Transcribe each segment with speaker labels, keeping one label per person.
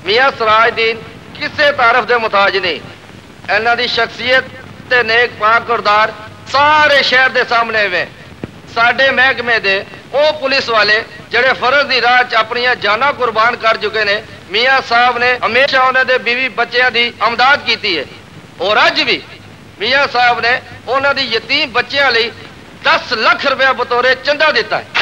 Speaker 1: मियां सराजदीन किसे तारफ दे मुताज नहीं। इन्हां दी शख्सियत ते नेक पाक किरदार सारे शहर दे सामने वे। साडे महकमे दे ओ पुलिस वाले जेड़े फर्ज दी राह च अपनी जाना कुर्बान कर चुके ने, मियां साहब ने हमेशा उन्हां दे बीवी बच्चों की अमदाद की है और अज भी मियां साहब ने उन्हां दी यतीम बच्चों लई 10 लाख रुपया बतौरे चंदा दिता है।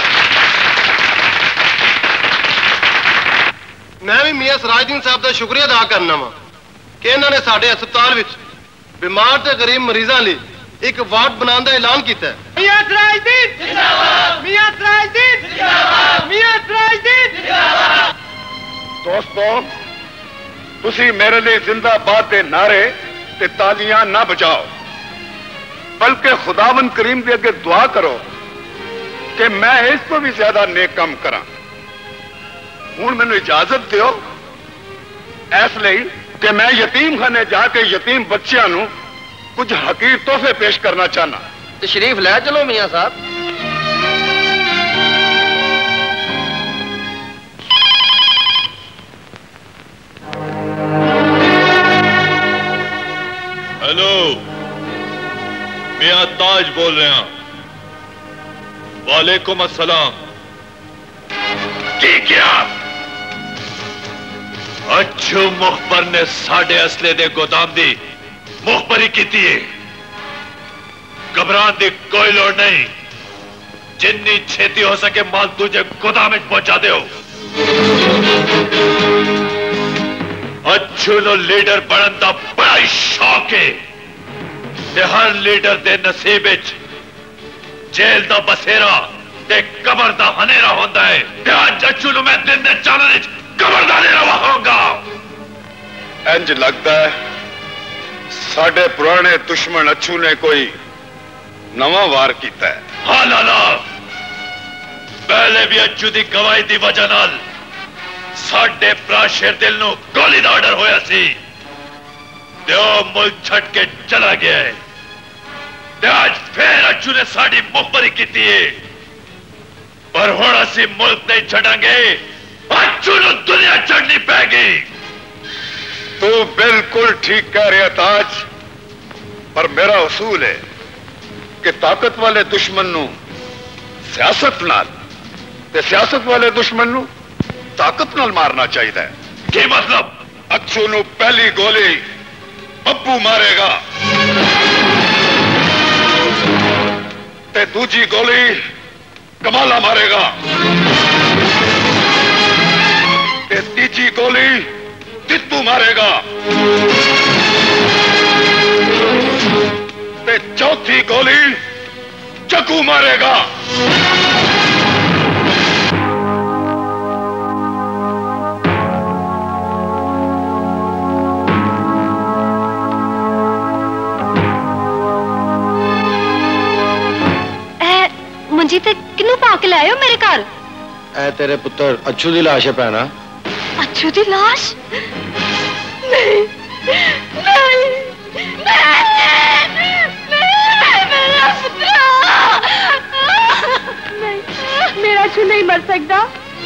Speaker 2: मैं भी मियां सराजदीन साहब का शुक्रिया अदा करना वा कि इन्होंने साडे अस्पताल विच बीमार ते गरीब मरीजों लिए एक वार्ड बनाने का ऐलान किया।
Speaker 3: मियां सराजदीन जिंदाबाद, मियां सराजदीन जिंदाबाद, मियां सराजदीन जिंदाबाद।
Speaker 4: दोस्तों, तुसी मेरे लिए जिंदाबाद के नारे ते तालियां ना बजाओ, बल्कि खुदावंद करीम के अगे दुआ करो कि मैं इस तो भी ज्यादा नेक काम करा। हुण मैनूं इजाजत दिओ इसलिए कि मैं यतीम खाने जाके यतीम बच्चों नूं कुछ हकीर तोहफे पेश करना चाहना।
Speaker 1: तशरीफ ले चलो मियां साहब।
Speaker 5: हेलो, मियां ताज बोल रहे हैं। वालेकुम अस्सलाम। ठीक है, अच्छू मुखबर ने साढ़े असले दे गोदाम दी मुखबरी की थी। घबराने की कोई लोड़ नहीं, जिन्नी छेती हो सके माल तुझे गोदाम में पहुंचा दो। अच्छू नो लीडर बनन दा बड़ा ही शौक है ते हर लीडर दे नसीब विच जेल दा बसेरा ते कबर दा हनेरा होंदा है। ते अज अच्छू नु मैं दिन दे चानन विच कबर दा हनेरा वहाऊंगा।
Speaker 4: इंज लगता है साडे पुराने दुश्मन अच्छू ने कोई नवा वार किया है।
Speaker 5: हाँ लाला, पहले भी अच्छू की गवाही की वजह नाल साडे भरा शेरदिल नूं गोली दा ऑर्डर होया सी ते ओ मुल्क छड़ के चला गया है। ते आज फिर अच्छू ने साडी मुखबरी की है, पर हुण असीं मुल्क नहीं छड़ांगे, अच्छू नूं दुनिया छड़नी पैगी।
Speaker 4: तू बिल्कुल ठीक कह रहा ताज, पर मेरा उसूल है कि ताकत वाले दुश्मन नूं सियासत नाल ते सियासत वाले दुश्मन नूं ताकत नाल मारना चाहिए।
Speaker 5: की मतलब?
Speaker 4: अच्छू नूं पहली गोली बब्बू मारेगा ते दूजी गोली कमाला मारेगा ते तीजी गोली तित्तू मारेगा ते चौथी गोली चकू मारेगा।
Speaker 6: मुंजी ते किनू पाक लाए हो मेरे घर?
Speaker 1: ऐ तेरे पुत्र अच्छू दी लाश है भैना।
Speaker 6: अच्छू दी लाश? नहीं नहीं मेरा पुत्र नहीं, मेरा अच्छू नहीं मर सकता।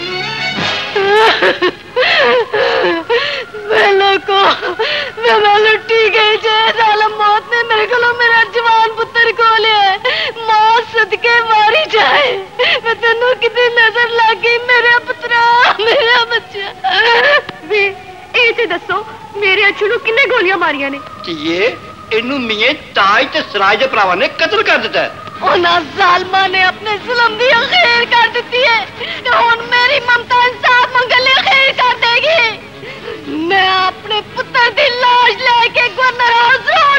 Speaker 6: मैं लुटी गई मौत ने मेरे को मेरा जवान पुत्र को लिया। मौत सदके मारी जाए, मैं तेनों कितनी नजर लग गई मेरा पुत्रा, मेरा बच्चा। वे ये दसो मेरे अच्छू नूं किन्ने गोलियां मारियां ने?
Speaker 1: ये इनू मियां ताज ते सराज दे भरावां ने कत्ल कर दिता है।
Speaker 6: उन्हां जालमां ने अपने जुल्म दी खैर कर दी है ते हुण मेरी ममता इंसाफ मंगण लई खैर कर देगी। मैं अपने पुत्र की लाश लेके गवर्नर हाउस जरूर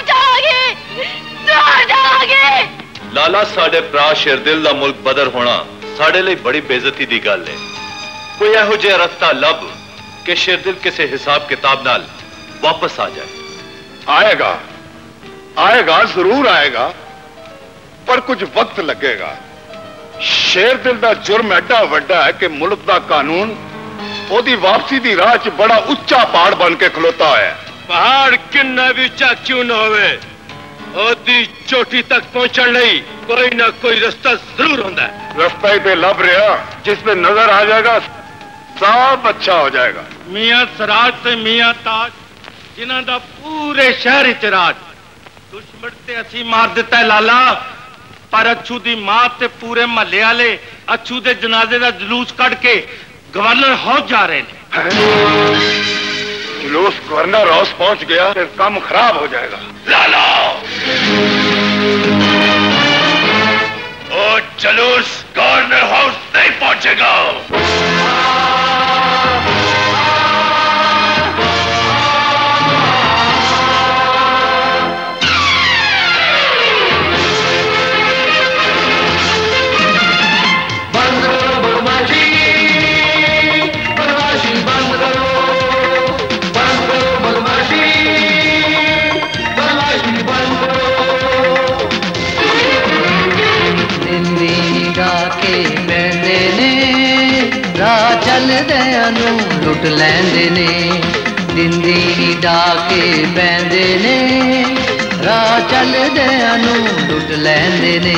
Speaker 6: जावांगी।
Speaker 5: लाला, साडे भरा शेरदिल दा मुल्क बदर होना साडे लिए बड़ी बेइज्जती दी गल है। कोई इहो जिहा रस्ता लब कि शेरदिल किसी हिसाब किताब नाल वापस आ जाए।
Speaker 4: आएगा आएगा, जरूर आएगा, पर कुछ वक्त लगेगा। शेरदिल दा जुर्म एडा वड्डा है कि मुल्क दा कानून ओदी वापसी दी राह च बड़ा उच्चा पहाड़ बन के खलोता है।
Speaker 2: पहाड़ किन्ना भी उच्चा क्यों न होवे, ओदी चोटी तक पहुंचण लई कोई ना कोई रास्ता जरूर होंदा है।
Speaker 4: रास्ता ही ते लब रहा जिस पे नजर आ जाएगा सब अच्छा हो जाएगा।
Speaker 7: मियां सराज ते मियां ताज जिन्हां दा पूरे शहर च राज, दुश्मन ते असी मार दिता है लाला, पर अच्छू दी मां ते पूरे महल्ले वाले अच्छू दे जनाजे दा जुलूस कट के गवर्नर हाउस जा रहे हैं।
Speaker 4: जुलूस गवर्नर हाउस पहुंच गया फिर काम खराब हो जाएगा।
Speaker 5: लाला वो जुलूस गवर्नर हाउस नहीं पहुंचेगा।
Speaker 8: लुट लैंदे ने दिंदी डाके बैंदे ने, राह चलदियां नूं लुट लैंदे ने।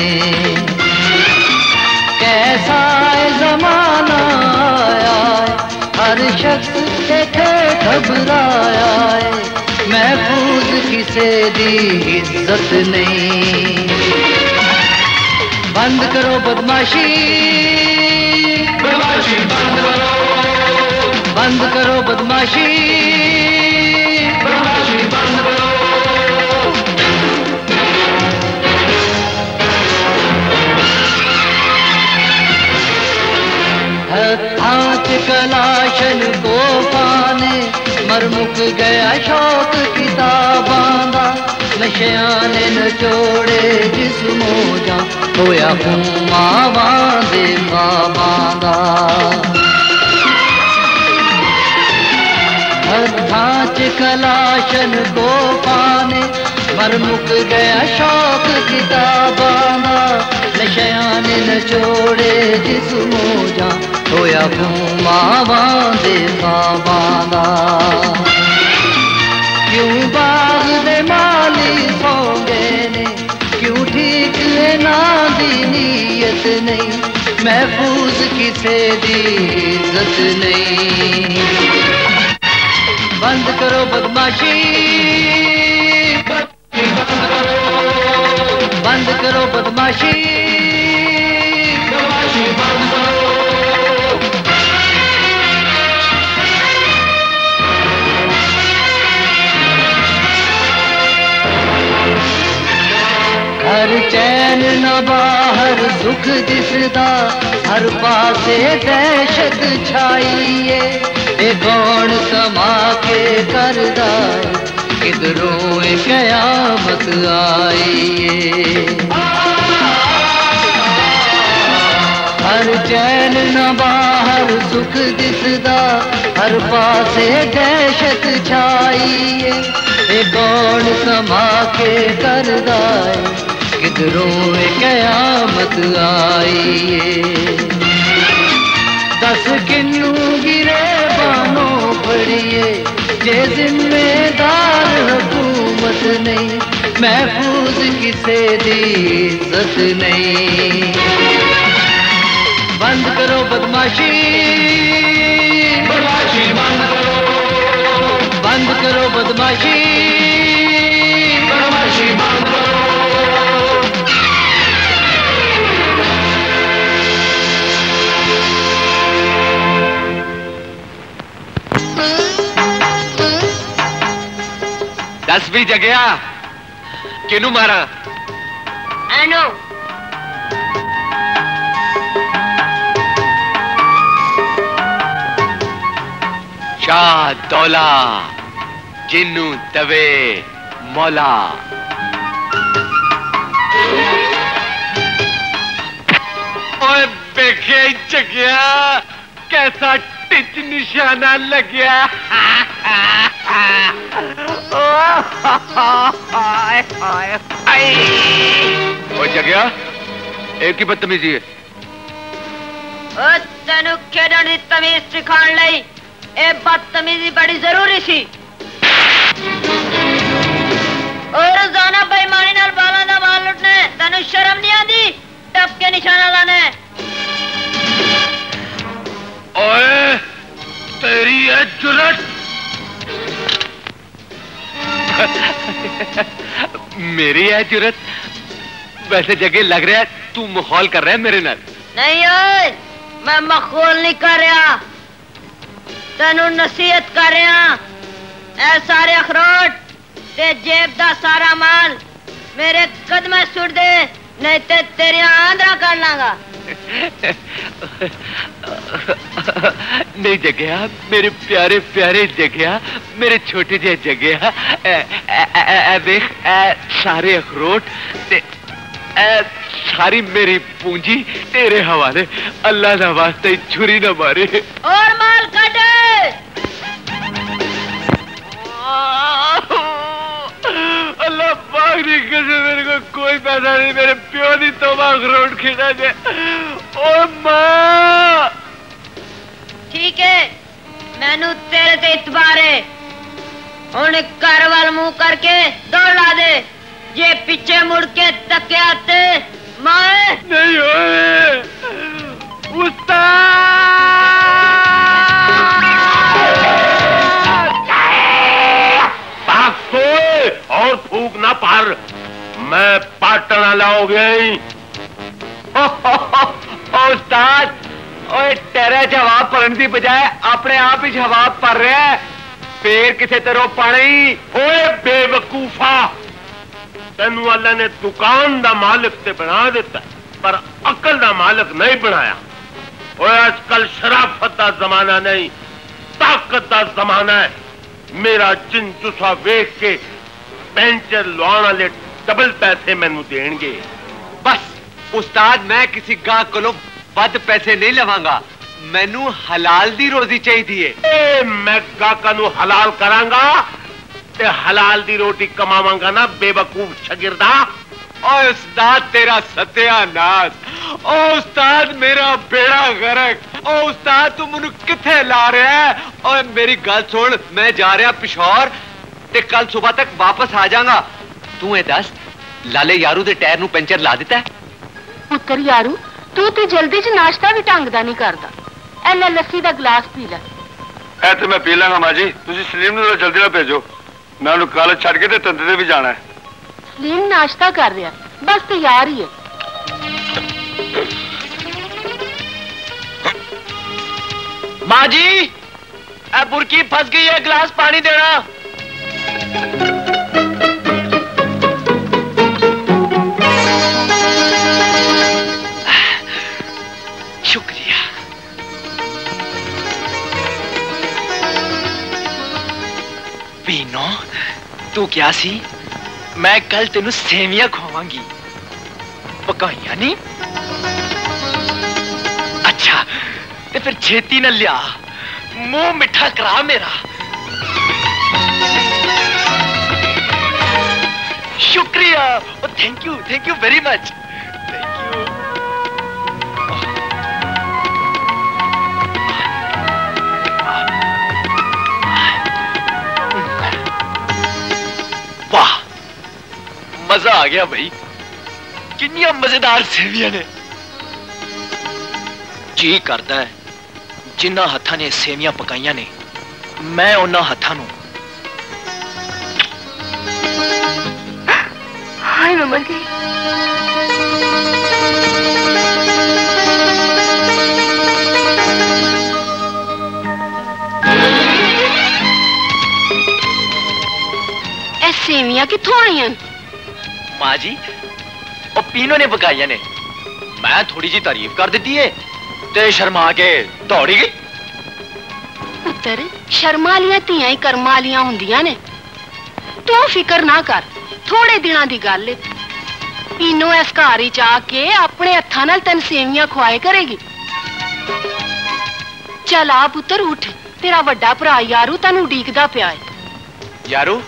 Speaker 8: कैसा जमाना आया हर शख्स इत्थे घबराया है, महफूज किसे दी इज्जत नहीं। बंद करो बदमाशी, बदमाशी बंद करो, बंद करो बदमाशी, बदमाशी बंद करो। हाथ कलाशन को पाने मर मुक गया शौक किताबां दा, नशियां ने नचोड़े जिस्मों जा होया मावां दे बाबां दा। हाथ कलाशन को पाने मर मुक गया शौक किताबां दा, नशियां ने नचोड़े जिस्मों जा होया मावां दे बाबां दा। क्यों बाग दे माली सौ गए ने, क्यों ठीक ना दी नीयत नहीं, महफूज किसे दी इज्जत नहीं। बंद करो बदमाशी, बंद करो बदमाशी, बदमाशी बंद करो। हर चैन न बाहर सुख दिसदा, हर पासे दहशत छाईए, ए कौन कमा के करदा किधरों कयामत आईए। हर चैन न बाहर सुख दिसदा, हर पासे दहशत छाईए, ए कौन कमा के करदा किधरों कयामत आईए। दस किन्नू गिरे बानो पड़िए, जे जिम्मेदार हुकूमत नहीं, महफूज किसे दी इज्जत नहीं। बंद करो बदमाशी, बदमाशी बंद करो, बंद करो बदमाशी, बदमाशी बंद करो।
Speaker 1: दस भी जगया किनू मारा?
Speaker 6: एनो
Speaker 1: शाह दौला जिन्नू दवे मौला। ओए बेखे जगया कैसा टिच निशाना लग्या। ओ जगया एक ही बदतमीजी है।
Speaker 6: तेन खेडण की तमीज सिखाने लई ए बदतमीजी बड़ी जरूरी सी। और रोजाना बेईमानी नाल बालां दा माल लुटना, तेन शर्म नहीं आती? टप के निशाना लाना।
Speaker 1: ओए
Speaker 9: मेरी है जुरत। वैसे जगह लग रहा है तू माहौल कर रहा है मेरे नाल।
Speaker 6: नहीं ओए, मैं माहौल नहीं कर रहा, तेनू नसीहत कर रहा। ए सारे अखरोट ते जेब दा सारा माल मेरे कदम सुट दे, नहीं ते तेरी आंद्रा कर लांगा।
Speaker 9: नहीं जगया, मेरे प्यारे प्यारे जगया, मेरे छोटे जे जगया, देख सारे अखरोट ते सारी मेरी पूंजी तेरे हवाले। अल्लाह ना वास्ते छुरी न मारे।
Speaker 6: और माल काटे।
Speaker 9: अल्लाह पाक दी कसम, मेरे को कोई पैसा नहीं, मेरे प्यो दी तौबा अखरोट खिला दे। ओ मां
Speaker 6: ठीक है, मैनू तेरे ते इतबार है। हुण घर वाल मुंह करके दौड़ ला दे, जे पीछे मुड़ के तकिया ते मैं
Speaker 9: नहीं होए। उस्ताद
Speaker 7: और फूक ना पार, मैं पाटना लाओ गई।
Speaker 9: उस्ताद ओए तेरे जवाब पढ़ने की बजाय अपने आप ही जवाब पढ़ रहा है, फिर किसे तरह पानी।
Speaker 7: ओए बेवकूफा, तेनू अल्लाह ने दुकान दा मालिक ते बना दिता, पर अकल दा मालिक नहीं बनाया। ओए आजकल शराफत दा जमाना नहीं, ताकत दा जमाना है। मेरा जिन जुसा वेख के पेंचर लुआने वाले डबल पैसे मैनू देंगे।
Speaker 9: बस उस्ताद, मैं किसी गाहक को वध पैसे नहीं लवांगा, मैनू हलाल दी रोजी चाहिए।
Speaker 7: मैं गाहका नू हलाल करांगा ते हलाल दी रोटी कमावांगा ना बेवकूफ शगिरदा।
Speaker 9: ओए उस्ताद तेरा सत्यानाश, ओ उस्ताद मेरा बेड़ा गर्क। ओ उस्ताद तू मैनू किथे ला रहा है? ओए मेरी गल सुन, मैं जा रहा पिशौर ते कल सुबह तक वापस आ जाऊंगा। तू ये दस, लाले यारू दे टायर नू पंचर ला दिता है?
Speaker 10: पुत्र यारू, तू ते जल्दी च नाश्ता भी ढंग दा नहीं करदा। ऐ लस्सी दा गिलास पी ले।
Speaker 4: ऐ ते मैं पी लांगा मां जी, तुसी सलीम नू जल्दी ना भेजो, मैं उन्हें कॉलेज छड़ के ते तंदे ते भी जाना है।
Speaker 10: सलीम नाश्ता कर रहा, बस तैयार ही है।
Speaker 9: माँ जी, ए बुरकी फंस गई है, गिलास पानी देना। शुक्रिया। पीनो, तू क्या सी? मैं कल तेनू सेवियां खवांगी, पकाइया नहीं? अच्छा ते फिर छेती न लिया, मुंह मिठा करा मेरा। शुक्रिया, thank you very much, thank you. वाह, मजा आ गया भाई, कितनी मजेदार सेवियां ने। जी करता है जिन्ना हत्था ने सेवियां पकाइया ने, मैं उन्ना हत्था नू।
Speaker 10: हाय मैं मर गई। सेवियां कित्थों आईयां?
Speaker 9: मां जी, ओ पीनो ने पकाइया ने, मैं थोड़ी जी तारीफ कर दी है ते शर्मा के दौड़ी गई।
Speaker 10: पुत्र, शर्मा वालियां धीयां ही कर्मा वालियां हुंदियां ने, तू फिकर ना कर, थोड़े दिनां दी गल है। पीनो इस घर च आके अपने हत्थां नाल तैनूं सेवियां खुआए करेगी। चल आ पुत्र उठ, तेरा वड्डा भरा यारू तैनूं उडीकदा पिया है।
Speaker 9: यारू,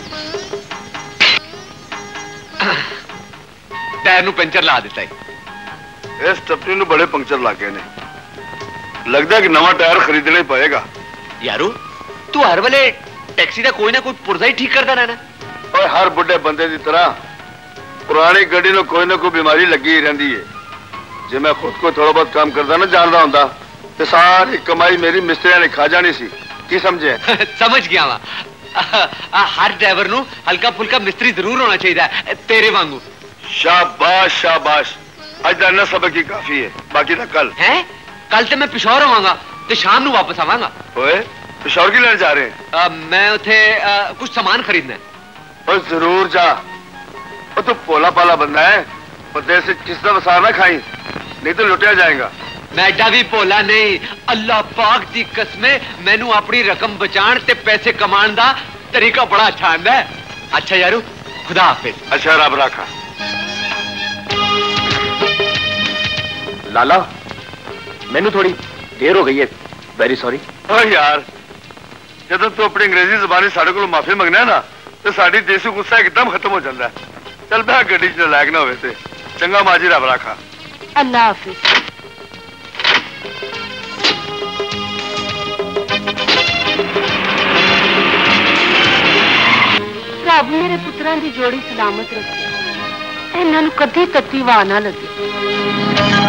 Speaker 9: टायर नू पंचर ला दिता है।
Speaker 4: इस टप्पी नू बड़े पंक्चर लग गए ने, लगता है कि नवा टायर खरीदना ही पड़ेगा।
Speaker 9: यारू, तू हर वेले टैक्सी का कोई ना कोई पुर्जा ही ठीक करता रहना।
Speaker 4: और हर बुढ़े बंदे की तरह पुरानी गड्डी नू कोई ना कोई बीमारी लगी ही रही है। जे मैं खुद को थोड़ा बहुत काम करता ना जानता होंदा ते सारी कमाई मेरी मिस्त्रियां ने खा जानी सी। की समझे?
Speaker 9: समझ गया वा, हर ड्राइवर नु हल्का फुल्का मिस्त्री जरूर होना चाहिए तेरे वांगू।
Speaker 4: शाबाश शाबाश, अज इन्ना सबक ही काफी है, बाकी तो कल
Speaker 9: है। कल तो मैं पिशौर होवांगा ते शाम नु वापस आवांगा।
Speaker 4: ओए पिशौर की लेने जा रहे हैं?
Speaker 9: मैं उथे कुछ सामान खरीदना है।
Speaker 4: और जरूर जा, वो तो पोला पाला बंदा है, देर से किसका वसार ना खाई, नहीं तो लुटिया जाएगा।
Speaker 9: मैं एडा भी भोला नहीं, अल्लाह पाक दी कसमे मैनू अपनी रकम बचाण ते पैसे कमाण दा तरीका बड़ा अच्छा आंदा है। अच्छा यारू, खुदा हाफिज।
Speaker 4: अच्छा रब रखा।
Speaker 1: लाला मैनू थोड़ी देर हो गई है, वेरी सॉरी।
Speaker 4: यार जब तू अपनी अंग्रेजी जबानी साढ़े को माफी मंगना है ना, तो साड़ी देसी गुस्सा एकदम खत्म हो जाता है। चल मैं गड्डी च नालायक ना होवे ते चंगा माजी रब रखा।
Speaker 10: अल्लाह हाफिज। रब मेरे पुत्रां दी जोड़ी सलामत रखे, इन्हां नूं कदी तत्ती वाह ना लगे।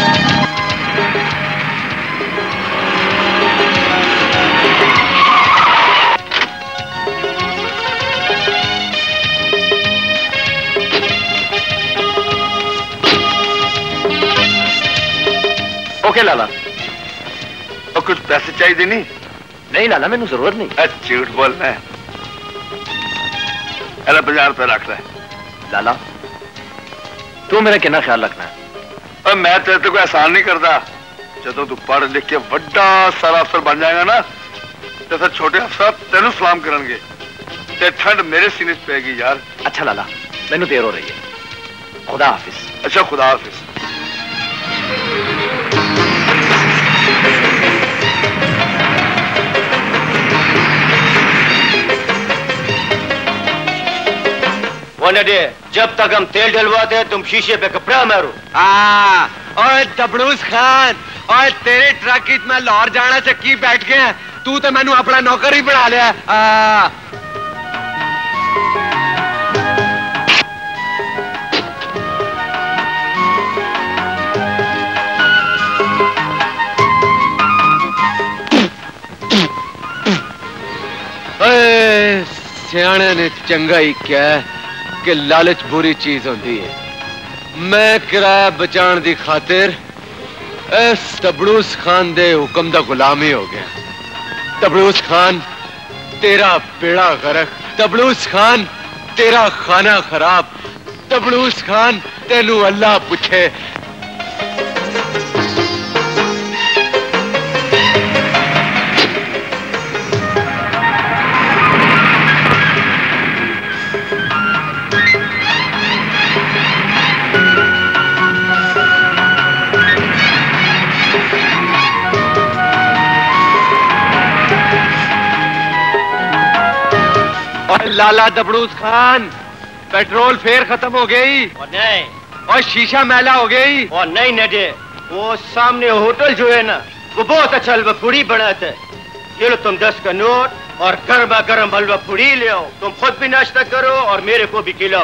Speaker 1: ओके लाला।
Speaker 4: और कुछ पैसे चाहिए नहीं?
Speaker 1: नहीं लाला, मैनू जरूरत नहीं।
Speaker 4: झूठ बोलना है। 50 रुपए रख ले।
Speaker 1: लाला तू मेरा कितना ख्याल रखना है?
Speaker 4: और मैं तेरे तो कोई एहसान नहीं करता। जो तू पढ़ लिख के बड़ा सारा अफसर बन जाएगा ना, तो फिर छोटे अफसर तेनू सलाम करेंगे ते ठंड मेरे सीने पे पेगी यार।
Speaker 1: अच्छा लाला, मैनू देर हो रही है, खुदा हाफिज।
Speaker 4: अच्छा खुदा हाफिज।
Speaker 1: दे, जब तक हम तेल डलवाते हैं तुम शीशे पे कपड़ा मारो।
Speaker 9: ओए दबड़ूस खान, ओए तेरे ट्रक की मैं लाहौर जाना चक्की बैठ गया, तू तो मैनू अपना नौकर ही बना लिया। सियाने ने चंगा ही क्या कि लालच बुरी चीज होती है। मैं किराया बचाने की खातिर इस दबड़ूस खान दे हुक्म दा गुलाम ही हो गया। दबड़ूस खान तेरा बेड़ा गर्क, दबड़ूस खान तेरा खाना खराब, दबड़ूस खान तेनू अल्लाह पूछे। लाला दबड़ूस खान, पेट्रोल फेर खत्म हो गई।
Speaker 1: और नहीं,
Speaker 9: और शीशा मैला हो गई।
Speaker 1: और नहीं नडे, वो सामने होटल जो है ना, वो बहुत अच्छा हलवा पूड़ी बनाता है। ये लो तुम 10 का नोट और गर्मा गर्म हलवा पूड़ी ले आओ। तुम खुद भी नाश्ता करो और मेरे को भी खिलाओ।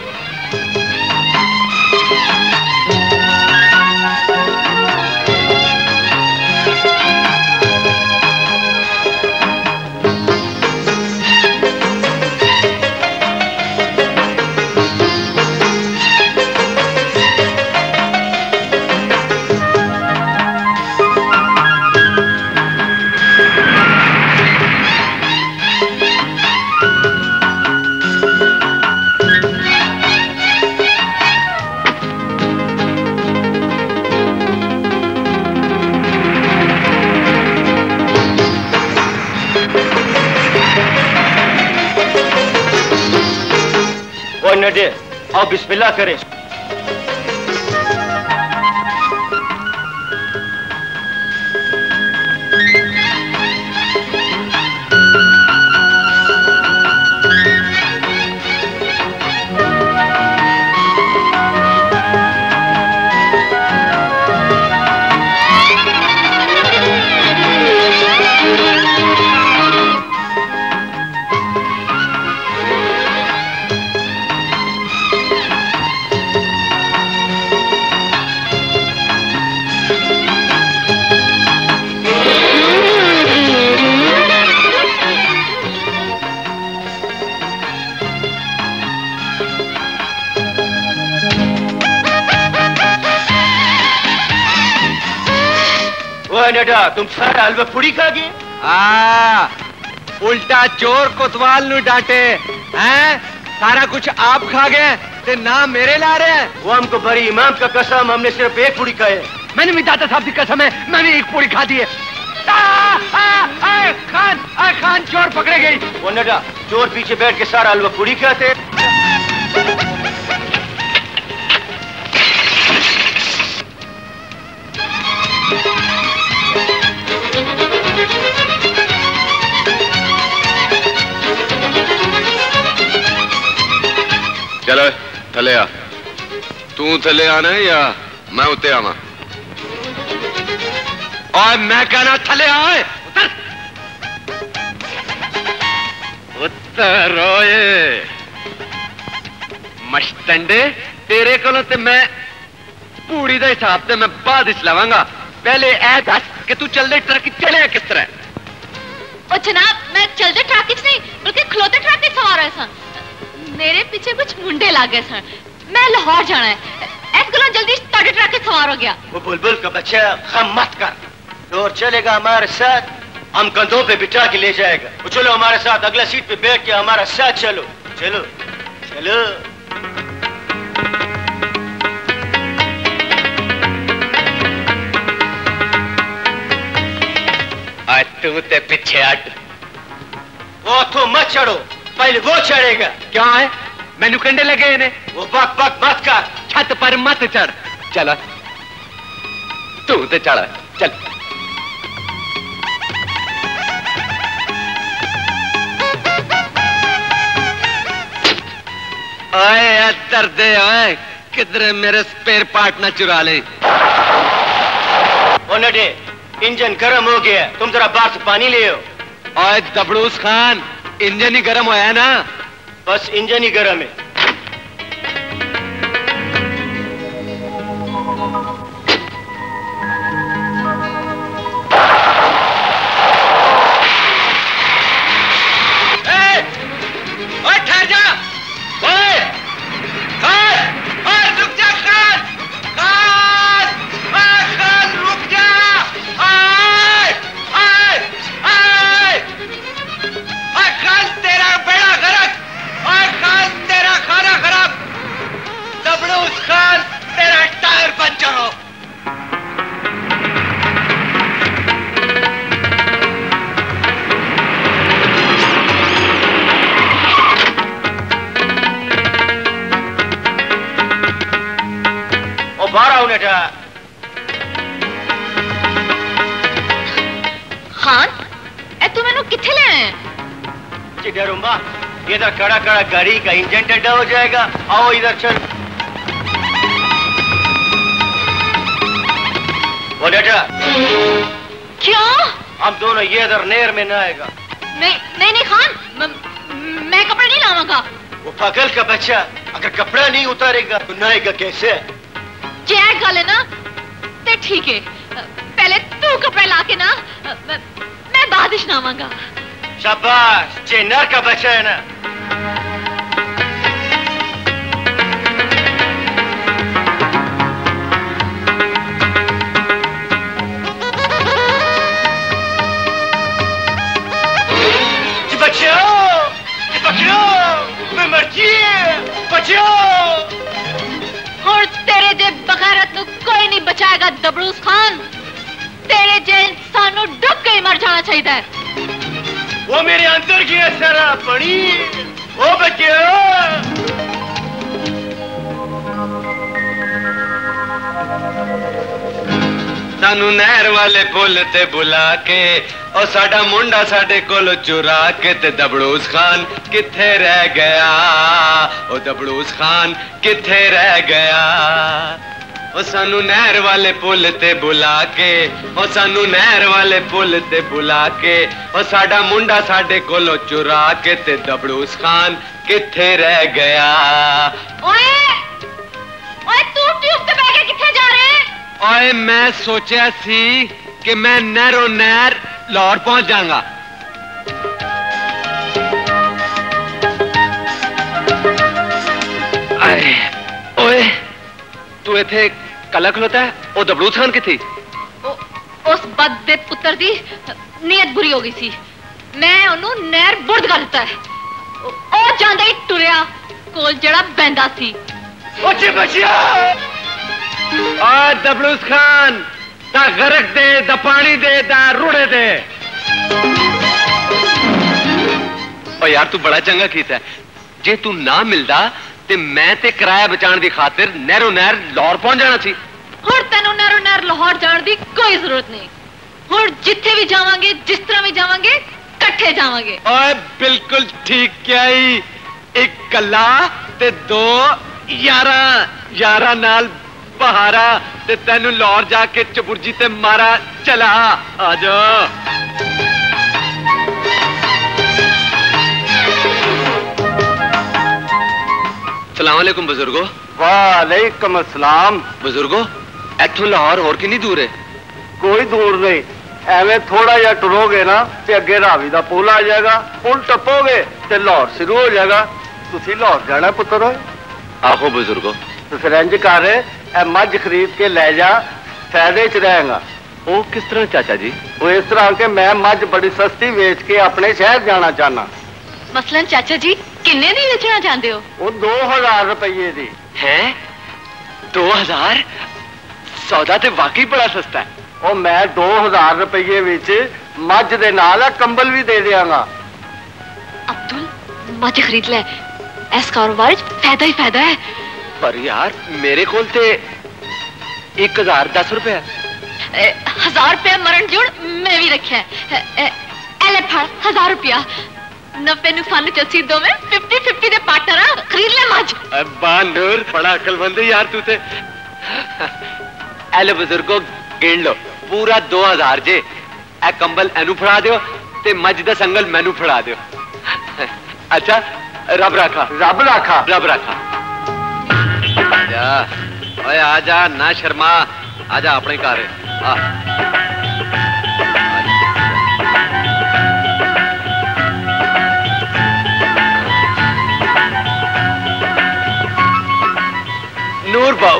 Speaker 1: नडे, आओ बिस्मिल्लाह करें।
Speaker 9: वो नडा तुम सारा हलवा पूरी खा गए? उल्टा चोर कोतवाल नु डांटे हैं? सारा कुछ आप खा गए ते ना मेरे ला रहे हैं। वो हमको बड़ी इमाम का कसम, हमने सिर्फ एक पूरी खाई है। मैंने भी दादा साहब की कसम है, मैंने एक पूरी खा दी है। खान चोर पकड़े गई। वो नडा चोर पीछे बैठ के सारा हलवा पूरी खाते।
Speaker 11: चलो थले आ। तू थले आना या मैं उत्ते आवा?
Speaker 9: और मैं कहना थले आए। उतर ओए मशतंडे, तेरे को ते मैं पूरी दा हिसाब ते मैं बाद इच लवांगा। पहले ऐ दस कि तू चलदे ट्रक चले किस तरह?
Speaker 6: ओ जनाब, मैं चलदे ट्रक च नहीं बल्कि खलोते ट्रक च सवार है सन। मेरे पीछे कुछ मुंडे लग गए सन। मैं लाहौर जाना है, ऐस गलो जल्दी ताड़े ट्रक च सवार हो गया।
Speaker 9: वो बुलबुल का बच्चा खम मत कर। चोर चलेगा हमारे साथ, हम कंधों पे बिठा के ले जाएगा। वो चलो हमारे साथ, अगला सीट पे बैठ के हमारा साथ चलो। चलो चलो। आज तू ते पीछे हट। वो तो मत चढ़ो, पहले वो चढ़ेगा। क्या है? मैनू कंडे लगे ने। वो बक बक मत कर, छत पर मत चढ़। चल तू ते चढ़, चल। आए दर्द आए, किधर मेरे स्पेयर पार्ट ना चुरा ले। ओ नडे, इंजन गर्म हो गया, तुम जरा बाहर से पानी ले आओ। आए दबड़ूस खान, इंजन ही गर्म होया है ना? बस इंजन ही गर्म है। ठहर जा। ओए खान, रुक जा खान। खान, खान रुक जा। खान तेरा बेड़ा गरक, खान तेरा खाना खराब, दबड़ूस खान तेरा टायर पंचर हो। ओ बाहर आओ नेटा।
Speaker 6: खान, ए तू मैनू किथे ले आए?
Speaker 9: चिडरुम्बा, इधर खड़ा खड़ा गाड़ी का इंजन टेढ़ा हो जाएगा। आओ इधर चल। वो बेटा,
Speaker 6: क्यों?
Speaker 9: हम दोनों ये इधर नेर में न आएगा।
Speaker 6: नहीं नहीं नहीं खान, मैं कपड़े नहीं लाऊंगा।
Speaker 9: वो पागल का बच्चा, अगर कपड़ा नहीं उतारेगा तो नहाएगा कैसे?
Speaker 6: जय गल है ना, ते ठीक है। पहले तू कपड़े ला के ना, मैं बाद में नहाऊंगा।
Speaker 9: शाबाश, चेन्नर का बच्चा है ना। मैं मर
Speaker 6: और तेरे जे बगैरत नु कोई नहीं बचाएगा दबड़ूस खान। तेरे जे इंसान नु डुब के ही मर जाना चाहिए।
Speaker 9: वो मेरे अंदर की सारा पड़ी। ओ बच्चे, सानू नहर वाले पुल ते बुला के और साडा मुंडा साडे कोल चुरा के ते दबड़ूस खान किथे रह गया? ओ दबड़ूस खान किथे रह गया? ओ सानू नहर वाले पुल ते बुला के, ओ सानू नहर वाले पुल ते बुला के, ओ साडा मुंडा साडे कोल चुरा के ते दबड़ूस खान किथे रह गया?
Speaker 6: ओए ओए, तू ट्यूब ते बैठ के किथे जा रहे?
Speaker 9: ओए मैं सोचा सी कि मैं नहरों नहर लाहौर पहुंच जाऊंगा। ओए तू इथे कला खलोता है? ओ दबलूत खान की थी?
Speaker 10: उस बद दे पुत्र दी नीयत बुरी हो गई सी। मैं उन्हों नहर बुर्द कर दिता है। ओ जांदा ही टुरिया कोल जड़ा बैंदा सी।
Speaker 9: ओचे बचिया आ दबलूत खान दा गरक दे दा पानी दे दा रुड़े दे। ओ यार तू बड़ा चंगा कीता है। जे तू ना मिलदा ते मैं ते किराया बचाने दी खातिर नहरों नहर लाहौर पहुंच जाना सी।
Speaker 10: हुण तैनूं नहरों नहर लाहौर जाने दी कोई जरूरत नहीं। हुण जिथे भी जावांगे जिस तरह भी जावांगे कट्ठे जावांगे।
Speaker 9: ओए बिल्कुल ठीक क्या ही एक कला ते दो यारा यारा नाल बहारा ते तैनू लाहौर जाके चबुर्जी ते मारा चला आ जा। सलाम अलैकुम बुजुर्गो।
Speaker 4: वालेकुम अस्सलाम।
Speaker 9: बुजुर्गो इथों लाहौर और कितनी दूर है?
Speaker 4: कोई दूर नहीं, एवं थोड़ा जा टुरोगे ना ते अगे रावी दा पुल आ जाएगा, पुल टपोगे ते लाहौर शुरू हो जाएगा। तुसी लाहौर जाना पुत्र हो?
Speaker 9: आहो बुजुर्गो।
Speaker 4: तो फिर इंज कर ए मझ खरीद के ले जा, फायदे च रहेगा।
Speaker 9: वो किस तरह चाचा जी?
Speaker 4: वो इस तरह के मैं मझ बड़ी सस्ती बेच के अपने शहर जाना चाहना।
Speaker 10: मसलन चाचा जी किन्ने दी बेचना चाहते हो?
Speaker 4: वो 2000 रुपये दी
Speaker 9: है। 2000 सौदा ते वाकई बड़ा सस्ता है।
Speaker 4: और मैं 2000 रुपये विच मझ दे नाल कंबल भी दे देंगा।
Speaker 10: अब्दुल मझ खरीद ले, इस कारोबार फायदा ही फायदा है।
Speaker 9: पर यार मेरे कोल ते 1010 रुपया।
Speaker 10: 1000 रुपया मरण जोड़ मैं भी रखा है। एले फड़ 1000 रुपया 90 नुकसान चसी दो में 50-50 दे पार्टनर खरीद ले मझ।
Speaker 9: बानूर बड़ा अकलमंद है यार तू ते। एले बुजुर्गो गिन लो पूरा 2000 जे। ए कंबल एनू फड़ा दियो ते मझ दा संगल मैनू फड़ा दियो। अच्छा रब रखा
Speaker 4: रब रखा
Speaker 9: रब रखा। आजा ओए आजा ना शर्मा, आजा अपने घर आ। नूर बाबू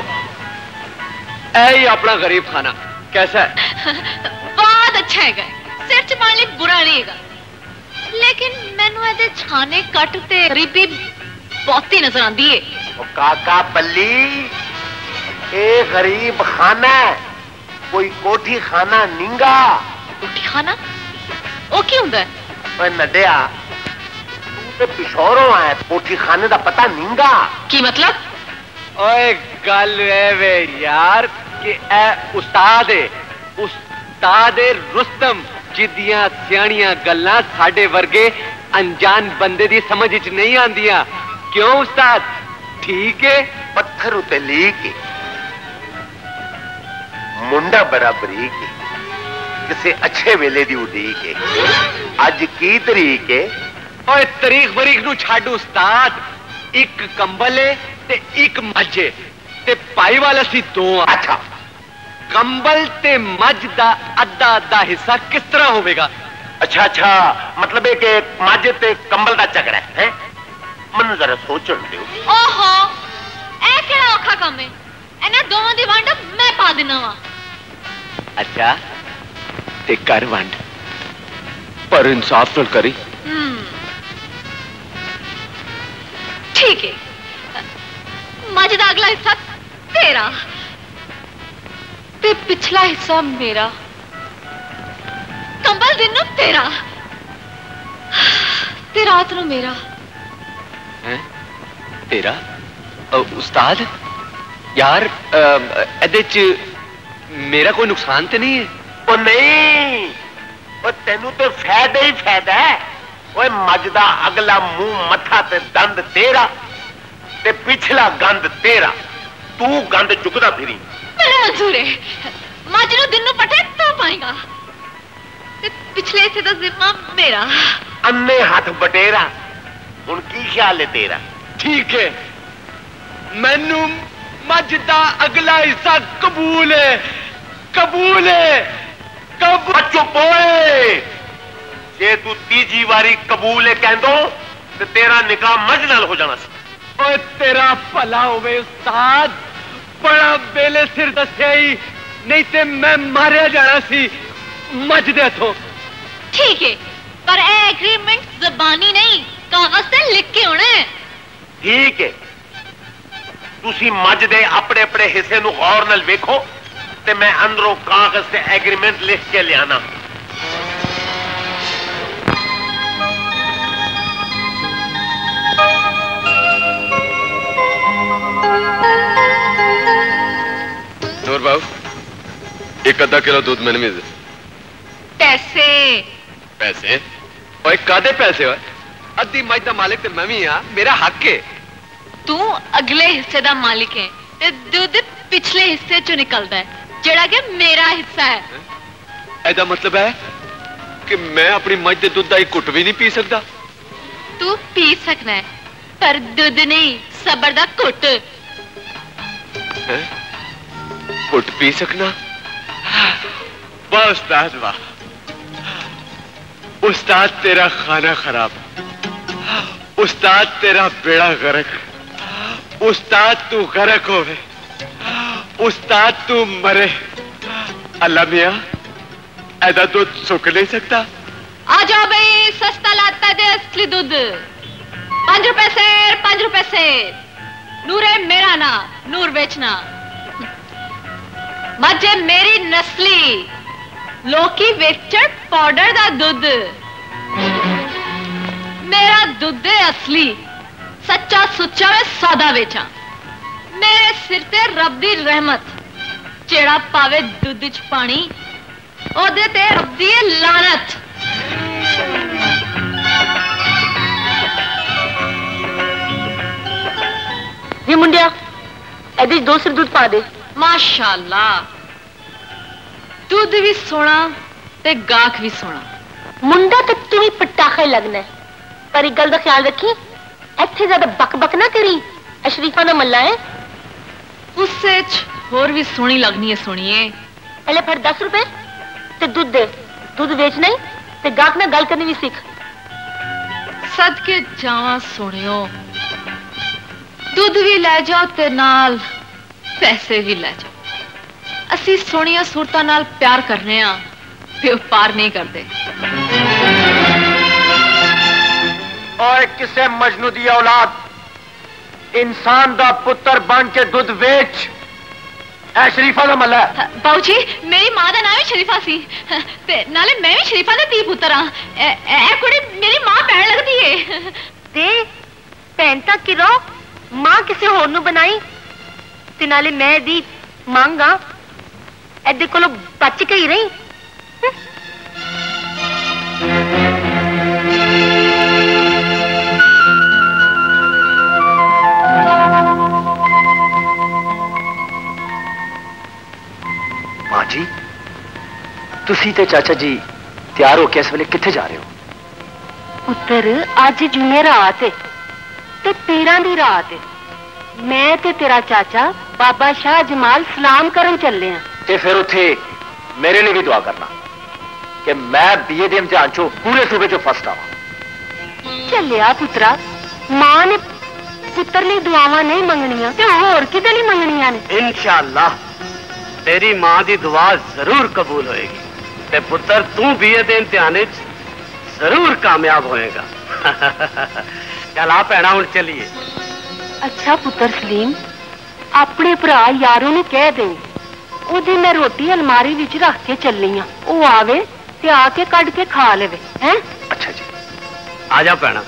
Speaker 9: ऐ अपना गरीब खाना कैसा है?
Speaker 10: बहुत अच्छा है, सिर च पाने लिए बुरा नहीं है, लेकिन मैनू ऐसे छाने कट ते गरीबी बहुत ही नजर आती है।
Speaker 4: ओ काका बल्ली ए गरीब खाना है, कोई कोठी खाना निंगा।
Speaker 10: कोठी खाना ओ की हुंदा है?
Speaker 4: ओए नडिया तू ते पिछोरों है, कोठी खाने दा पता निंगा
Speaker 10: की मतलब?
Speaker 9: ओए गल वे यार कि ए उस्ताद है रुस्तम जिदियां सियाणियां गल्लां साडे वर्गे अनजान बंदे दी समझ च नहीं आंदियां। क्यों उस्ताद ठीक है?
Speaker 4: पत्थर उते लीक है, मुंडा बड़ा बरीक है, किसे अच्छे वेले दी उड़ीक है। अज की तरीक है?
Speaker 9: ओए तरीक बरीक नू छाड़ उस्ताद, एक कंबल है ते एक मझे ते पाई वाला सी दो।
Speaker 4: अच्छा
Speaker 9: कंबल ते मझ दा अद्धा अद्धा हिस्सा किस तरह होवेगा?
Speaker 4: अच्छा अच्छा मतलब है कि मझ ते कंबल दा झगड़ा है? मन जरा सोचन दियो।
Speaker 10: ओहो ए केड़ा औखा काम है? इन्हां दोवां दी वंड मैं पा देना वा।
Speaker 9: अच्छा ते कर वंड, पर इंसाफ तो करी।
Speaker 10: ठीक है, मझ दा अगला हिस्सा तेरा ते पिछला हिस्सा मेरा, कंबल दिन नू तेरा ते रात नू मेरा।
Speaker 9: हैं? तेरा? उस्ताद यार एदे च मेरा कोई नुकसान तो नहीं है?
Speaker 4: ओ नहीं, ओ तेनू तो फायदा ही फायदा है। ओए मझ दा अगला मुंह मथा ते दंद तेरा ते पिछला गंद तेरा, तू गंद चुकदा फिरी।
Speaker 10: मेरा मंजूर है, मझ नू दिन नू पटे तू पाएगा ते पिछले हिस्से दा जिम्मा मेरा।
Speaker 4: अन्ने हाथ बटेरा, हुन की ख्याल है तेरा?
Speaker 9: ठीक है, मैनू मझ दा अगला हिस्सा कबूल है, कबूल है।
Speaker 4: चुप होए, जे तू तीजी बारी कबूल है कहंदो ते तेरा निकाह मझ नाल हो जाना सी।
Speaker 9: ओए तेरा भला होवे उस्ताद, बड़ा बेले सिर दस्या ही, नहीं ते मैं मारिया जाना सी मज दे हथों।
Speaker 6: ठीक है, पर एग्रीमेंट जबानी नहीं कागज से लिख के होना है।
Speaker 12: ठीक है, तुसी मज दे अपने अपने हिस्से नु गौर नाल वेखो ते मैं अंदरों कागज से एग्रीमेंट लिख के लियाना।
Speaker 11: नूर बाबू, 1 किलो दूध मैंने भी दे।
Speaker 6: पैसे
Speaker 11: पैसे? ओए कादे पैसे? हो अद्धी मज दा मालिक ते मैं भी हां, मेरा हक है।
Speaker 6: तू अगले हिस्से दा मालिक है ते दूध पिछले हिस्से चो निकलदा है जेड़ा कि मेरा हिस्सा है।
Speaker 9: ऐदा मतलब है कि मैं अपनी मज दे दूध दा एक घुट भी नहीं पी सकदा?
Speaker 6: तू पी सकना है पर दूध नहीं, सबर दा घुट।
Speaker 9: घुट पी सकना? वाह उस्ताद वाह, उस्ताद तेरा खाना खराब, उस्ताद तेरा बेड़ा गर्क, उस्ताद तू गर्क होवे, उस्ताद तू मरे। अल्लाह मियां ऐदा दूध सुख नहीं सकता?
Speaker 6: आ जाओ भाई, सस्ता लाता दे असली दूध। 5 रुपए से 5 रुपए से। नूर है मेरा ना, नूर बेचना। मजे मेरी नस्ली, लोकी वेचड़ पाउडर दा दूध। मेरा दूध है असली, सच्चा सुच्चा मैं सौदा बेचा। मेरे सिर ते रब दी रहमत, जेड़ा पावे दूध च पानी ओदे ते रब दी लानत।
Speaker 10: ये मुंडिया एदे 2 सिर दूध पा दे।
Speaker 6: माशाअल्लाह, दूध भी सोना ते गाख भी सोना।
Speaker 10: मुंडा तो तू ही पटाखे लगना है, पर एक गल का ख्याल रखी, इत्थे ज्यादा बक बक ना करी, अशरीफा ना मल्ला है।
Speaker 6: उससे होर भी सोनी लगनी है सोनिए।
Speaker 10: पहले फिर 10 रुपए ते दूध दे, दूध बेचना ही ते गाख ना गल करनी भी सीख।
Speaker 6: सदके जावा सोनियो, दूध भी ले जाओ ते नाल पैसे भी ले जाओ। असी सोनिया सूरतां नाल प्यार करने आ, व्यापार नहीं करते।
Speaker 12: और किसे मजनू दी औलाद इंसान दा पुत्र बन के दूध वेच, ऐ शरीफा दा मल्ला।
Speaker 6: बाऊ जी, मेरी मां दा नाम ही शरीफा सी ते नाले मैं भी शरीफा दा धी पुत्र हां। ए कुड़ी मेरी मां भैन लगदी है।
Speaker 10: ते भैन तक की रो, मां किसे होर नू बनाई ते नाले मैं दी मांगा एदे कोलों बच के ही रही।
Speaker 12: मां जी, तुसी ते चाचा जी तैयार हो के इस वेले किथे जा रहे हो?
Speaker 10: पुत्र अज जुमेरात है ते पीरां दी रात है। मैं ते तेरा चाचा बाबा शाह जमाल सलाम करन चले हैं।
Speaker 12: ते फिर उथे मेरे लिए भी दुआ करना कि मैं बीए दे इम्तिहान चो पूरे सूबे चो फर्स्ट आवां।
Speaker 10: चलिया पुत्रा, मां ने पुत्र लिए दुआवां नहीं मंगनियां ते होर किदे नहीं मंगनियां ने।
Speaker 12: इंशाअल्लाह तेरी मां दी दुआ जरूर कबूल होएगी ते पुत्र तू बीए दे इम्तिहान जरूर कामयाब होएगा। चल आ भैणा हुण चलिए।
Speaker 10: अच्छा पुत्र सलीम, अपने भरा यारों ने कह दे ओदी मैं रोटी अलमारी विच रख के चली हां, वो आवे ते आके कड के खा लेवे हैं।
Speaker 12: अच्छा जी, आ जा भैणा।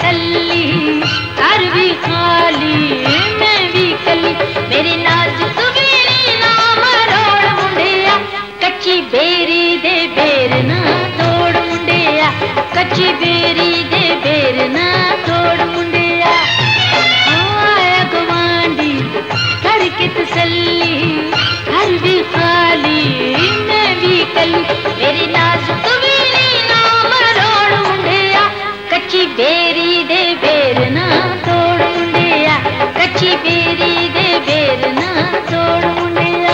Speaker 6: तसल्ली घर भी खाली मैं भी कली मेरी नाजुक बेरी ना मरोड़ मुंडिया कच्ची बेरी दे बेर ना तोड़ मुंडिया कच्ची बेरी दे बेर ना तोड़ मुंडिया आया गवांडी करके तसल्ली घर भी खाली मैं भी कली मेरी नाजुक बेरी ना मरोड़ मुंडिया कच्ची बेरी दे बेर ना तोड़ मुंडिया कच्ची बेरी दे बेर ना तोड़ मुंडिया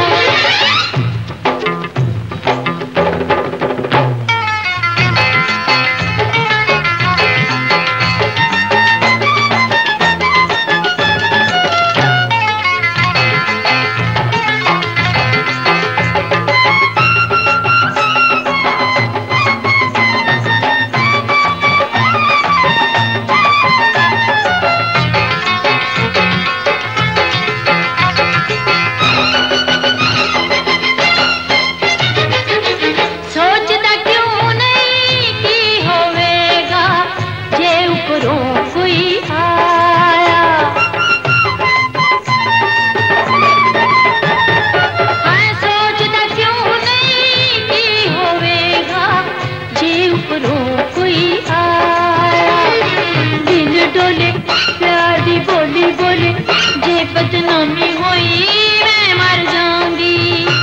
Speaker 6: बदनामी हुई मैं मर जाऊंगी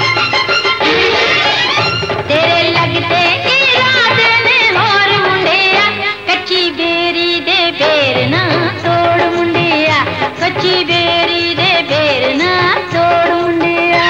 Speaker 6: तेरे लगते इरादे ने होर मुंडिया कच्ची बेरी दे बेर ना तोड़ मुंडिया कच्ची बेरी दे बेर ना तोड़ मुंडिया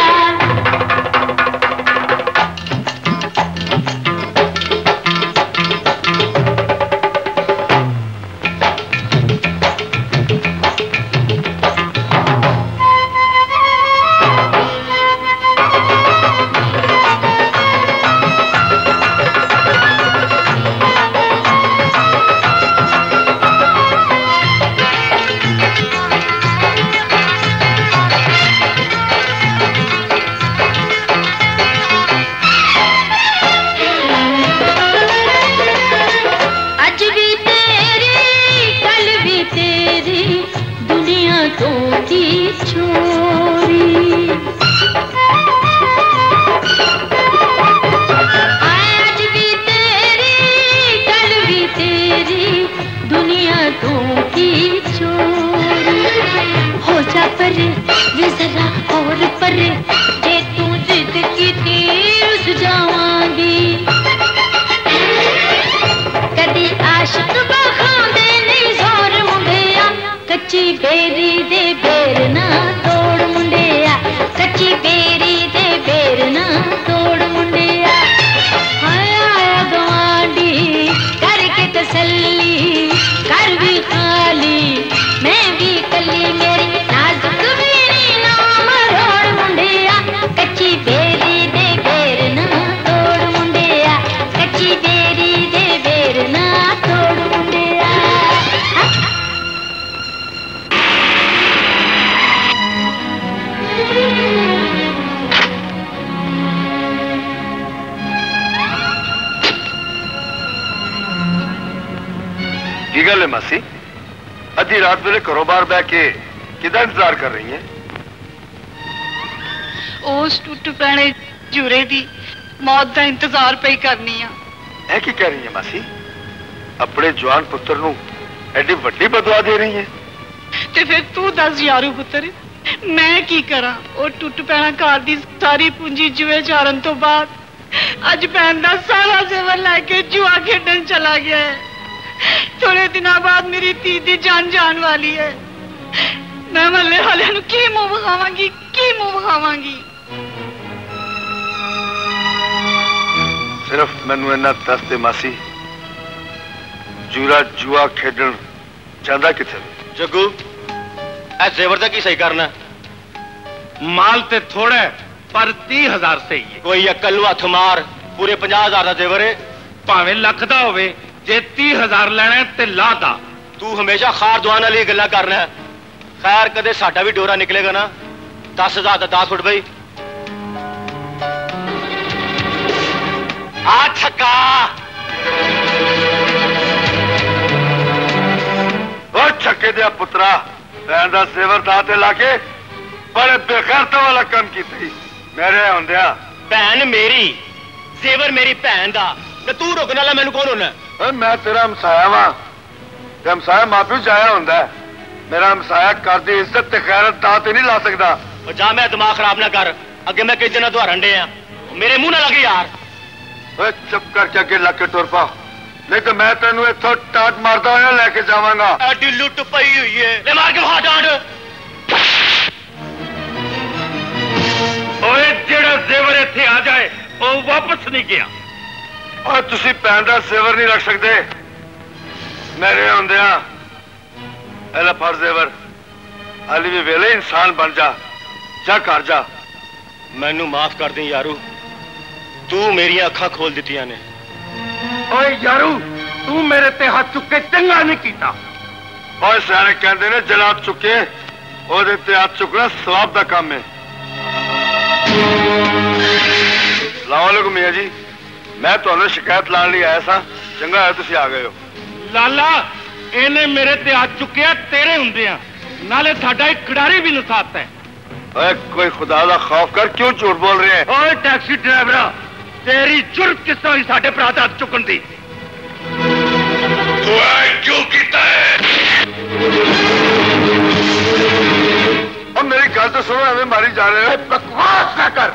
Speaker 4: अद्धी रात वेले घरों बाहर बह के किदा इंतजार कर रही हैं?
Speaker 6: उस टुट पैने जूरे दी मौत का इंतजार पे करनी
Speaker 4: है की कह रही है मासी? अपने जवान पुत्र नूं एडी वड्डी बदवा दे रही है?
Speaker 6: ते फिर तू दस यारू पुत्र मैं की करा? वो टुट पैना घर दी सारी पूंजी जुए चारन तो बाद अज भैन का सारा जेवर लैके जुआ खेडन चला गया है। थोड़े दिनों बाद मेरी धी दी जान जान वाली है। मैं मल्ले वाले नूं की मुंह विखावांगी, की मुंह विखावांगी?
Speaker 4: सिर्फ मैनू इन्ना दस दे मासी, जूरा जुआ खेडन चाहता किथे?
Speaker 2: जग्गू ऐ जेवर दा की सही करना?
Speaker 7: माल ते थोड़ा पर 30,000 सही है।
Speaker 2: कोई अक्ल हथ मार, पूरे 50,000 का जेवर है।
Speaker 7: भावें लख दा होवे, जे 30,000 लेना ते ला दा।
Speaker 2: तू हमेशा खार दुआन वाली गल्लां करना है। खैर कदे साडा भी डोरा निकलेगा ना। 10,000 का 10 फुट बई। आ छक्का।
Speaker 4: टके दिया पुत्रा भैन का सेवर दाते लाके बड़े बेखैरता वाला काम की मेरे होंदिया
Speaker 3: भैन मेरी जेवर मेरी भैन दा ते तू रोकने वाला मैनू कौन होना?
Speaker 4: मैं तेरा हमसाया वा हमसाया मापियो जाया होंदा है मेरा हमसाया कर दी इज्जत ते खैरत दात नहीं ला सकता।
Speaker 3: जा मैं दिमाग खराब ना कर अगे मैं किस दिन दुहारन डे आ मेरे मुंह ना लगे यार।
Speaker 4: चुप करके अगे लग के टुर पा नहीं तो मैं तेन इथों टाट मारता हुआ लेके जावांगा।
Speaker 3: एडी लुट पई हुई है ले मार के वहां डांड।
Speaker 4: ओए जेड़ा जेवर इत्थे आ जाए वो वापस नहीं गया और तुसी भैन दा जेवर नहीं रख सकते मेरे होंदिया एला फड़ जेवर हाली भी वेले इंसान बन जा घर जा।
Speaker 3: मैनू माफ कर दी यारू तू मेरी अखा खोल दित्तियां ने।
Speaker 4: ओए यारू तू मेरे ते हाथ चुके चंगा नहीं कीता। ओए सारे कहते ने जनाब चुके ओदे ते हाथ चुकना सवाब दा काम है। अस्सलामुअलैकुम मियां जी मैं तुहानू शिकायत लाने लिए आया सा चंगा है तुसी आ गए हो।
Speaker 7: लाला इन्हें मेरे ते हाथ चुके तेरे हुंदे आ नाले साडा एक खिडारी भी नसाता है।
Speaker 4: ओए कोई खुदा दा खौफ कर क्यों झूठ बोल रहे हैं?
Speaker 7: ओए टैक्सी ड्राइवरा तेरी जुर्म किस तरह साडे भरा दा हाथ चुकन दी?
Speaker 5: तू क्यों कीता है?
Speaker 4: और मेरी गल तो सुनो हमें मारी जा रहे हैं बकवास ना कर।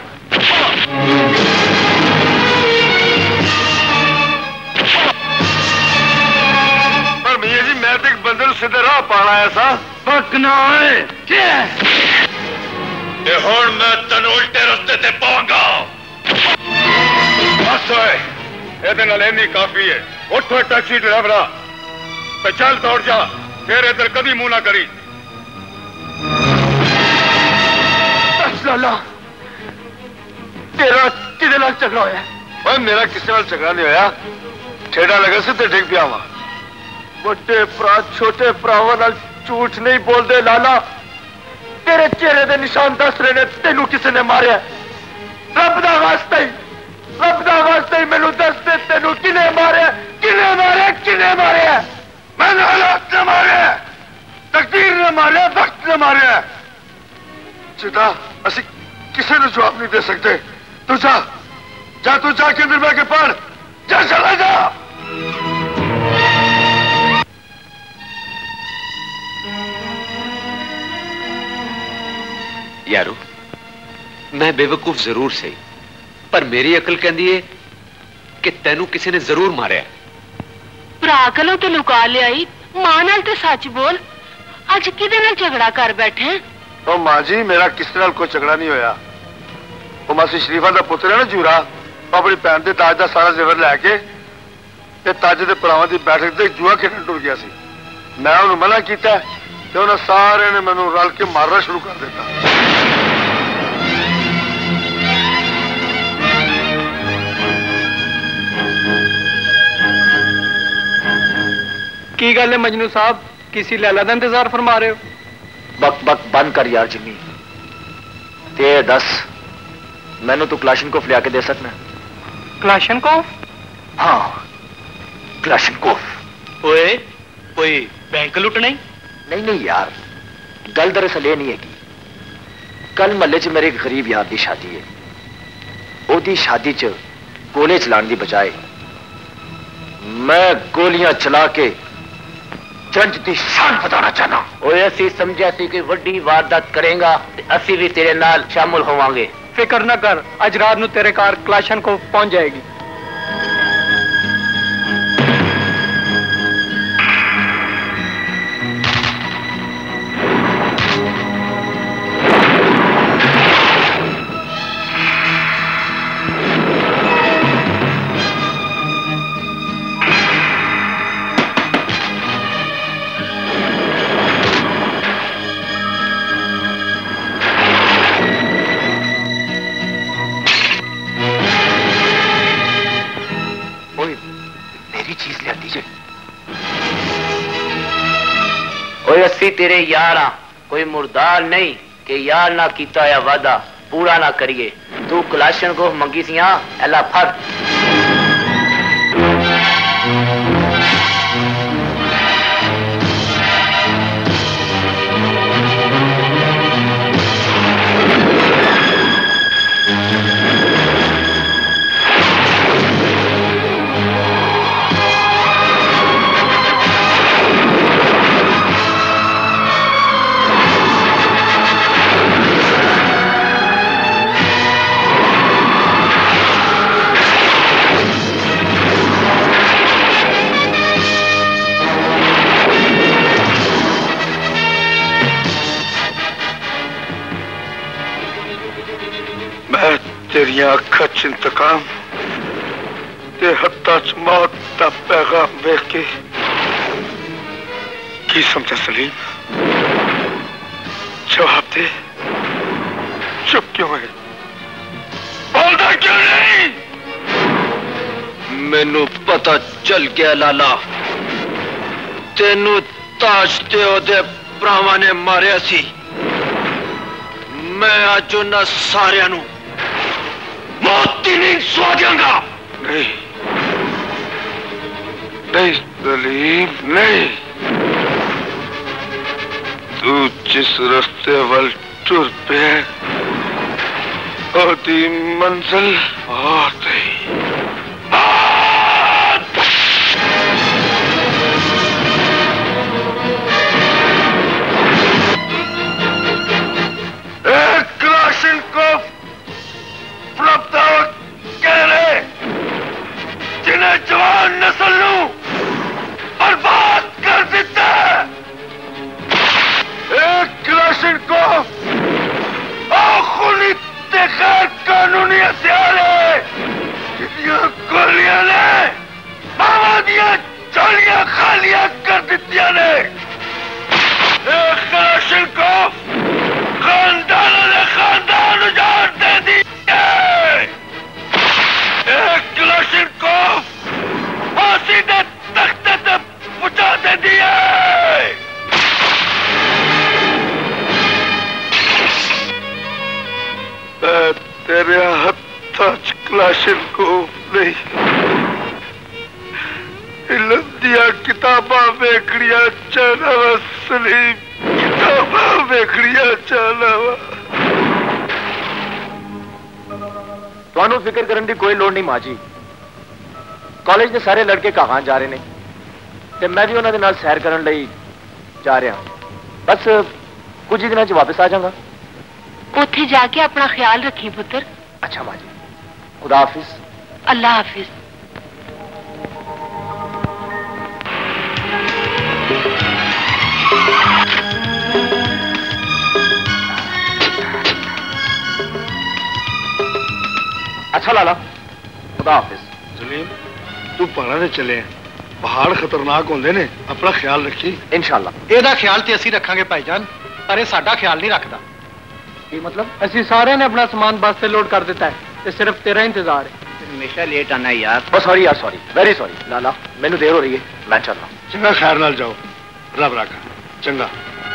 Speaker 4: पर मियां जी मैं तो एक बंदे सीधे राह पाना आया सा
Speaker 7: पकना है
Speaker 5: हुण मैं तेन उल्टे रस्ते ते पाऊंगा।
Speaker 4: बस होए ये इन्नी काफी है उठो टैक्सी ड्राइवरा तो चल दौड़ जा फिर इधर कभी मुंह ना करी। लाला तेरा किदे नाल झगड़ा होया? ओए मेरा किसी नाल झगड़ा नहीं होया ठेडा लगा सी ते डिग पिया वा। बड़े भरा छोटे भरावां नाल झूठ नहीं बोलते लाला तेरे चेहरे दे निशान दस रहे ने तेनू किसी ने मारिया। रब दा वास्ता ही मैनू दस दे तेनू किने मारिया मैंने हालात ने मारिया तकदीर ने मारिया वक्त ने मारिया। चिता असी किसी ने जवाब नहीं दे सकते। तू जा तू जाके अंदर बह के पढ़ जा चला जा।
Speaker 11: यारो मैं बेवकूफ जरूर सही पर मेरी अकल कहती है कि तेनू किसी ने जरूर मारिया।
Speaker 10: भरा कलों तो लुका लिया मां नाल ते सच बोल अज किदे नाल झगड़ा कर बैठे?
Speaker 4: ओ मां जी मेरा किसी नाल कोई झगड़ा नहीं होया। वो मासी शरीफा का पुत्र है ना जूरा अपनी भैन के ताज का सारा जेवर लैके ताजे के भरावां की बैठक से जुआ खेलने टुर गया सी। मैं उन्होंने मना किया तो उन्हें सारे ने मैनू रल के मारना शुरू कर दिता।
Speaker 3: की गल है मजनू साहब किसी लैला का इंतजार फरमा रहे हो?
Speaker 13: बक बक बंद कर यार जिम्मी ते दस मैनू तू क्लाशनकोफ लिया के दे सकना?
Speaker 3: क्लाशनकोफ?
Speaker 13: हाँ क्लाशनकोफ।
Speaker 3: ओए कोई बैंक लुट नहीं?
Speaker 13: नहीं यार गल दरअसल ये नहीं है कि कल महल्ले च मेरे एक गरीब यार की शादी है ओदी शादी च गोले चलाने की बजाय मैं गोलियां चला के जंज की शान बताना चाहना। ओए असी समझा सी कि वड्डी वारदात करेगा असी भी तेरे नाल शामिल होवांगे।
Speaker 3: फिक्र न कर अज रात नू तेरे कार क्लाशनकोफ पहुंच जाएगी।
Speaker 13: असी तेरे यार हाँ कोई मुर्दार नहीं कि यार ना कीता या वादा पूरा ना करिए। तू क्लाशनकोफ मंगी सी हाँ एला फड़।
Speaker 4: तेरिया अखा च इंतकाम ते हत्था च मौत दा पैगाम वेख के की समझा सलीम? जवाब दे, चुप क्यों है? बोलता क्यों नहीं?
Speaker 1: मैनू पता चल गया लाला, तेनू ताज ते ओदे भरावां ने मारिया सी। मैं अज उन्हां सारियां नू मौत दी नींद सुआ दियांगा।
Speaker 4: नहीं नहीं सलीम, नहीं। तू जिस रास्ते वल टुर पे ओदी मंजिल और गई। क्लाशनकोव कहने जिन्हें जवान नस्ल नू बर्बाद कर दिता है। एक क्लाशनकोव खूनी ते गैर कानूनी हथियार है जिन्दियां गोलियां ने मावा दियां झोलियां खालियां कर दित्तियां ने। एक क्लाशनकोव खानदानों ने खानदान उजाड़ दे दिए। एक क्लाशनकोव फांसी दे तख्ते ते पहुंचा दे दिए। तेरे हत्था च क्लाशनकोव नहीं, इल्म दिया किताबां वेखड़ियां चाहना वा सलीम, किताबां वेखड़ियां चाहना वा।
Speaker 13: ਤੁਹਾਨੂੰ ਫਿਕਰ ਕਰਨ ਦੀ ਕੋਈ ਲੋੜ ਨਹੀਂ ਮਾਂ ਜੀ। ਕਾਲਜ ਦੇ ਸਾਰੇ ਲੜਕੇ ਕਾਹਾਂ ਜਾ ਰਹੇ ਨੇ ਤੇ ਮੈਂ ਵੀ ਉਹਨਾਂ ਦੇ ਨਾਲ ਸੈਰ ਕਰਨ ਲਈ ਜਾ ਰਿਹਾ। ਬਸ ਕੁਝ ਹੀ ਦਿਨਾਂ 'ਚ ਵਾਪਸ ਆ ਜਾਵਾਂਗਾ।
Speaker 10: ਉੱਥੇ ਜਾ ਕੇ ਆਪਣਾ ਖਿਆਲ ਰੱਖੀ ਪੁੱਤਰ।
Speaker 13: अच्छा माँ जी, खुदा हाफिज।
Speaker 10: अल्लाह हाफिज।
Speaker 13: अच्छा लाला, खुदा हाफिज।
Speaker 4: सलीम, तू पहाड़ा से चले हैं, पहाड़ खतरनाक होंदे ने, अपना ख्याल रखी।
Speaker 13: इंशाल्लाह।
Speaker 14: ਇਹਦਾ ਖਿਆਲ ਤੇ ਅਸੀਂ ਰੱਖਾਂਗੇ ਭਾਈਜਾਨ, ਪਰ ਇਹ ਸਾਡਾ ਖਿਆਲ ਨਹੀਂ ਰੱਖਦਾ।
Speaker 13: ਕੀ मतलब?
Speaker 14: ਅਸੀਂ ਸਾਰਿਆਂ ਨੇ ਆਪਣਾ ਸਮਾਨ ਬੱਸ ਤੇ ਲੋਡ ਕਰ ਦਿੱਤਾ ਹੈ ਤੇ ਸਿਰਫ ਤੇਰਾ ਇੰਤਜ਼ਾਰ ਹੈ।
Speaker 13: हमेशा लेट आना यार। ओ सॉरी यार, सॉरी, वेरी सॉरी। लाला, मैनू देर हो रही है, मैं चल रहा हूँ।
Speaker 4: चंगा, खैर नाल जाओ, रब रखा। चंगा।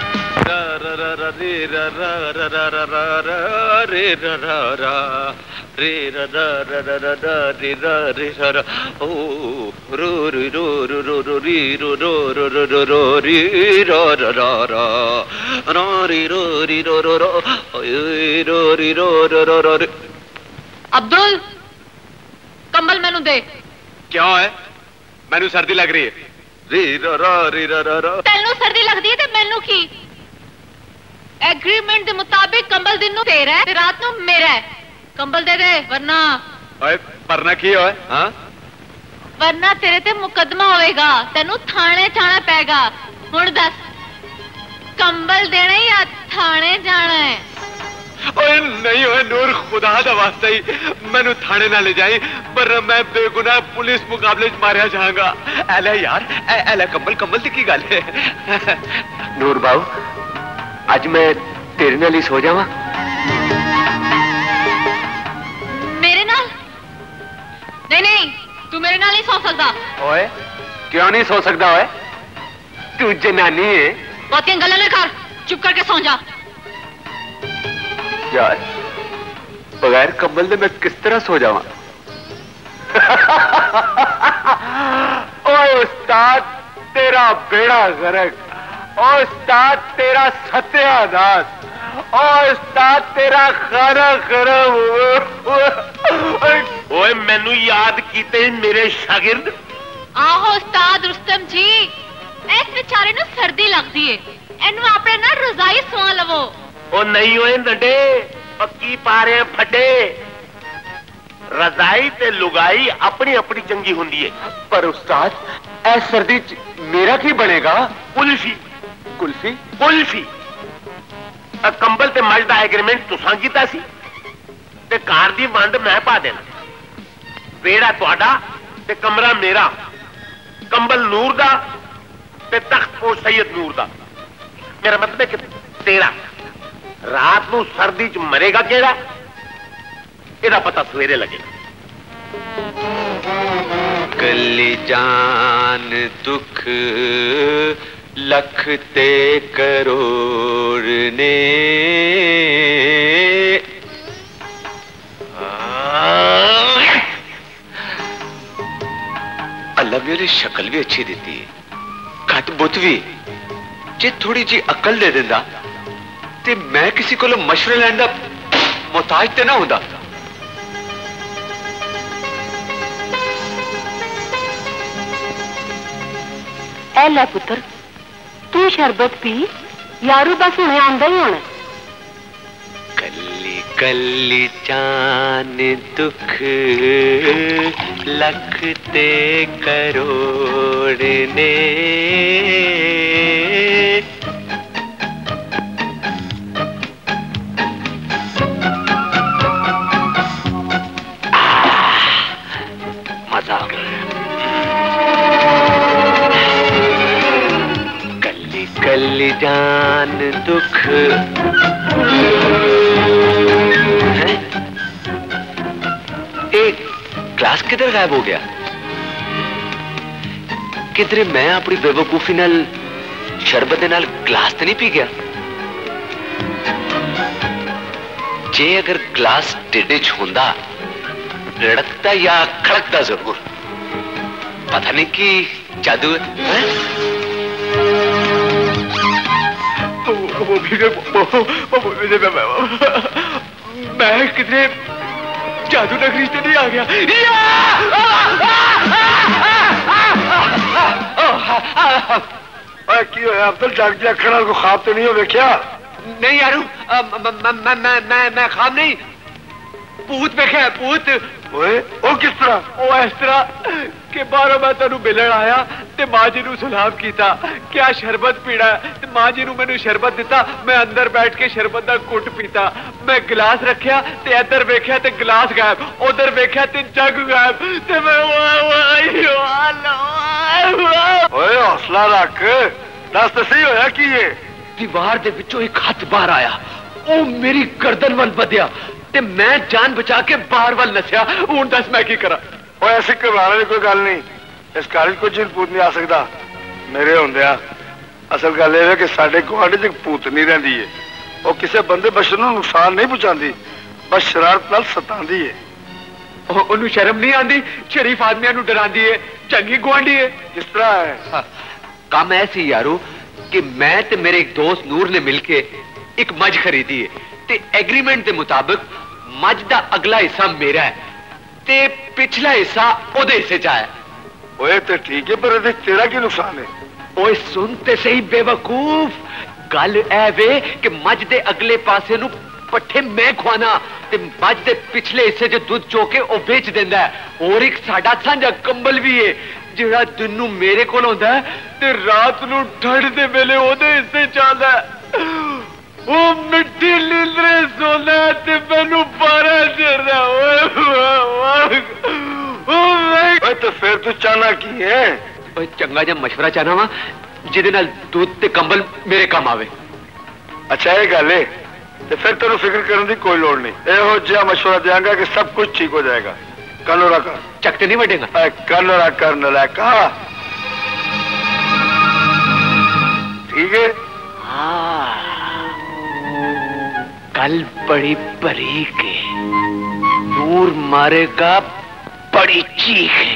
Speaker 10: अब्दुल, कंबल मैनू दे।
Speaker 9: क्या है? मैनू सर्दी लग रही है।
Speaker 10: तेनू सर्दी लगती है ते मैनू की? एग्रीमेंट के मुताबिक कंबल दिन नू तेरा है ते रात नू मेरा है। कंबल दे दे वरना।
Speaker 9: ओए परना की है? हाँ?
Speaker 10: वरना तेरे ते मुकदमा होएगा, तेनू थाने जाना पेगा। हुण दस, कंबल देना या थाने जाना है?
Speaker 9: ओए नहीं ओए नूर, खुदा दा वास्ता ही मैनू थाने ना ले जाई, पर मैं बेगुनाह पुलिस मुकाबले च मारिया जाऊंगा। ऐले यार, ऐले कंबल कंबल दी की गल है?
Speaker 13: नूर बाबू, आज मैं तेरे नाल ही सो जावा?
Speaker 10: मेरे नाल? नहीं नहीं, तू मेरे नाल नहीं सो सकता।
Speaker 9: ओए क्यों नहीं सो सकता? ओए तू जनानी है।
Speaker 10: बहुतियां गल्लां ना कर, चुप करके सो जा।
Speaker 9: यार बगैर कंबल दे मैं किस तरह सो जावा? ओए उस्ताद तेरा बेड़ा गर्क, ओ उस्ताद तेरा सत्यानाश, ओ उस्ताद तेरा खाना खराब। ओए मैनू याद कीते मेरे शागिर्द।
Speaker 10: आहो उस्ताद रुस्तम जी, इस बेचारे नू सर्दी लगती है, इनू अपने ना रजाई सवा लवो।
Speaker 12: ओ नहीं होए नडे, पक्की पारे फटे। रजाई ते लुगाई अपनी अपनी चंगी हुंदी है।
Speaker 9: पर उस्ताद ऐ सर्दी च मेरा की बनेगा?
Speaker 12: कुल्फी।
Speaker 9: कुल्फी?
Speaker 12: कुल्फी। कंबल ते मज दा एग्रीमेंट तुसां कीता सी, ते कार दी वंड मैं पा देना। बेड़ा तुहाडा ते कमरा मेरा, कंबल नूर दा ते तख्त ओ सैयद नूर दा। मेरा मतलब है कि तेरा रात नूं सर्दी च मरेगा केड़ा, इहदा पता सवेरे लगेगा।
Speaker 11: कली जान दुख लख ते करोड़ ने, अल्लाह मेरी शक्ल भी अच्छी देती है, घट बुत भी। जे थोड़ी जी अकल दे दिंदा ते मैं किसी को मशवरे लैण दा मुहताज ते ना होंदा।
Speaker 10: ऐ लै पुत्र, तू शरबत पी, यारू बस हुणे आंदा ही होना।
Speaker 11: कली कली जान दुख लख ते करोड़ ने, मजा आ गया। कली कली जान दुख है। एक ग्लास किधर गायब हो गया? किधरे मैं अपनी बेवकूफी नाल शरबत दे नाल ग्लास तो नहीं पी गया? जे अगर ग्लास टिड्डे च होंदा लड़कता या खड़कता जरूर। पता नहीं कि जादू है। मैं कितने जादू नगरी से नहीं आ गया।
Speaker 4: की होया अब्दुल, जाग के अखर को ख्वाब तो नहीं हो देखा?
Speaker 11: नहीं यारू, मैं ख्वाब नहीं, भूत देखा है, भूत।
Speaker 4: ओए ओ किस तरह?
Speaker 9: ओ इस तरह कि बाहरों मैं तेनू मिलण आया ते मां जी नू सलाम कीता, क्या शरबत पीना है? ते मां जी नू मैनू शरबत दिता, मैं अंदर बैठ के शरबत दा घुट पीता। मैं गिलास रखिया ते इधर वेख्या ते गिलास गायब, उधर वेख्या ते जग गायब ते मैं
Speaker 4: ओए हौसला रख, दस तो सही होया की ये?
Speaker 11: दीवार दे विचों एक हाथ बाहर आया, ओ मेरी गर्दन वल बधिया ते मैं जान बचा के बाहर वल नसिया। हुण दस मैं की करा?
Speaker 4: ओए ऐसी घबराने की कोई गल नहीं, इस घर कोई जिन भूत नहीं आ सकता मेरे होंदिया। असल गल यह है कि साडे गुआढ़ च भूत नहीं रहिंदी है, वो किसी बंदे बशर नूं नुकसान नहीं पहुंचाती, बस शरारत नाल सतांदी है।
Speaker 9: ओनू शर्म नहीं आती? शरीफ आदमियों नूं डरांदी है, चंगी गुआंढी है।
Speaker 4: किस तरह है?
Speaker 11: काम ऐसी यारो कि मैं ते मेरे एक दोस्त नूर ने मिलके एक मज खरीदी है ते एग्रीमेंट के मुताबिक मज दा अगला हिस्सा मेरा है ते पिछला हिस्सा ओदे हिस्से च आया।
Speaker 4: ओए ते ठीक है, पर इहदे तेरा की नुकसान है?
Speaker 11: ओए सुन ते सही बेवकूफ, गल ऐ वे कि मज दे अगले पासे नूं पट्ठे मैं खुआना ते मज दे पिछले हिस्से च दुध चोके ओ बेच देंदा है। और एक साडा सांझा कंबल भी है जिहड़ा दिन नूं मेरे कोल होंदा है ते रात नूं ठंड दे वेले ओदे हिस्से च आंदा है। ओ मिट्टी लीलरे सोना ते मैनू पारा चढ़दा।
Speaker 4: ओए तो फिर तू चाहना की है?
Speaker 11: ओए चंगा जा मशवरा चाहना वा जिहदे नाल दूध ते कंबल मेरे काम आवे।
Speaker 4: अच्छा ये गल है, तो फिर तेन फिक्र करने की कोई लोड़ नहीं, यहो जिहा मशवरा देंगा कि सब कुछ ठीक हो जाएगा। कल और कर
Speaker 11: चकते नहीं बढ़ेगा।
Speaker 4: कल और कर नलायका, ठीक है?
Speaker 11: हाँ, कल बड़ी बरीक है, नूर मारेगा बड़ी चीख है।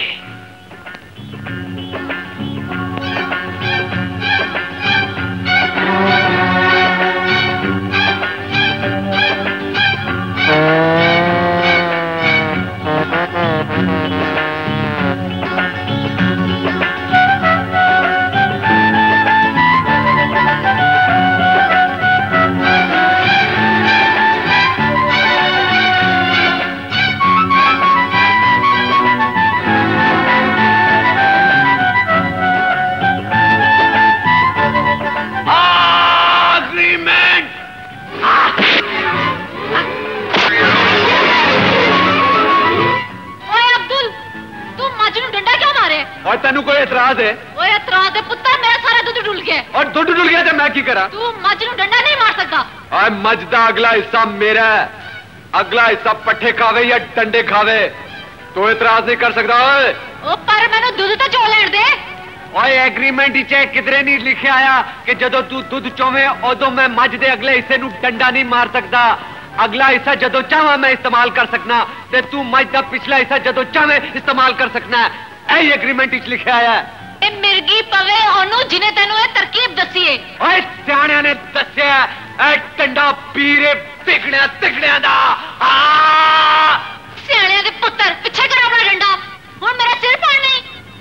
Speaker 9: एतराज है?
Speaker 6: ओए एतराज है पुत्तर, मेरा सारा दूध डुल गया।
Speaker 9: और दूध डुल गया तो मैं की करा?
Speaker 6: तू मज नूं डंडा नहीं मार सकता।
Speaker 9: और मज दा अगला हिस्सा मेरा है, अगला हिस्सा पट्ठे खावे या डंडे खावे, तो एतराज नहीं कर सकता। ओए
Speaker 6: ओ पर मैनू दूध तो चो लेण दे।
Speaker 9: ओए एग्रीमेंट इचे किधरे नहीं लिखे आया कि जदों तू दूध चोवे उदों मैं मज दे अगले हिस्से नूं डंडा नहीं मार सकता। अगला हिस्सा जदों चाहां मैं इस्तेमाल कर सकना, ते तू मज दा पिछला हिस्सा जदों चाहे इस्तेमाल कर सकना है। यही एग्रीमेंट इच लिखे आया है।
Speaker 6: ए मिर्गी पवे ओनू जिने तेनू ये तरकीब दसी है।
Speaker 9: ओए सियाणियां ने दस्या ए डंडा पीरे तिगड़ियां तिगड़ियां दा।
Speaker 6: सियाणियां दे पुत्तर पीछे कर अपना डंडा, हुण मेरा सिर फाड़नी।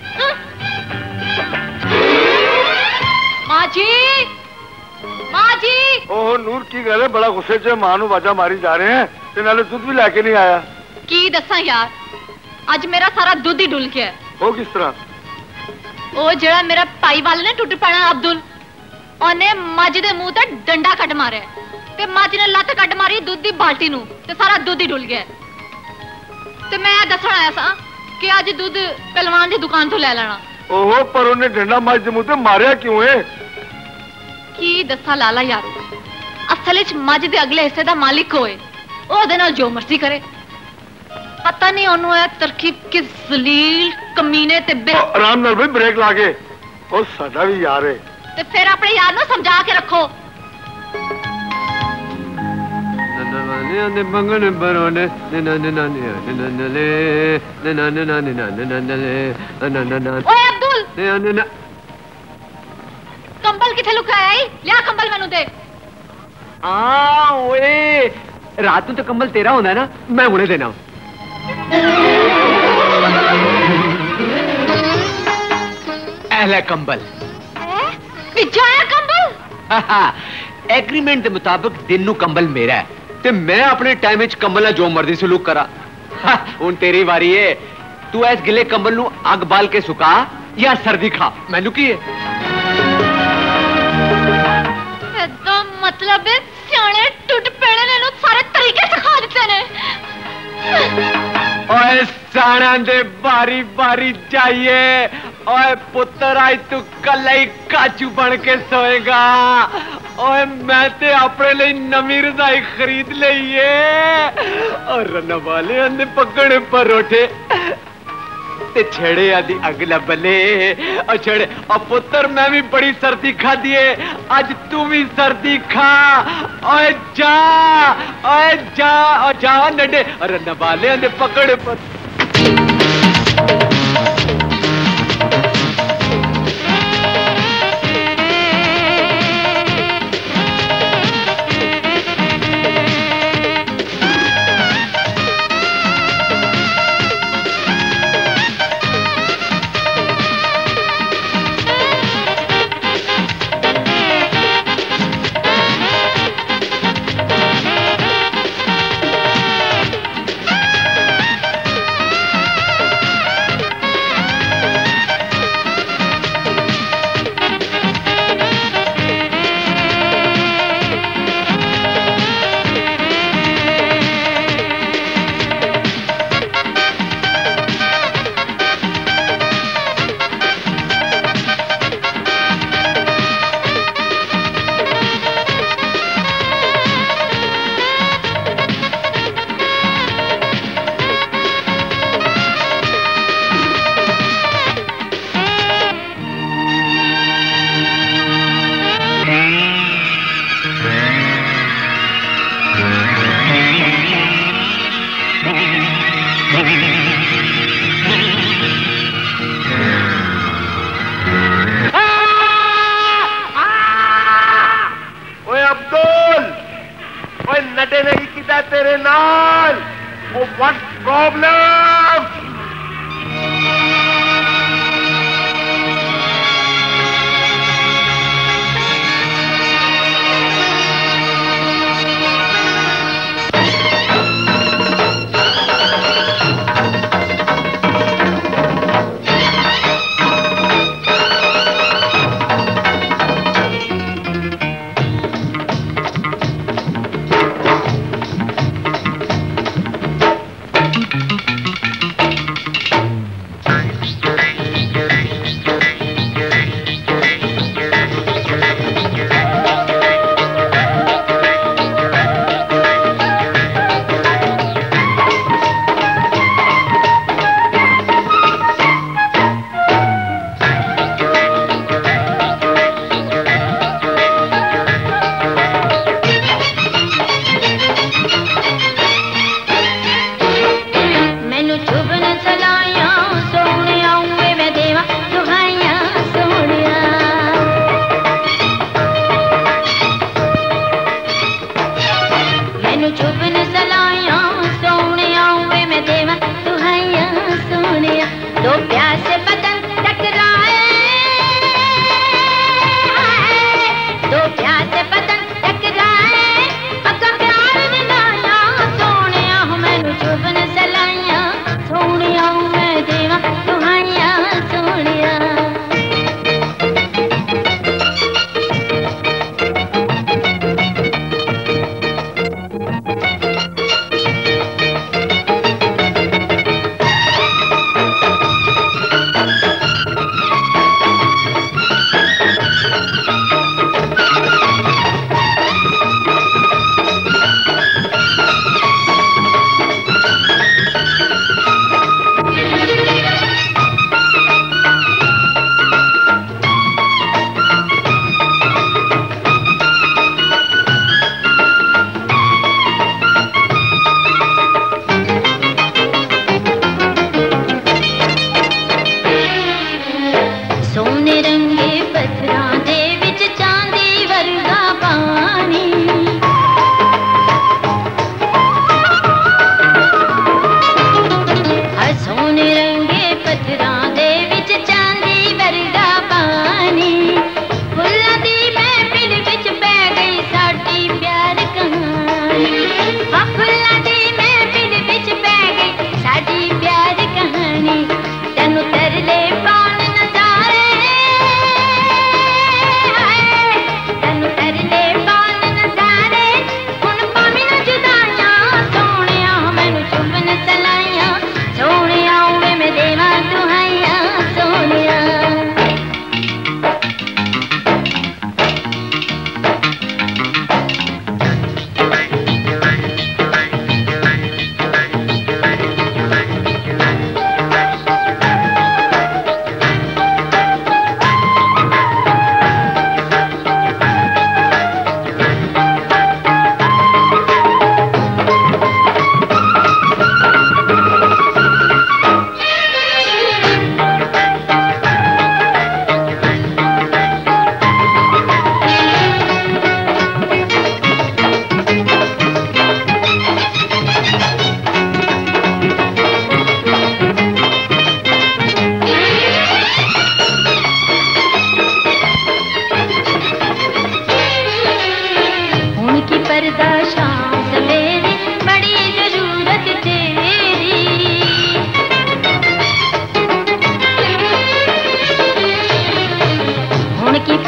Speaker 6: मां जी, मां जी।
Speaker 4: ओह नूर की गल है, बड़ा गुस्से च मां नू वाजा मारी जा रहे हैं ते नाले दूध भी लेके नहीं आया।
Speaker 6: की दसा यार, अज मेरा सारा दूध ही डुल गया।
Speaker 4: वो किस तरह?
Speaker 6: ओ जेड़ा मेरा पाई वाले ने टुट पैना अब्दुल, ओने मज दे मुंह ते डंडा कट मारिया ते मज ने लत कट मारी दूध दी बाल्टी नू ते सारा दूध ही डुल गया। ते मैं दसण आया सा कि अज दूध पहलवान दी दुकान तो ले लेना।
Speaker 4: ओहो पर उन्हें डंडा मज दे मुंह ते मारिया क्यों है?
Speaker 6: की दसा लाला यारो, असल विच मज दे अगले हिस्से दा मालिक होए, ओदे नाल जो मर्जी करे। पता नहीं ओनू है तरकीब किस जलील कमीने ते
Speaker 4: आराम नाल भाई ब्रेक ला के, ओ साडा भी यार है।
Speaker 6: ते फिर अपने यार नू समझा के रखो।
Speaker 9: मंगन बरोने
Speaker 6: ओए अब्दुल, कंबल किथे लुकाया है? लिया कंबल मैनू दे।
Speaker 9: ओए रात को तो कंबल तेरा होना है ना, मैं हुणे देना। एला कंबल
Speaker 6: पिछाया कंबल।
Speaker 9: एग्रीमेंट के मुताबिक दिन नू कंबल मेरा है ते मैं अपने टाइम विच कंबल जो मर्जी सलूक करा। हुण तेरी वारी है, तू इस गिले कंबल नू अग बाल के सुका या सर्दी खा, मैनू की है?
Speaker 6: मतलब सियाने टुट पैने ने सारे तरीके सिखा दिते ने।
Speaker 9: ओए साणा दे बारी बारी जाइए। ओए पुत्र आज तू कल ही काचू बन के सोएगा। ओए मैं ते अपने लिए नवी रजाई खरीद लीए और रन वाले अंदर पकड़े परोठे ते छेड़े आदि अगला बले और छेड़े। और पुत्र मैं भी बड़ी सर्दी खा दिए, आज तू भी सर्दी खा। ओए जा, ओए जा, और जा नडे और नवाले अंदर पकड़े पर।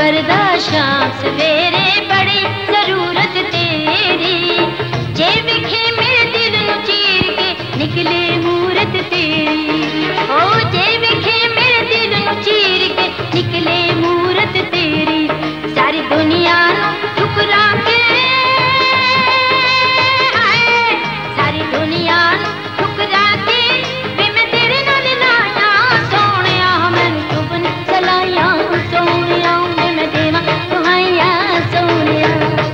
Speaker 15: करदा शाम सवेरे बड़ी जरूरत तेरी जे विखे मेरे दिल नू चीर के निकले मूरत तेरी ओ जे विखे मेरे दिल नू चीर के निकले मूरत तेरी सारी दुनिया नू ठुकरा के सारी दुनिया नू ठुकरा के वे मैं तेरे नाल लाया सोहणिया मैनू चुभन सलाइया सोहणिया वे मैं देवां दुहाइया सोहणिया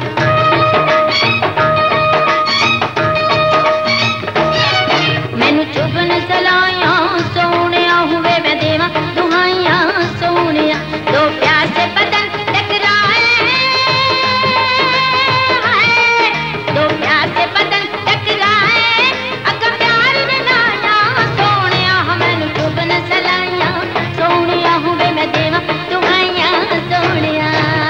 Speaker 15: मैनू चुभन सलाइया सोहणिया वे मैं देवां दुहाइया सोहणिया दो प्यासे बदन टकराए दो प्यासे बदन टकराए अगर प्यार ने लाया सोहणिया मैनू चुभन सलाइया सोहणिया वे मैं देवां दुहाइया सोहणिया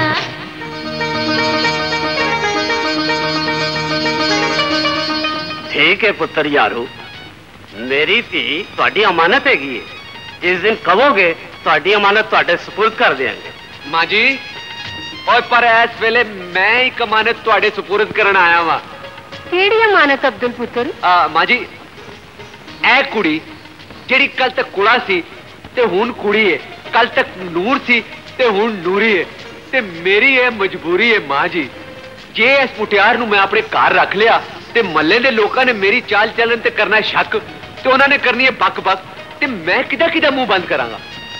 Speaker 12: ठीक है पुत्र यारो मेरी धी ਤੁਹਾਡੀ अमानत हैगी है जिस दिन कहोगे ਤੁਹਾਡੀ अमानत ਤੁਹਾਡੇ सुपुर्द कर देंगे
Speaker 11: मां जी और पर इस वेले मैं ही अमानत ਤੁਹਾਡੇ सुपुर्द करन आया वा
Speaker 10: केड़ी अमानत अब्दुल पुत्र
Speaker 11: मां जी ए कुड़ी जेड़ी कल तक कुड़ा सी ते हुन कुड़ी है कल तक नूर सी ते हुन नूरी है ते मेरी ये मजबूरी है मां जी जे इस मुटियार नु मैं अपने घर रख लिया ते मल्ले दे लोकां ने मेरी चाल चलन ते करना शक ते उन्होंने करनी है बक बक ते मैं किदा किदा मुंह बंद करांगा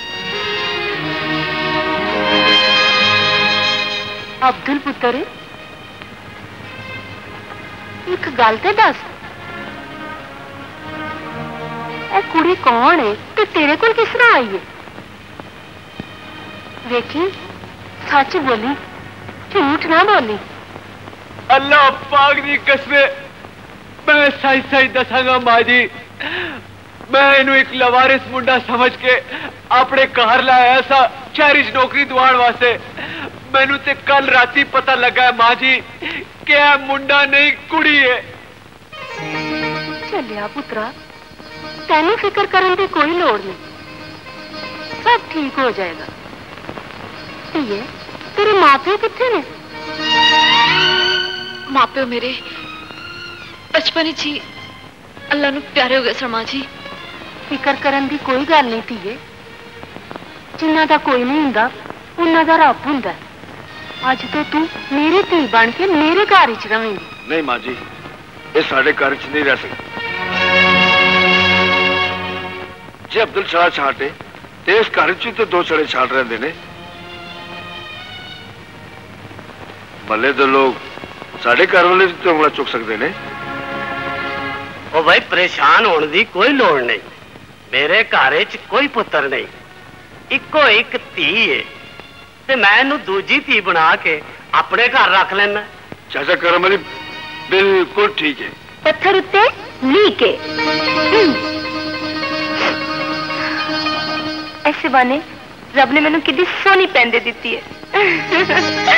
Speaker 10: अब्दुल पुत्र एक गल ते दस ए कुड़ी कौन है ते तेरे कोल किस तरह आई है देखी सच बोली झूठ ना बोली
Speaker 11: अल्लाह पाक दी कसम मैं सही सही दसांगा मां जी मैं इनू एक लवारिस मुंडा समझ के अपने घर लाया सा शहरी च नौकरी दुआण वास्ते मैनू ते कल राती पता लगा है मां जी कि यह मुंडा नहीं कुड़ी है
Speaker 10: चलिया पुत्रा तेनू फिक्र करने की कोई लोड़ नहीं सब ठीक हो जाएगा धीए तेरे माँ प्यो कितने ने
Speaker 6: माँ प्यो मेरे बचपन ही अल्लाह नू प्यारे हो गए सर मां जी
Speaker 10: फिक्र करने की कोई गल नहीं धीए जिन्ना दा कोई नहीं हुंदा उन्ना दा रब हुंदा अज तो तू मेरी धी बन के मेरे घर च रवेंगी
Speaker 4: नहीं मां जी ये साडे घर च नहीं रह सकती जे अब्दुल शाह छाटे ते इस घर च तो दो छड़े छाट रहे ने मल्ले दे लोग साडे घर वाले तो उंगला चुक सकते ने
Speaker 12: ओ भाई परेशान होने की कोई लोड़ नहीं मेरे घर च कोई पुत्र नहीं इको एक धी है ते मैं इनू दूजी धी बना के अपने घर रख लेना
Speaker 4: चाचा करम अली बिल्कुल ठीक है
Speaker 10: पत्थर उत्ते लीके ऐसे बने रब ने मैनू कितनी सोहनी पहन दे दी है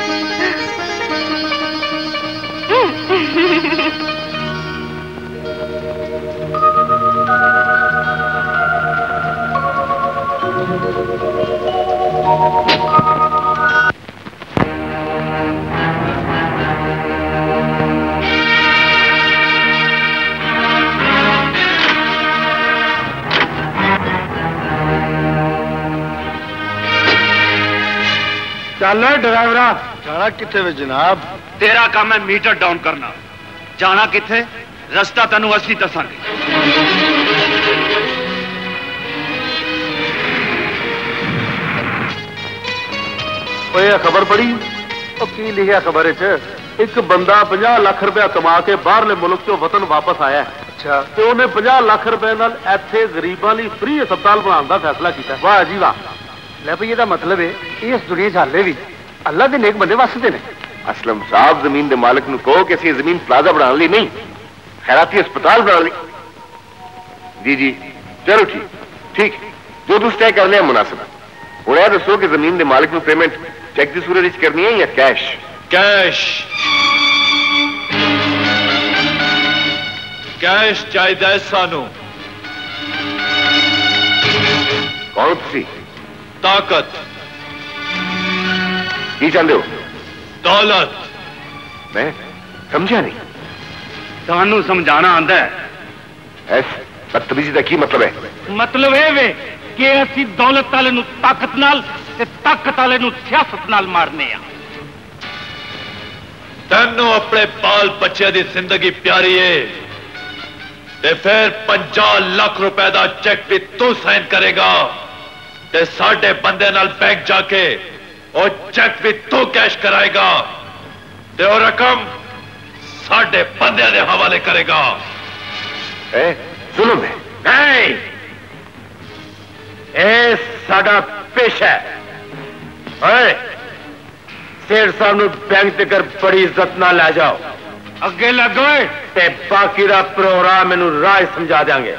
Speaker 7: चल ड्राइवरा
Speaker 4: जाना किथे वे जनाब
Speaker 5: तेरा काम है मीटर डाउन करना जाना किथे रास्ता तेनू असी दसांगे
Speaker 4: खबर पढ़ी तो की लिखा खबर एक बंदा 50 लाख रुपया कमा के बाहरले मुल्क चो वतन वापस आया अच्छा तो उन्हें 50 लाख रुपए नाल इत्थे गरीबां लई फ्री अस्पताल बनाने का फैसला किया वाह जी वाह
Speaker 14: ले भाई ये मतलब है इस दुनिया हाले भी अल्लाह के नेक बंदे वसदे ने
Speaker 4: असलम साहब जमीन के मालिक नूं कहो कि असीं जमीन प्लाजा बनाने लई नहीं खैराती अस्पताल बनाने लई जी जी चलो ठीक ठीक जो तुसीं तय कर लिया मुनासिब हुण यह दसो कि जमीन के मालिक नूं पेमेंट चेक की सूरत विच करनी है या कैश
Speaker 5: कैश कैश चाहिए सानू
Speaker 4: कौन तुसी
Speaker 5: ताकत
Speaker 4: की चाहते हो?
Speaker 5: दौलत।
Speaker 4: मैं समझा नहीं।
Speaker 14: थानू समझाना आंदा है।
Speaker 4: बदतमीजी का की मतलब है?
Speaker 7: मतलब ये वे कि असी दौलत वाले नू ताकत नाल ते ताकत वाले नू सियासत नाल मारने आ।
Speaker 5: तेनों अपने बाल बच्चे की जिंदगी प्यारी है ते फिर 50 लाख रुपए का चेक भी तू साइन करेगा ते साडे बंदे नाल बैंक जाके और चेक भी तू कैश कराएगा ते वो रकम साडे बंदे दे हवाले करेगा।
Speaker 4: जुल्म है।
Speaker 14: नहीं, ए साडा पेशा है। ओए सेठ साहब नू बैंक तक बड़ी इज्जत ना ले जाओ। अगे लगो ते बाकी दा प्रोग्राम मैनू राज समझा देंगे।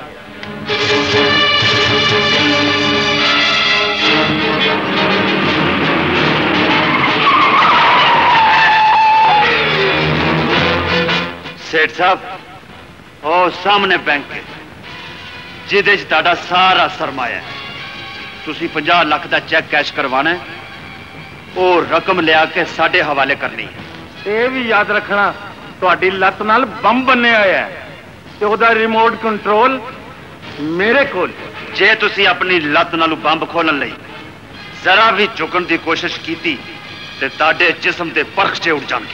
Speaker 12: सेठ साहब ओ सामने बैंक है जिदे च तुहाडा सारा सरमाया है। तुसी 50 लाख का चेक कैश करवाना है, वो रकम लिया के साडे हवाले करनी है।
Speaker 7: ये भी याद रखना तुहाडी लत नाल बम बन्ने होया है ते ओदा रिमोट कंट्रोल मेरे कोल।
Speaker 12: जे तुसी अपनी लत नाल बंब खोलन लई जरा भी झुकण की कोशिश की ते तुहाडे जिस्म के परखचे उड़ जाणगे।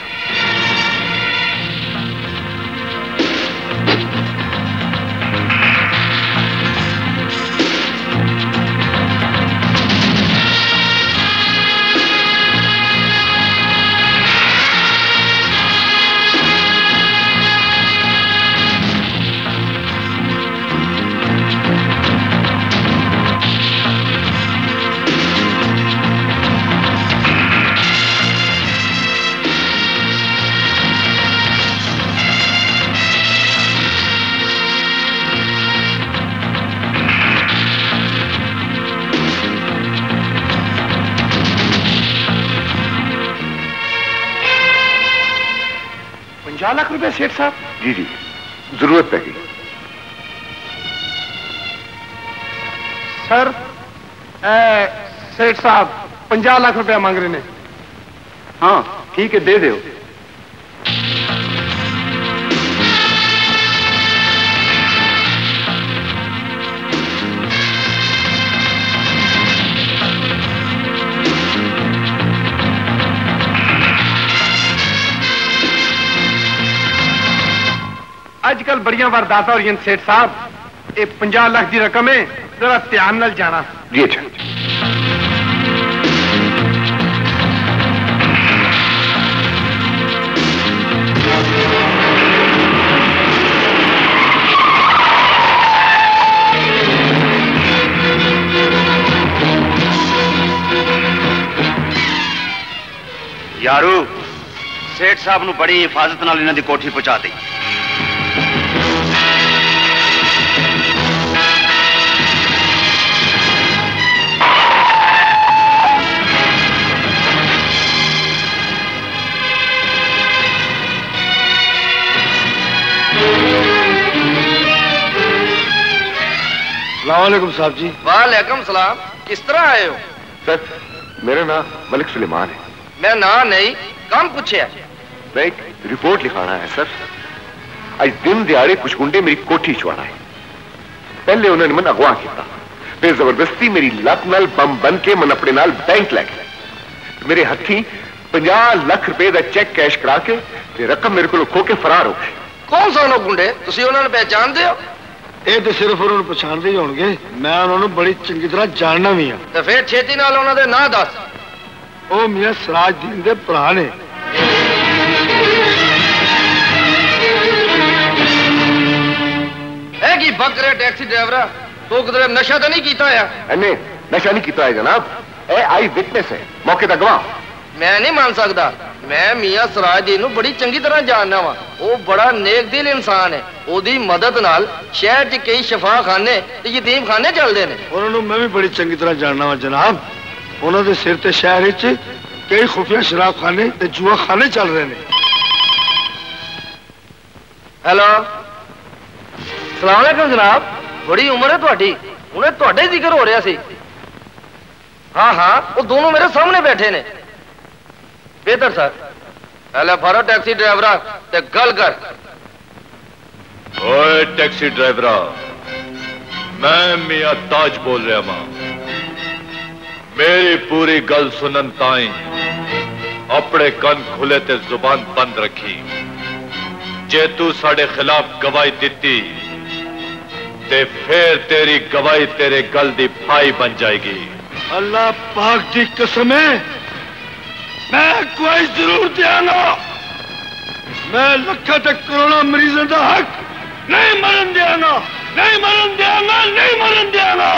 Speaker 4: लाख रुपए सेठ साहब? जी जी, जरूरत है।
Speaker 7: सर सेठ साहब 50 लाख रुपया मांग रहे ने।
Speaker 14: हाँ ठीक है, दे दो।
Speaker 7: आजकल बड़ियां वारदात हो रही हैं सेठ साहब, ये 50 लाख की रकम है, जरा ध्यान नाल जाना।
Speaker 4: जी अच्छा।
Speaker 12: यारू सेठ साहब नू बड़ी हिफाजत नाल इन्हां दी कोठी पहुंचा दी।
Speaker 2: वालेकुम साहब जी।
Speaker 1: वालेकुम सलाम। किस तरह आए हो?
Speaker 4: सर मेरा नाम मलिक सुलेमान है।
Speaker 1: मैं ना नहीं काम पूछे।
Speaker 4: मैं एक रिपोर्ट लिखाना है सर। आज दिन दिहाड़े कुछ गुंडे मेरी कोठी छुआना है। पहले उन्होंने मन अगवा किया, फिर जबरदस्ती मेरी लत नाल बम बन के मन अपने नाल बैंक लै गए। मेरे हथी 50 लाख रुपए का चेक कैश करा के रकम मेरे को खो के फरार हो गए।
Speaker 1: कौन सा लोग गुंडे? तुसी उन्होंने पहचानते हो?
Speaker 2: ये तो सिर्फ उन्होंने पछाणते ही होंगे, मैं उन्होंने बड़ी चंगी तरह जानना भी हाँ।
Speaker 1: तो फिर छेती नाल उन्होंने ना दस।
Speaker 2: वो मियां सराजदीन दे भरा ने।
Speaker 1: की बकरे टैक्सी ड्राइवर तो किधर नशा तो नहीं किया है?
Speaker 4: नशा नहीं किया है जनाब, ए आई विटनेस है, मौके का गवाह।
Speaker 1: मैं नहीं मान सकता। मैं मियां सराजदीन नूं बड़ी चंगी तरह जानना वा। वो बड़ा नेक दिल इंसान है। ओदी मदद नाल शहर च कई शफा खाने ते यतीम खाने चलते हैं।
Speaker 2: उन्होंने मैं भी बड़ी चंगी तरह जानना वा जनाब। उन्होंने सिर ते शहर च कई खुफिया शराब खाने ते जुआ खाने चल रहे हैं।
Speaker 1: हेलो सलाम अलैकुम जनाब। बड़ी उम्र है तुहाडी, उन्हें तुहाडे जिक्र हो रहा सी। हाँ हाँ वो दोनों मेरे सामने बैठे ने। बेहतर सर पहले भरो टैक्सी ड्राइवरा ते गल कर।
Speaker 5: ओए टैक्सी ड्राइवरा, मैं मियां ताज बोल रहा मां। मेरी पूरी गल सुनन ताई अपने कन खुले ते जुबान बंद रखी। जे तू साडे खिलाफ गवाही दिती ते फिर तेरी गवाही तेरे गल दी फाई बन जाएगी।
Speaker 7: अल्लाह पाक की कसम है, मैं कोई जरूर देंगा। मैं लखा तक करोड़ों मरीजों का हक नहीं मरन देंगा, नहीं मरन देंगा, नहीं मरन देंगा।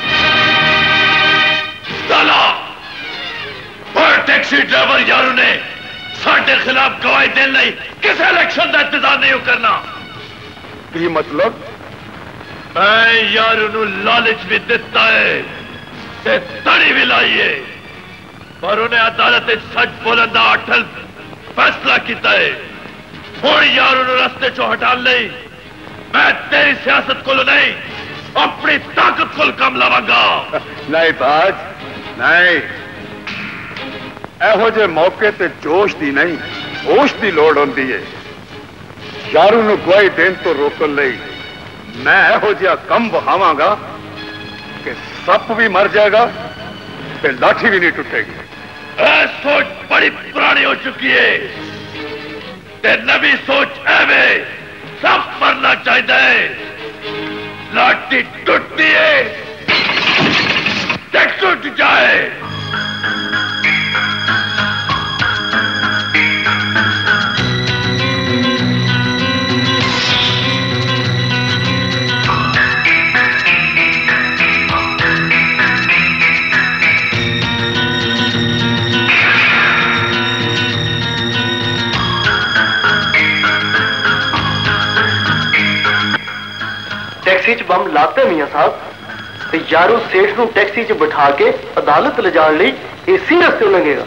Speaker 5: साला और टैक्सी ड्राइवर यारू ने साडे खिलाफ गवाही देने लई किस इलेक्शन का इंतजार नहीं करना।
Speaker 4: की मतलब?
Speaker 5: मैं यारू नू लालच भी दिता है ते तड़ी भी लाई है, पर उन्हें अदालत सच बोलन का अटल फैसला किया है। हुण यारू नू रस्ते चो हटाने लई मैं तेरी सियासत को नहीं अपनी ताकत को कम लवांगा।
Speaker 4: नहीं ताज नहीं, एहो जे मौके ते जोश दी नहीं होश दी लोड़ होंदी है। यारू नू गवाही देन तो रोकन लई मैं एहो जिहा कम बहावांगा कि सप भी मर जाएगा ते लाठी भी नहीं टूटेगी।
Speaker 5: सोच बड़ी पुरानी हो चुकी है ते नवी सोच एवे सब मरना चाहिए। लाठी टूटती है ते टूट जाए।
Speaker 13: टैक्सी च बम लाते मियां साहब ते यारू सेठ नू टैक्सी च बिठा के अदालत ले जाने लई इसी रस्ते लंघेगा।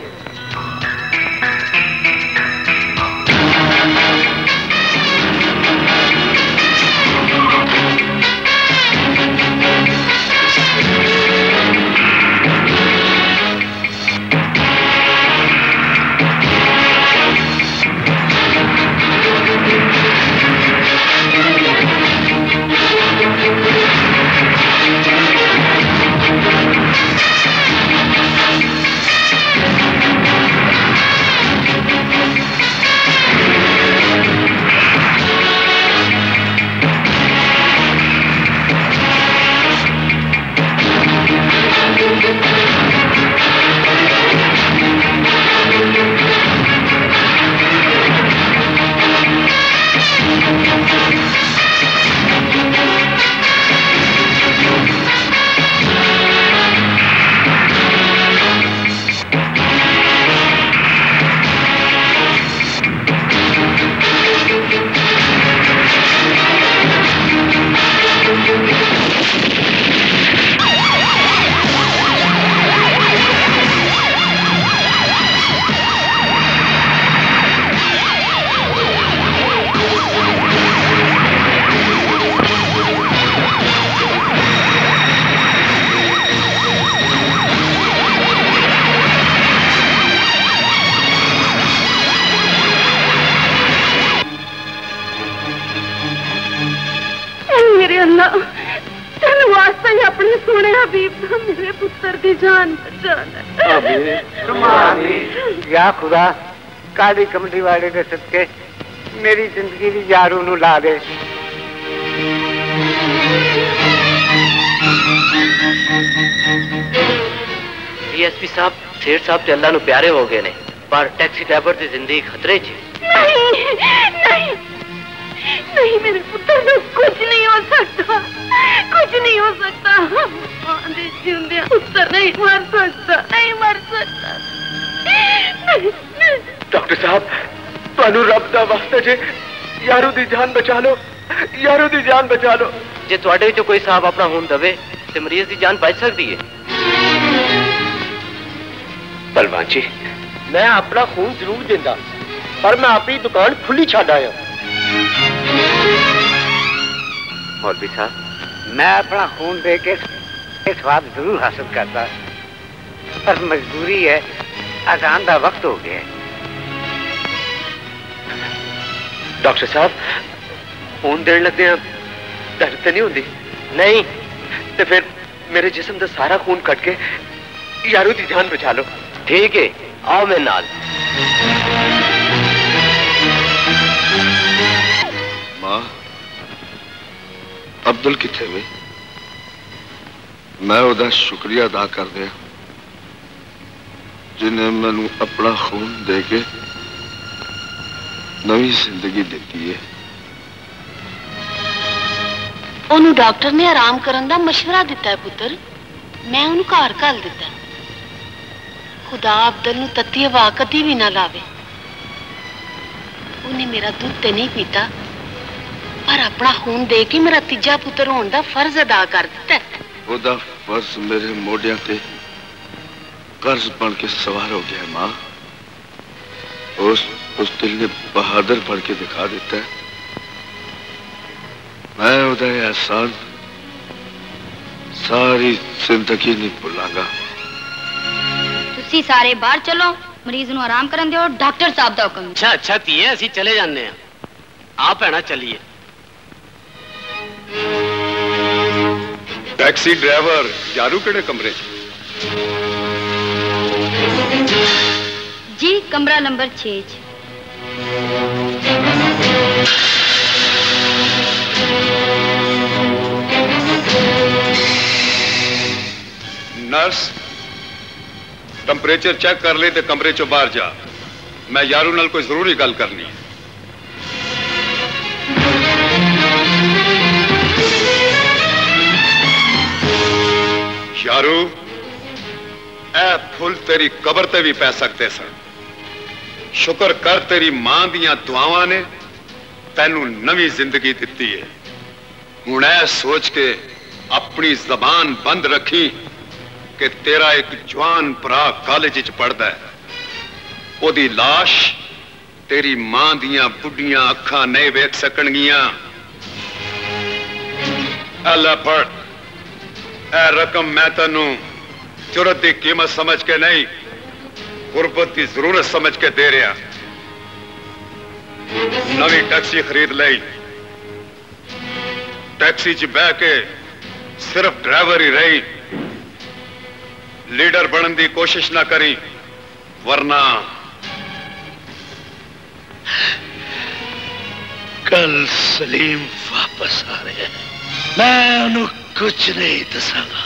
Speaker 16: या खुदा काली कमली वाले ने सदके मेरी जिंदगी भी यारू नू ला दे।
Speaker 12: डीएसपी साहब, सेठ साहब ते अल्लाह नू प्यारे हो गए ने, पर टैक्सी ड्राइवर की जिंदगी खतरे च।
Speaker 6: नहीं नहीं नहीं, मेरे पुत्र को कुछ नहीं हो सकता, कुछ नहीं हो सकता। पुत्र नहीं मर सकता, नहीं मर सकता।
Speaker 13: डॉक्टर साहब, तुहानू रब दा वास्ता जे यारू दी जान बचा लो, यारू दी जान बचा लो।
Speaker 12: जे तुहाडे चो कोई साहब अपना खून दवे ते मरीज दी जान बच सकती है।
Speaker 13: बलवान जी, मैं अपना खून जरूर देंदा, पर मैं अपनी दुकान खुली छड़ आया।
Speaker 16: मौलवी साहब, मैं अपना खून दे के स्वाद जरूर हासिल करता, पर मजबूरी है, अजान का वक्त हो गया।
Speaker 11: डॉक्टर साहब खून देने लगते हैं दर्द तो नहीं होती? नहीं तो फिर मेरे जिस्म का सारा खून कट के यारू की जान बचा लो। ठीक है आओ मेरे नाल।
Speaker 4: मां अब्दुल किथे वे? मैं उदा शुक्रिया अदा कर दिया जिन्हें मैनू अपना खून दे के नवी जिंदगी दी है।
Speaker 10: ओनू डॉक्टर ने आराम करने का मशवरा दिता है पुत्र। मैं उन्हें घर घल दिता। खुदा अब्दुल नू तत्ती हवा कदी भी ना लावे। उन्हें मेरा दूध ते नहीं पीता पर अपना खून दे के मेरा तीजा पुत्र होने का फर्ज अदा कर दिता है।
Speaker 4: ओदा फर्ज मेरे मोडिया ते कर्ज बन के सवार हो गया मां। उस दिल ने बहादुर पढ़ के दिखा देता है। मैं उदा एहसान सारी जिंदगी नहीं भुलांगा।
Speaker 15: तुसी सारे बाहर चलो मरीज नू आराम करन दियो। डॉक्टर साहब दा हुक्म।
Speaker 12: अच्छा अच्छा धीए असी चले जाने हैं। आप भैना चलिए।
Speaker 4: टैक्सी ड्राइवर यारू केड़े कमरे
Speaker 15: जी कमरा नंबर 6
Speaker 4: नर्स टंपरेचर चेक कर ले ते कमरे चो बाहर जा। मैं यारू नाल कोई जरूरी गल करनी है। यारू ए फुल तेरी कबर ते भी पै सकते सन। शुक्र कर तेरी मां दियां दुआवां ने तैनू नवी जिंदगी दिती है। हुण ऐ सोच के अपनी जबान बंद रखी कि तेरा एक जवान भरा कॉलेज च पढ़दा है। ओदी लाश तेरी मां दियां बुढ़ियां अखां नहीं वेख सकणगियां। अल्लाह पढ़ ए रकम मैं तेनू जरूरत की कीमत समझ के नहीं गुरबत की जरूरत समझ के दे रहा। नवी टैक्सी खरीद ली। टैक्सी च बह के सिर्फ ड्राइवर ही रही। लीडर बनने की कोशिश ना करी वरना
Speaker 5: कल सलीम वापस आ रहे हैं। मैं उन्हें कुछ नहीं दसांगा।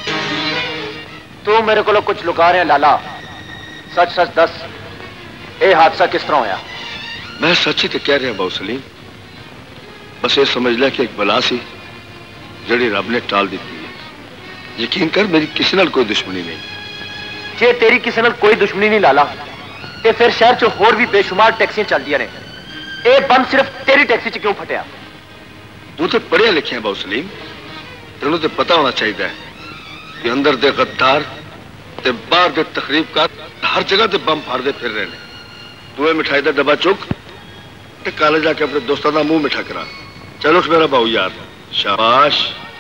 Speaker 13: तू मेरे को कुछ लुका रहे लाला। सच सच दस ये हादसा किस तरह होया?
Speaker 4: मैं सच ही तो कह रहा बाबू सलीम। बस ये समझ लिया कि एक बला सी जड़ी रब ने टाल दी है। यकीन कर मेरी किसी नाल कोई दुश्मनी नहीं।
Speaker 13: जे तेरी किसी नाल कोई दुश्मनी नहीं लाला ते फिर शहर च होर भी बेशुमार टैक्सियां चलदियां ने। ये बम सिर्फ तेरी टैक्सी च क्यों फटिया?
Speaker 4: तू तो पढ़िया लिखिया बाबू सलीम। तेनों तो पता होना चाहिए कि अंदर दे गद्दार ते बाहर दे तकरीबकार हर जगह ते बम फाड़ते फिर रहे हैं। तू ये मिठाई का डब्बा चुक ते कॉलेज जाके अपने दोस्तों का मुंह मिठा करा। चलो उठ मेरा बाबू यार। शाबाश।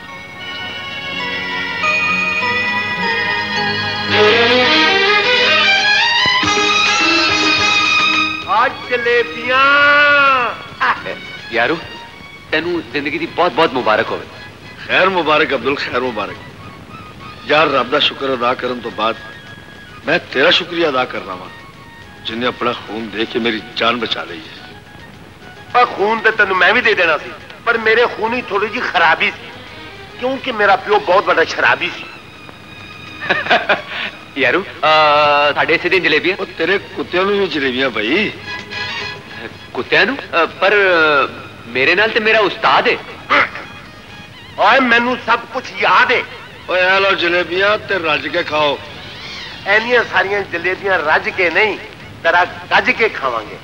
Speaker 9: आज जलेबियां।
Speaker 11: यारू तेनू जिंदगी की बहुत बहुत मुबारक हो।
Speaker 4: खैर मुबारक अब्दुल, खैर मुबारक। यार रब का शुक्र अदा करने तो बाद मैं तेरा शुक्रिया अदा कर रहा हूं जिन्हें अपना खून दे के मेरी जान बचा ली है।
Speaker 14: पर खून तो तेन मैं भी दे देना सी पर मेरे खून ही थोड़ी जी खराबी सी क्योंकि मेरा प्यो बहुत बड़ा शराबी सी।
Speaker 11: यारू साढ़े इसे दिन जलेबियां।
Speaker 4: तेरे कुत्तियां भी जलेबियां भाई।
Speaker 11: कुत्तियां नू? पर मेरे नाल ते मेरा उस्ताद है।
Speaker 14: ओए मैनू सब कुछ याद है।
Speaker 4: ओए आ लो जलेबियां ते रज के खाओ।
Speaker 14: ऐनियां सारियां जलेबियां रज के नहीं तेरा गज के खावांगे।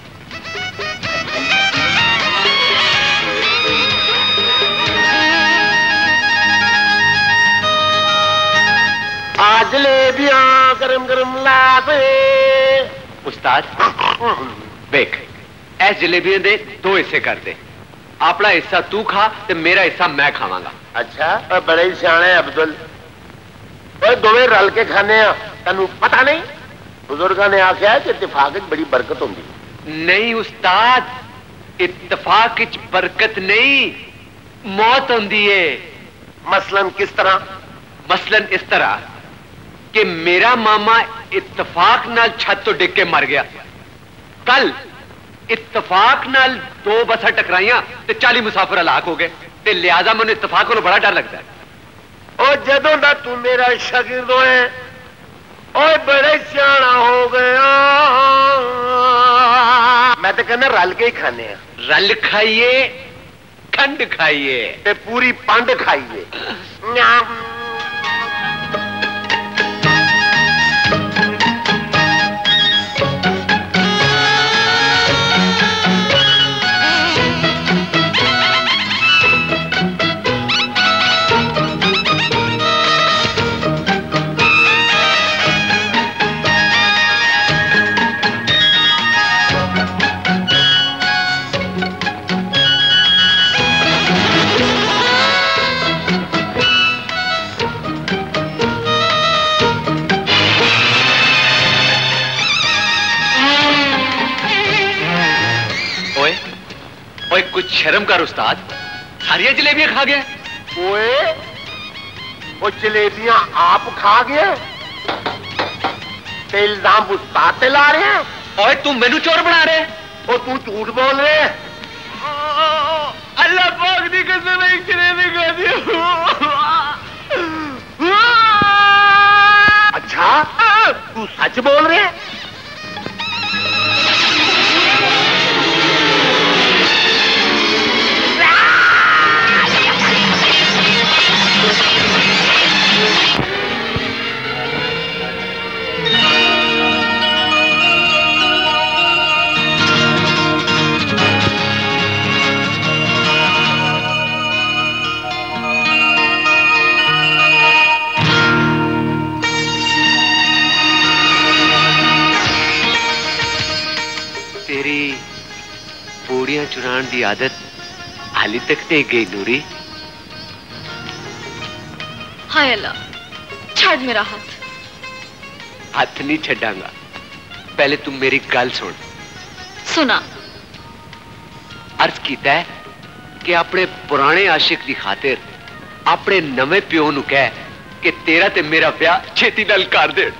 Speaker 14: आ जलेबियां गरम गरम लावे।
Speaker 11: उस्ताद देख ऐ जलेबियां दे दो हिस्से कर दे। अपना हिस्सा तू खा ते मेरा हिस्सा मैं खावांगा।
Speaker 14: अच्छा बड़े ही सियाने अब्दुल। दोवें रल के खाने तेन पता नहीं बुजुर्गों ने आख्या कि इत्तेफाक बड़ी बरकत होंगी।
Speaker 11: नहीं उस्ताद इत्तफाक विच बरकत नहीं, मौत होंदी है।
Speaker 14: मसलन किस तरह?
Speaker 11: मसलन इस तरह कि मेरा मामा इत्तफाक नाल छत तो डिग के मर गया। कल इत्तफाक नाल 2 बसां टकराइयां ते 40 मुसाफिर हलाक हो गए, ते लिहाजा मैनूं इत्तफाक कोलों बड़ा डर लगता है।
Speaker 14: और जदों दा तू मेरा शागिर्द होए, ओए बड़े सियाना हो गया। मैं तो कहना रल के ही खाने हैं।
Speaker 11: रल खाइए, खंड खाइए
Speaker 14: ते पूरी पंड खाइए।
Speaker 11: कुछ शर्म कर उस्ताद, सारियां जलेबियां खा गया।
Speaker 14: ओए, वो जलेबियां आप खा गए ते इल्जाम उस्ताद पे ला रहे हैं।
Speaker 11: ओए तू मैनू चोर बना रहे,
Speaker 14: और तू झूठ बोल रहे है।
Speaker 3: अल्लाह पाक दी कसम एक जलेबी खा दी।
Speaker 14: अच्छा, तू सच बोल रहे है?
Speaker 11: पूड़ियां चुरान की आदत हाली तक नहीं गई नूरी।
Speaker 6: हाय अल्लाह, छड़ मेरा हाथ।
Speaker 11: हाथ नहीं छड़ांगा, पहले तुम मेरी गल सुन।
Speaker 6: सुना।
Speaker 11: अर्ज कीता है कि अपने पुराने आशिक की खातिर अपने नवे प्यो नूं कह कि तेरा ते मेरा ब्याह छेती नाल कर दे।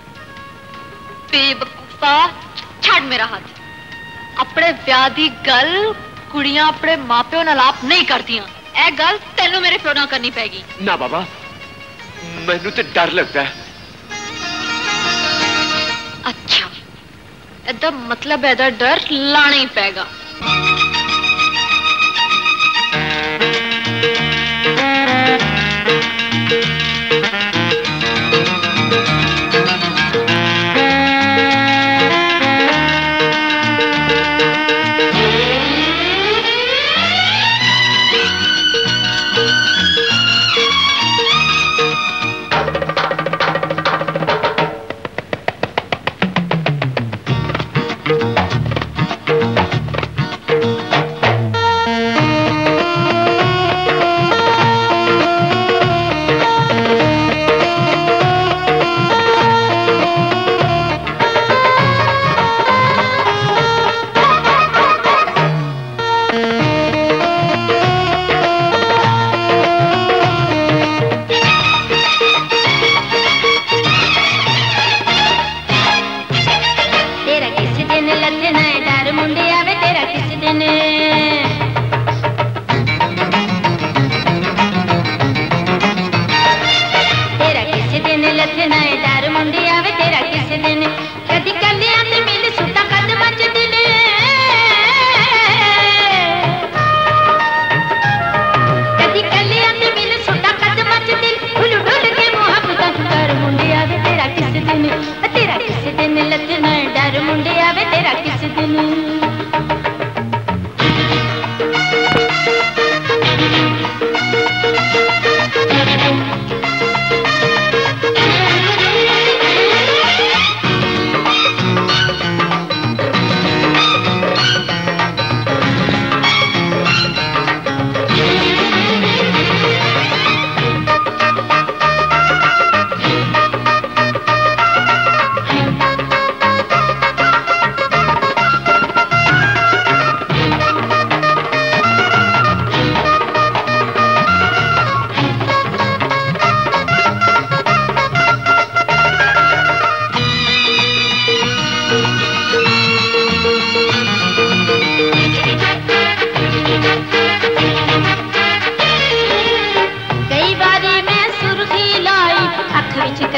Speaker 6: बेवकूफा, छड़ मेरा हाथ। अपने ब्याह दी गल कुड़ियां अपने मापिओ नाल आप नहीं करदियां। ए गल तेनू मेरे प्यो नाल करनी पैगी।
Speaker 11: ना बाबा, मैनू तो डर लगता है।
Speaker 6: अच्छा, एदा मतलब एदा डर लाना ही पैगा।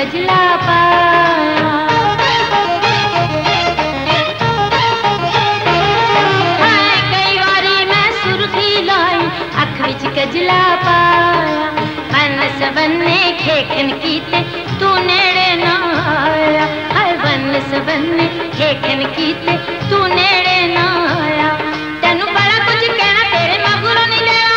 Speaker 15: कजला पाया कई बारी मैं सुर्खी लाई अख विच कजला पाया बन सबन्ने खेखन कीते तू नेड़े ना आया हाय बन सबन्ने खेखन कीते तू नेड़े ना आया तेनू बड़ा कुछ कहना तेरे मगरों नहीं लेना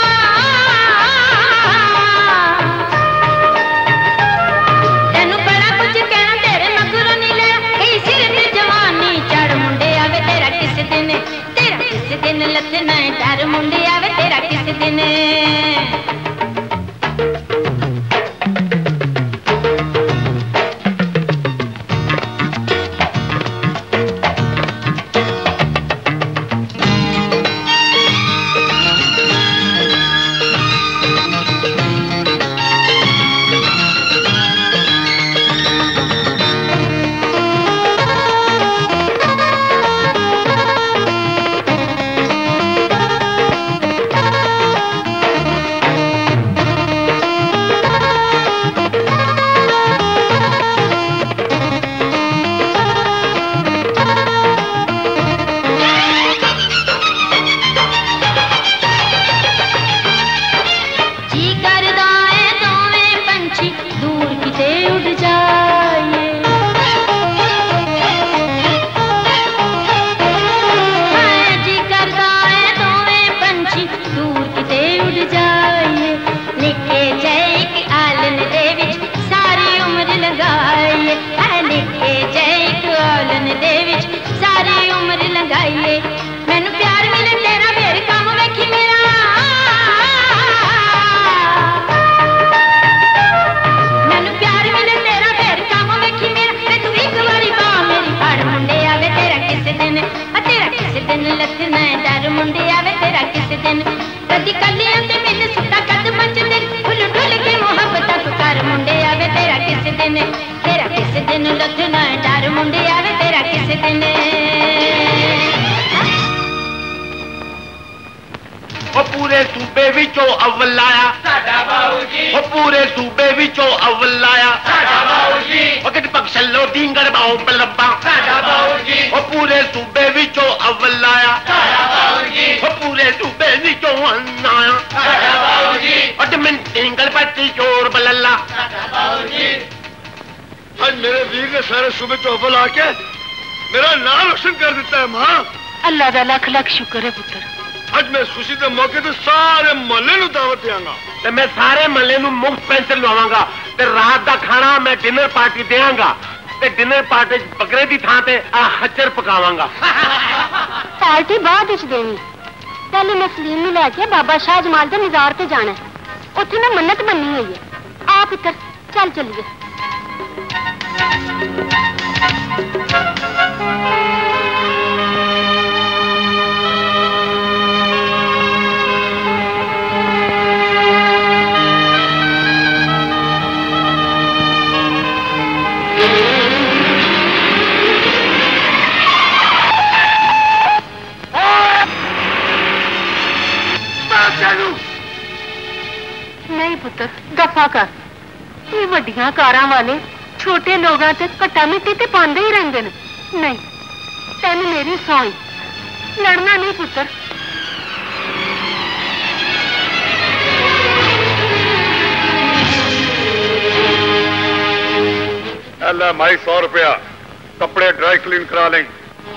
Speaker 15: तेनू बड़ा कुछ कहना तेरे मगरों नहीं लेना कई सिर ते जवानी चढ़ मुंडे आवे तेरा किस दिन लथना है डर मुंडे आवे तेरा किस दिन
Speaker 14: पूरे सूबे विचों अव्वल लाया साडा बाऊजी पूरे सूबे विचों अव्वल लाया साडा बाऊजी कित पक्षलो दींगड़ बाओ बलब्बा साडा बाऊजी पूरे सूबे विचों अव्वल लाया साडा बाऊजी पूरे सूबे विचों अन्नाया साडा बाऊजी मिन दींगड़ पत्ती चोर बलल्ला साडा बाऊजी
Speaker 4: आज मेरे वीर ने सारे सूबे चों अव्वल आके मेरा नाम रोशन कर देता है मां
Speaker 10: अल्लाह दा लख लख शुक्र है पुत्र
Speaker 4: आज मैं खुशी के मौके तो सारे महल्ले नूं दावत देंगा
Speaker 14: ते मैं सारे महल्ले नूं मुफ्त पेंशन लवावांगा ते रात दा खाना मैं डिनर पार्टी देंगा ते डिनर पार्टी बकरे दी थां ते खच्चर पकावांगा
Speaker 10: पार्टी बाद विच देनी पहले मैं सलीम नूं लेके बाबा शाह जमाल दे मज़ार ते जाना उत्थे मैं मन्नत बन्नी हुई है आ पुत्र चल चलिए नहीं पुत्र दफा कर ये वड्डियां कारां वाले छोटे लोगों ते घट्टा मिट्टी ते पांदे ही रहंदे ने नहीं तेन मेरी सौई लड़ना नहीं पुत्र
Speaker 4: अल्लाह माई 100 रुपया कपड़े ड्राई क्लीन करा लें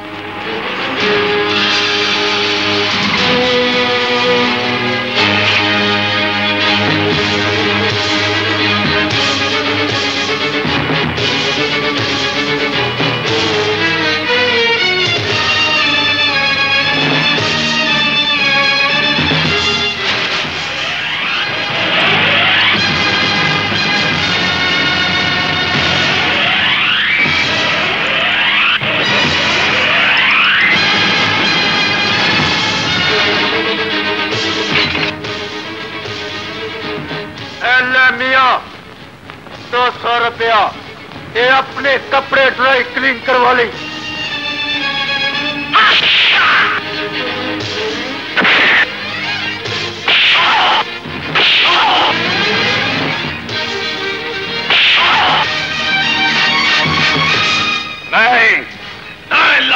Speaker 4: मियां 200 रुपया ये अपने कपड़े ड्राई क्लीन करवा ली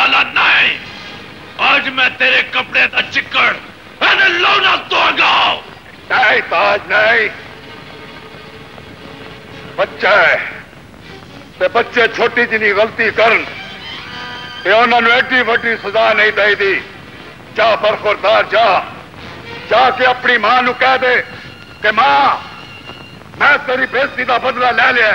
Speaker 5: लाला नहीं। आज मैं तेरे कपड़े का चिक्कड़ लौना दूंगा।
Speaker 4: नहीं ताज नहीं, बच्चा है ते बच्चे छोटी जिनी गलती करन ते उन्होंने एडी वड्डी सजा नहीं दई दी। जा बरखुरदार जा, जाके अपनी मां नू कह दे कि मां मैं तेरी बेइज्जती का बदला ले लिया।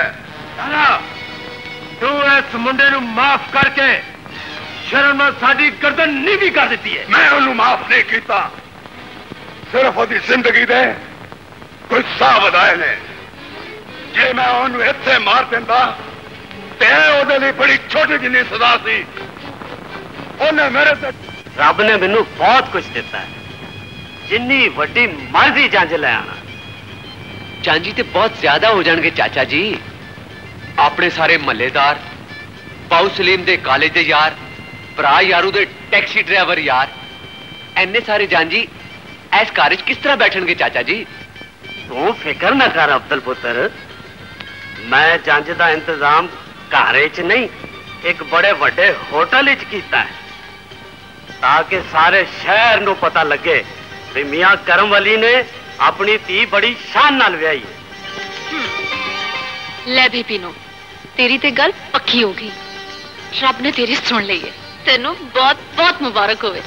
Speaker 14: तू इस मुंडे नू माफ करके शर्म नाल साडी गर्दन नीवी कर दी है।
Speaker 4: मैं उन्हें माफ नहीं किया, सिर्फ वो जिंदगी दे कुछ साह वधाए ने। जे मैं उन्हें इत्थे मार देंदा ते ओदे लिए बड़ी छोटी जिन्नी सजा सी। उन्हें मेरे ते
Speaker 12: रब ने मैनू बहुत कुछ दिता है, जिन्नी वड्डी मर्जी जंज ले आना।
Speaker 11: जांजी ते बहुत ज्यादा हो जाएंगे चाचा जी। अपने सारे महल्लेदार, पाऊ सलीम दे कॉलेज दे यार, भरा यारू दे टैक्सी ड्राइवर यार, एने सारे जांजी इस घर किस तरह बैठनगे चाचा जी?
Speaker 12: तू फिक्र ना कर अब्दुल पुत्र, मैं जंज का इंतजाम घर च नहीं एक बड़े बड़े होटल च कीता है, ताकि सारे शहर नू पता लगे कि मियां करमवली ने अपनी धी बड़ी शान नाल व्याही है।
Speaker 6: ले भी पीनो, तेरी ते गल पक्की हो गई। रब ने तेरी सुन ली है। तेनू बहुत बहुत मुबारक होवे।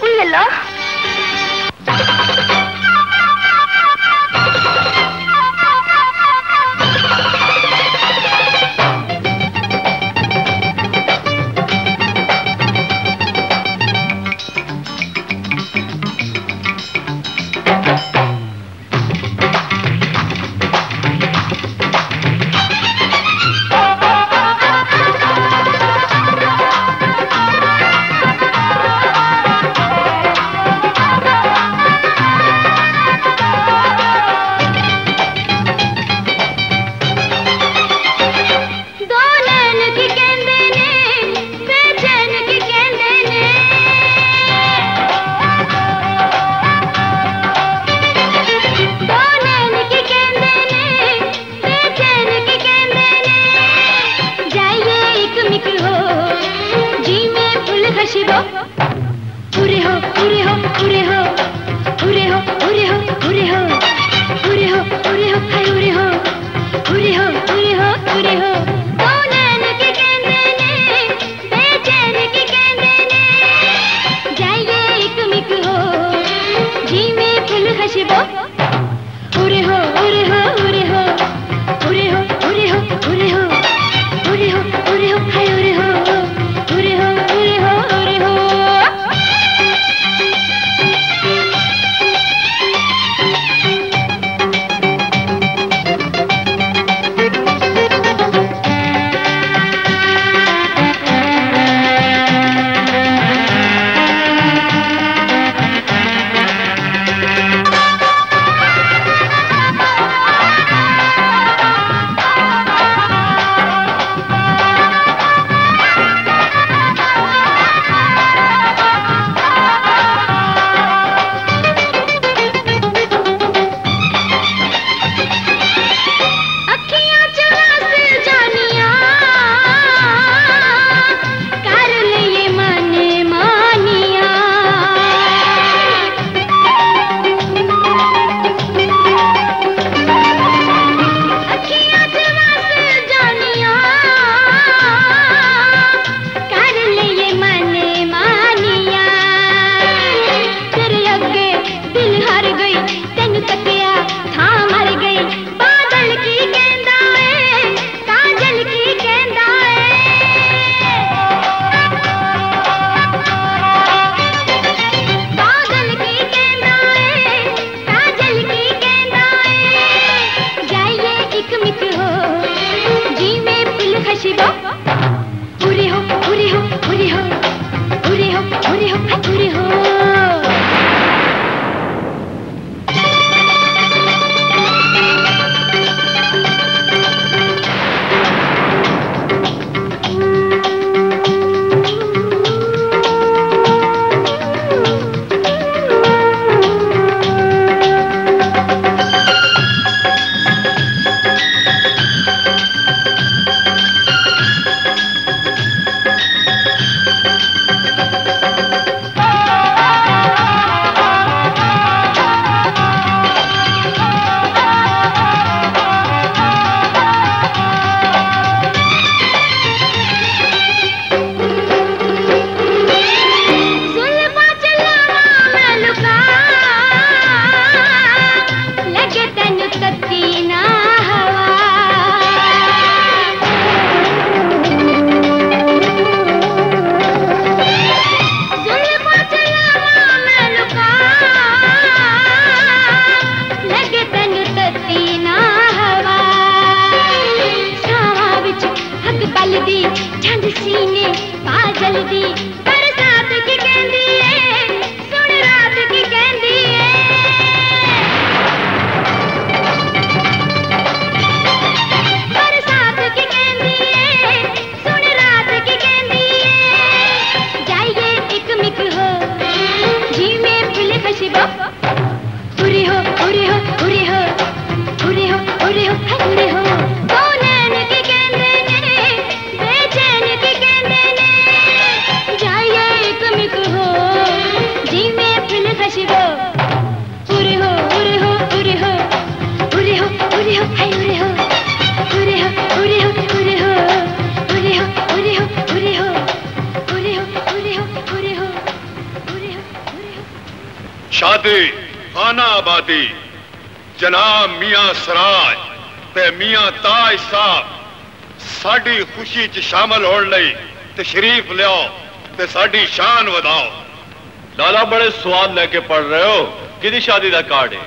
Speaker 15: खशबो उरी हो उरी हो उरी हो उरी हो उरी हो उरी हो नैन की कहने ने बेचैन की कहने ने जाइए एक मिक हो जी में फिल खशबो उरी हो उरी हो उरी हो उरी हो उरी हो है उरी हो उरी हो उरी हो उरी हो उरी हो उरी हो उरी हो उरी हो उरी हो उरी हो उरी हो
Speaker 4: शादी खाना आबादी जनाब मियां सराज ते मियां ताज साहब साडी खुशी च शामिल होने लई तशरीफ लियाओ ते साडी शान वधाओ।
Speaker 5: लाला बड़े सवाल लेके पढ़ रहे हो, किदी शादी का कार्ड है?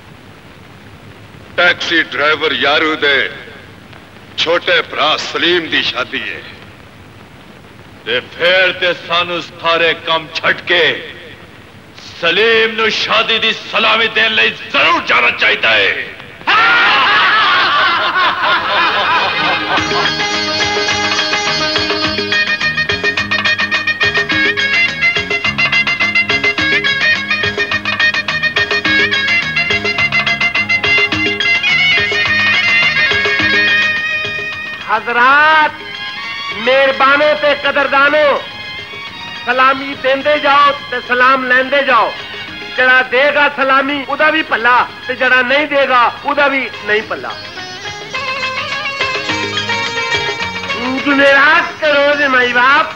Speaker 4: टैक्सी ड्राइवर यारू दे छोटे भरा सलीम दी शादी है।
Speaker 5: ते फिर ते सानू सारे काम छट के सलीम नु शादी दी सलामी देने लई जरूर जाना चाहिए।
Speaker 14: हजरात मेहरबानों ते कदरदानों सलामी देंदे जाओ ते सलाम लेंदे जाओ। जड़ा देगा सलामी उदा भी भला ते जड़ा नहीं देगा उदा भी नहीं भला। जुमेरात के रोज माई बाप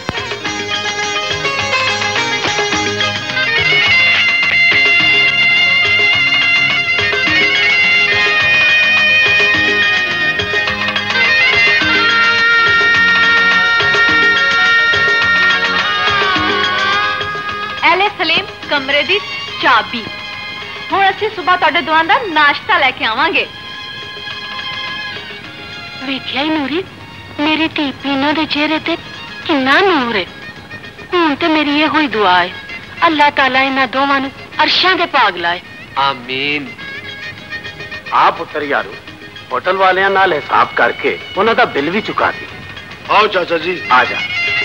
Speaker 6: सलीम कमरे दी चाबी। हुण असीं सुबह तुहाडे दुआं दा नाश्ता लेके आवांगे।
Speaker 10: वेख्या ही नूरी मेरी धी पीनो दे चेहरे ते किन्ना नूर है। हुण ते मेरी ये हुई दुआ है अल्लाह ताला इन्हां दोवां नूं अरशां दे भाग लाए।
Speaker 12: आमीन। आ पुत्र यारो होटल वालियां नाल हिसाब करके उन्हां दा बिल भी चुका दी।
Speaker 2: आओ चाचा जी
Speaker 12: आ जा।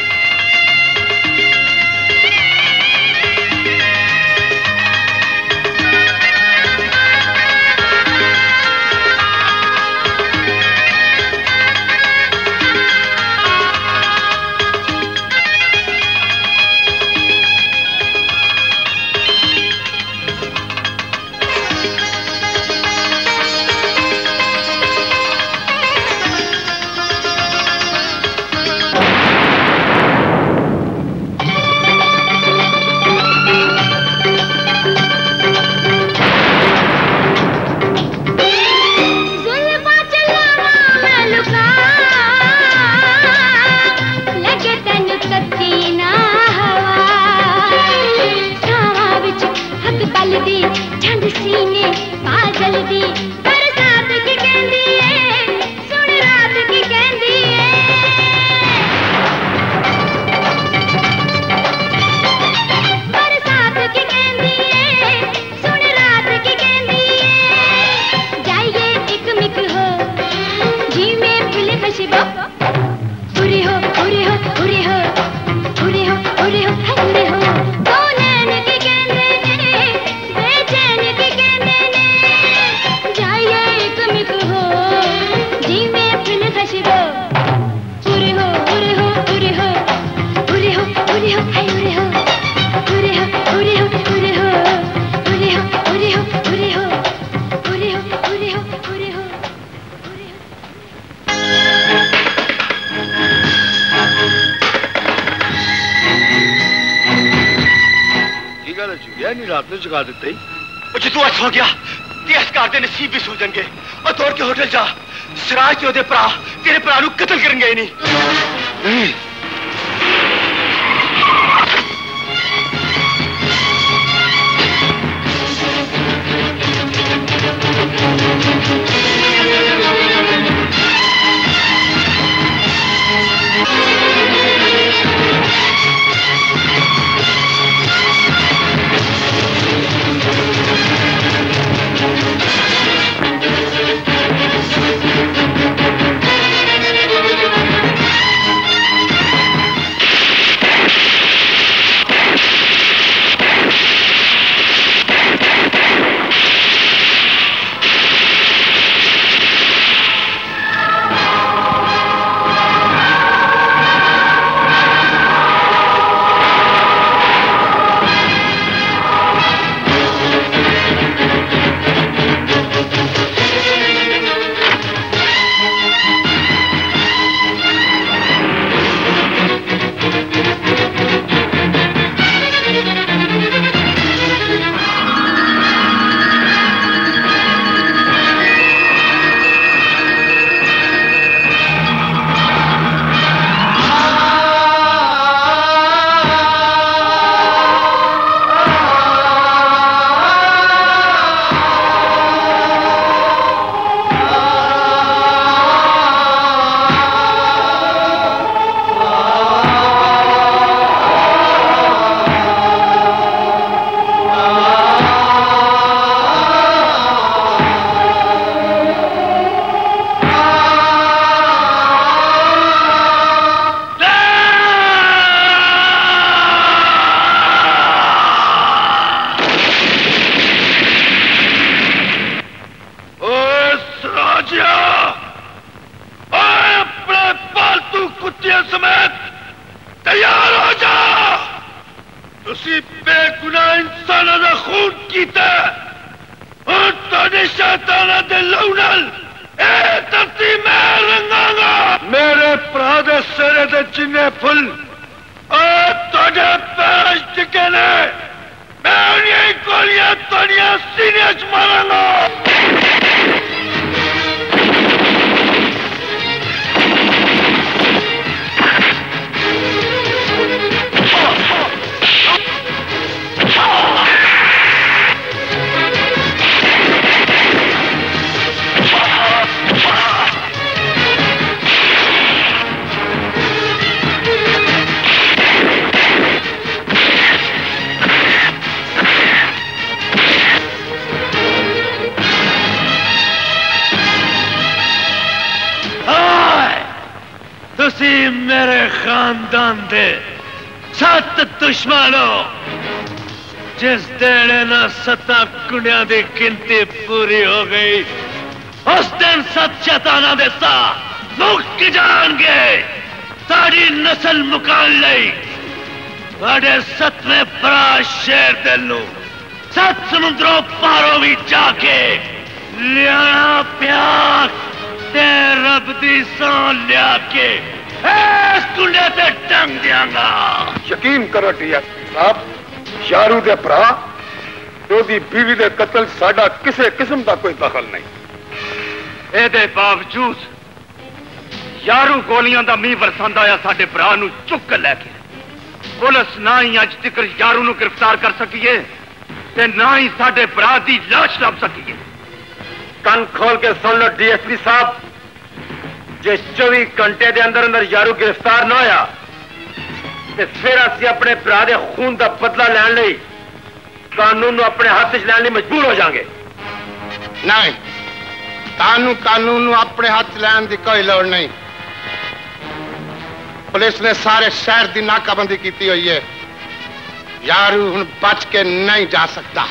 Speaker 4: रात में जगा देते ही
Speaker 13: मुझे तू सो गया तेस घर के नसीब भी सो जाएंगे और दौड़ के होटल जा सिराज के ओदे भरा तेरे भरा नूं कत्ल करेंगे नहीं।
Speaker 5: तुसी बेगुनाह इंसाना दा खून कीता और तुहाडे शैताना दे लहू नाल ए धरती मैं रंगांगा। मेरे भरा दे सिरे दे जिन्ने फुल और तुहाडे पैर च टिके ने मैं उन्हीं गोलियां तुहाडियां सीने च मारांगा। तुसी मेरे खानदान दे 7 दुश्मन हो। जिस दिन ना 7 कुड़ियां दी गिनती पूरी हो गई उस दिन 7 शैताना दे सा मुक जाएंगे। सारी नस्ल मुकान लई बड़े 7वें बड़ा शेर दिल नू 7 समुद्रों पारों भी जाके लिया प्यार ते रब दी सौं लिया के इस कुंडे ते टंग दियांगा।
Speaker 4: यकीन करो डीएसपी साहब, यारू दे भरा ओदी बीवी दे कत्ल साडा किसी किस्म का कोई दखल नहीं।
Speaker 14: एदे बावजूद यारू गोलियां दा मींह बरसांदा आया साडे भरा नू चुक लैके पुलिस ना ही अज तक यारू नू गिरफ्तार कर सकीए ते ना ही साडे भरा दी लाश लभ सकीए। कन खोल के सुन लो डीएसपी साहब, जे 24 घंटे के अंदर अंदर यारू गिरफ्तार ना होया ते फिर असं अपने भरा दे खून का बदला लैन लई कानून नू अपने हाथ च लैन लई मजबूर हो जाएंगे।
Speaker 2: नहीं, कानून नू अपने हाथ लैन की कोई लोड़ नहीं। पुलिस ने सारे शहर की नाकाबंदी की हुई है। यारू हुण बच के नहीं जा सकता।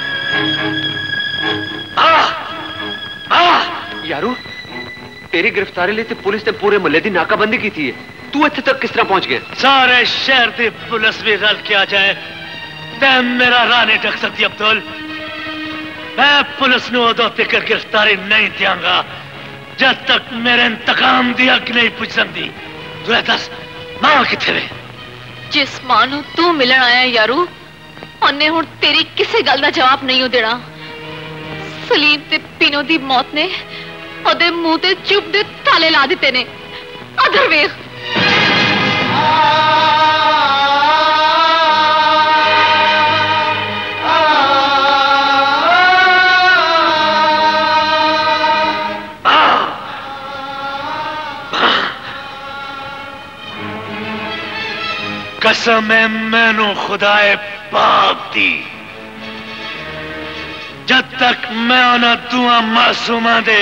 Speaker 11: यारू तेरी गिरफ्तारी लिए तो पुलिस ने पूरे मोहल्ले की नाकाबंदी की थी। तू इत्थे तक किस तरह पहुंच गया?
Speaker 5: सारे शहर की पुलिस भी रल के आ जाए ते मेरा राह नहीं ढक सकती अब्दुल। मैं पुलिस नू उदों तक गिरफ्तारी नहीं दियांगा जब तक मेरे इंतकाम दी अग नहीं पुज सकती। तू दस मां किथे वे?
Speaker 6: जिस मां नू तू मिलन आया यारू उन्हें हुण तेरी किसी गल का जवाब नहीं देना। सलीम ते पीनो दी मौत ने ओदे मुंह ते चुप दे ताले ला दिते ने। अधर वेख
Speaker 5: कसम है मैनू खुदाए पाप दी, जब तक मैं उन्हें दुआ मासूमा दे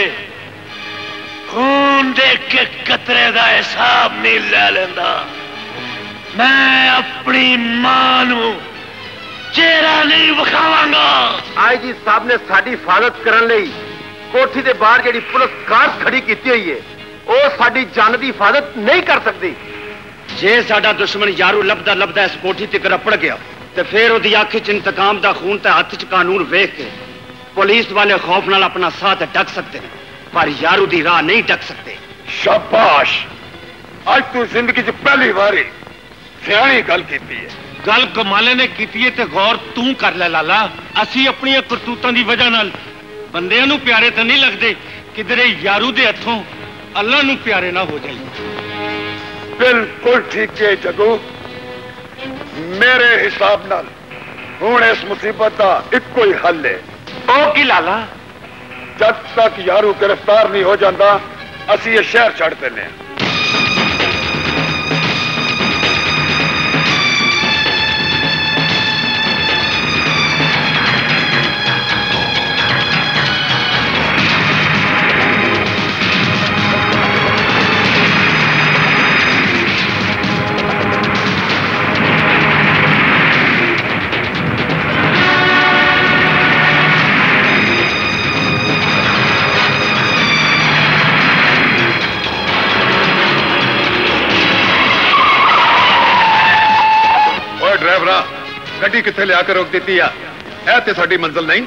Speaker 5: खून देख के कतरे का हिसाब नहीं ले लेंदा, मैं अपनी मां नू चेहरा नहीं विखावांगा।
Speaker 14: आईजी साहब ने साडी हिफाजत करने लई कोठी दे बाहर जेडी पुलिस कार खड़ी की हुई है वो साडी जान की हिफाजत नहीं कर सकती। जे साडा दुश्मन यारू लभदा लभदा इस कोठी तक रपड़ गया तो फिर ओदी अख च इंतकाम दा खून ते हथ च कानून वेख के पुलिस वाले खौफ नाल अपना साथ ढक सकते हैं पर यारू दी राह नहीं ढक सकते।
Speaker 4: शाबाश, आज तू जिंदगी च पहली बारी सियाणी गल कीती है।
Speaker 7: गल कमाले ने की ते गौर तू कर ले लाला। असी अपनी करतूतां दी वजह नाल बंदियां नू प्यारे तो नहीं लगते, किधरे यारू दे हथों अल्लाह नू प्यारे ना हो जाए।
Speaker 4: बिल्कुल ठीक है जगू, मेरे हिसाब नाल हुण इस मुसीबत का इको ही हल है।
Speaker 14: ओ की लाला?
Speaker 4: जब तक यारू गिरफ्तार नहीं हो जाता असी ये शहर छड़ देने। गड्डी किथे लिया के रोक दी है? ते साडी मंजिल नहीं।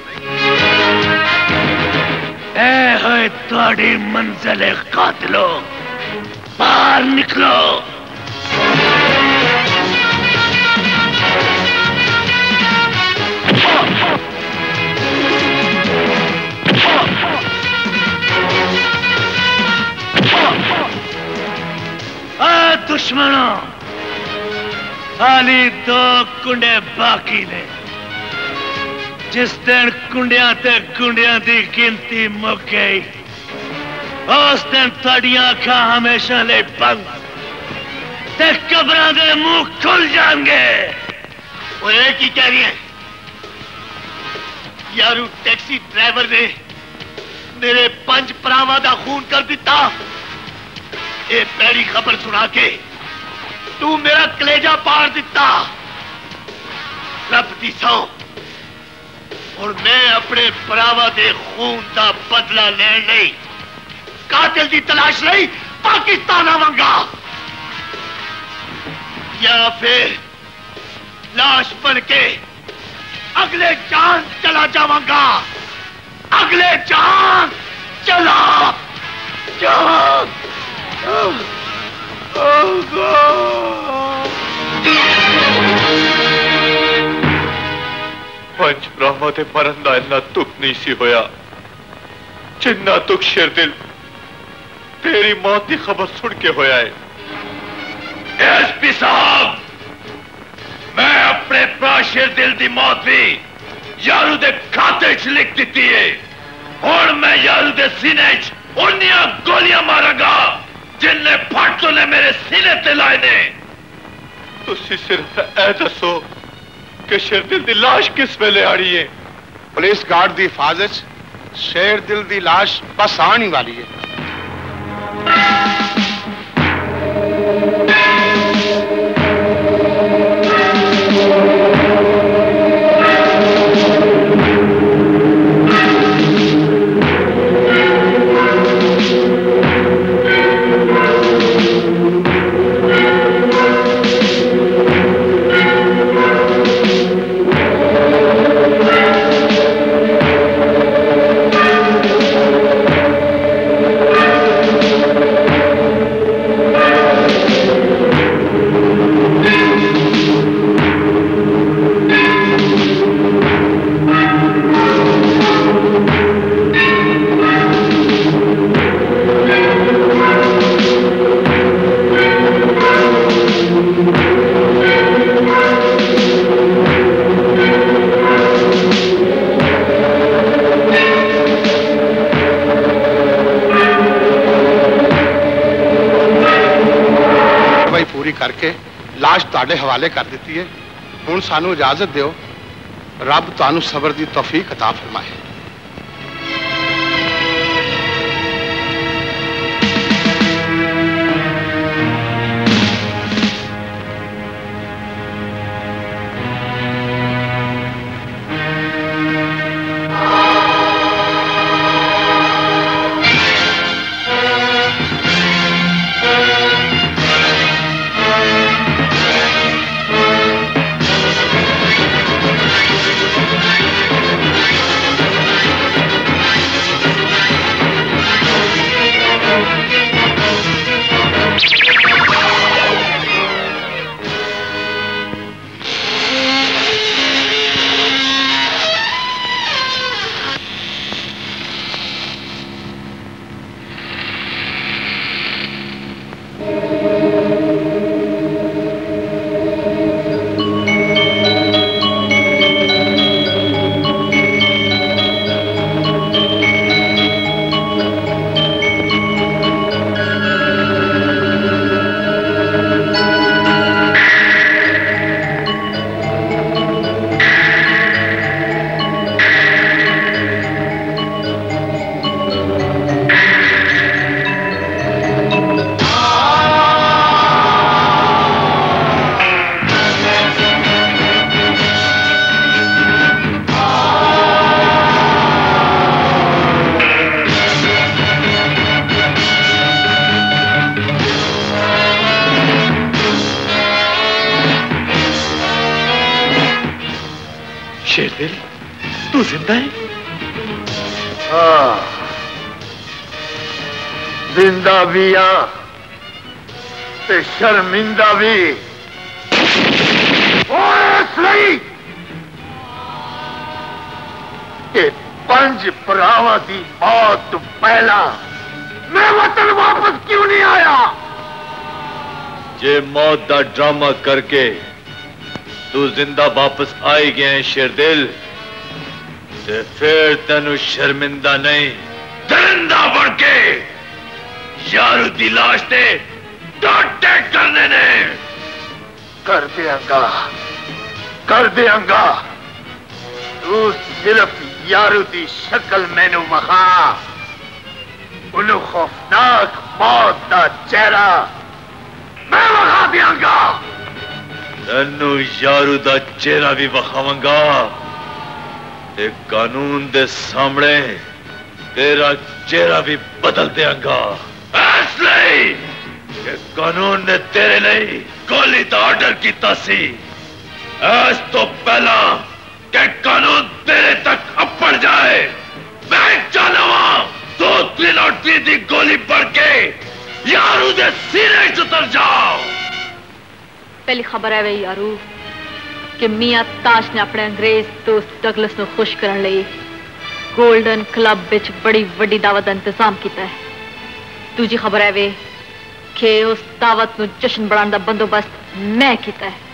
Speaker 5: है थोड़ी मंजिल है कातिलो, बाहर निकलो। दुश्मनों, खाली 2 कुंडे बाकी ने। जिस दिन कुंडिया ते गुंडिया की गिनती मुक गई, उस दिन थोड़ियां अखां हमेशा ले बंद ते कब्रां दे मुंह खुल जाएंगे। वो एक ही कह रही है यारू, टैक्सी ड्राइवर ने मेरे 5 भरावां दा खून कर दिता। ये पहली खबर सुना के तू मेरा कलेजा पाड़ दिता। रब दी सौ, और मैं अपने भरावां दे खून का बदला लेने नहीं, कातिल की तलाश नहीं पाकिस्तान आवांगा, या फिर लाश बन के अगले चांद चला जावांगा। अगले चांद चला चांद। पंच ब्रह्मा ते मरन दा इन्ना दुख नहीं सी होया जिन्ना दुख शेरदिल तेरी मौत की खबर सुन के होया है। एसपी साहब, मैं अपने भरा शेरदिल की मौत भी यारू दे खाते च लिख दी है। हुण मैं यारू दे सीने च उन्नियां गोलियां मारांगा जिन्ने फाटू ने मेरे सीने ते लाए ने। तुसी सिर्फ ऐ दसो कि शेरदिल दी लाश किस वेले आनी है?
Speaker 2: पुलिस गार्ड दी हिफाजत शेरदिल दी लाश बस आने वाली है। करके लाश तुहाडे हवाले कर दी है। हुण सानू इजाजत दिओ, रब तुहानू सबर दी तौफीक अता फरमाए।
Speaker 5: शेरदिल तू जिंदा है?
Speaker 14: हाँ, जिंदा भी हाँ ते शर्मिंदा भी। इसलिए कि 5 भरावां दी मौत तो पहला मैं वतन वापस क्यों नहीं आया?
Speaker 5: जे मौत दा ड्रामा करके तू जिंदा वापस आई गया है शेरदिल, ते फिर तेनू शर्मिंदा नहीं दरिंदा बन के यारू दी लाश ते डांटे करने ने।
Speaker 14: कर देंगा। तू सिर्फ यारू दी शक्ल मैनू वखा, उन्हें खौफनाक मौत दा चेहरा मैं वखा दियांगा।
Speaker 5: तेनू यारू दा चेहरा भी वखावांगा ते कानून दे सामने तेरा चेहरा भी बदल देंगा। इसलिए कि कानून ने तेरे लिए गोली का ऑर्डर किया सी। आज तो पहला कि कानून तेरे तक अपड़ जाए, मैं जानवा तो 3 और 3 दी गोली पड़ के यारू दे सीने च उतर जाओ।
Speaker 6: पहली खबर है वे यारू कि मियां ताज ने अपने अंग्रेज दोस्त डगलस को खुश करने लिए गोल्डन क्लब विच बड़ी वड्डी दावत का इंतजाम किया है। दूजी खबर है वे कि उस दावत को जश्न बनाने का बंदोबस्त मैं किया है।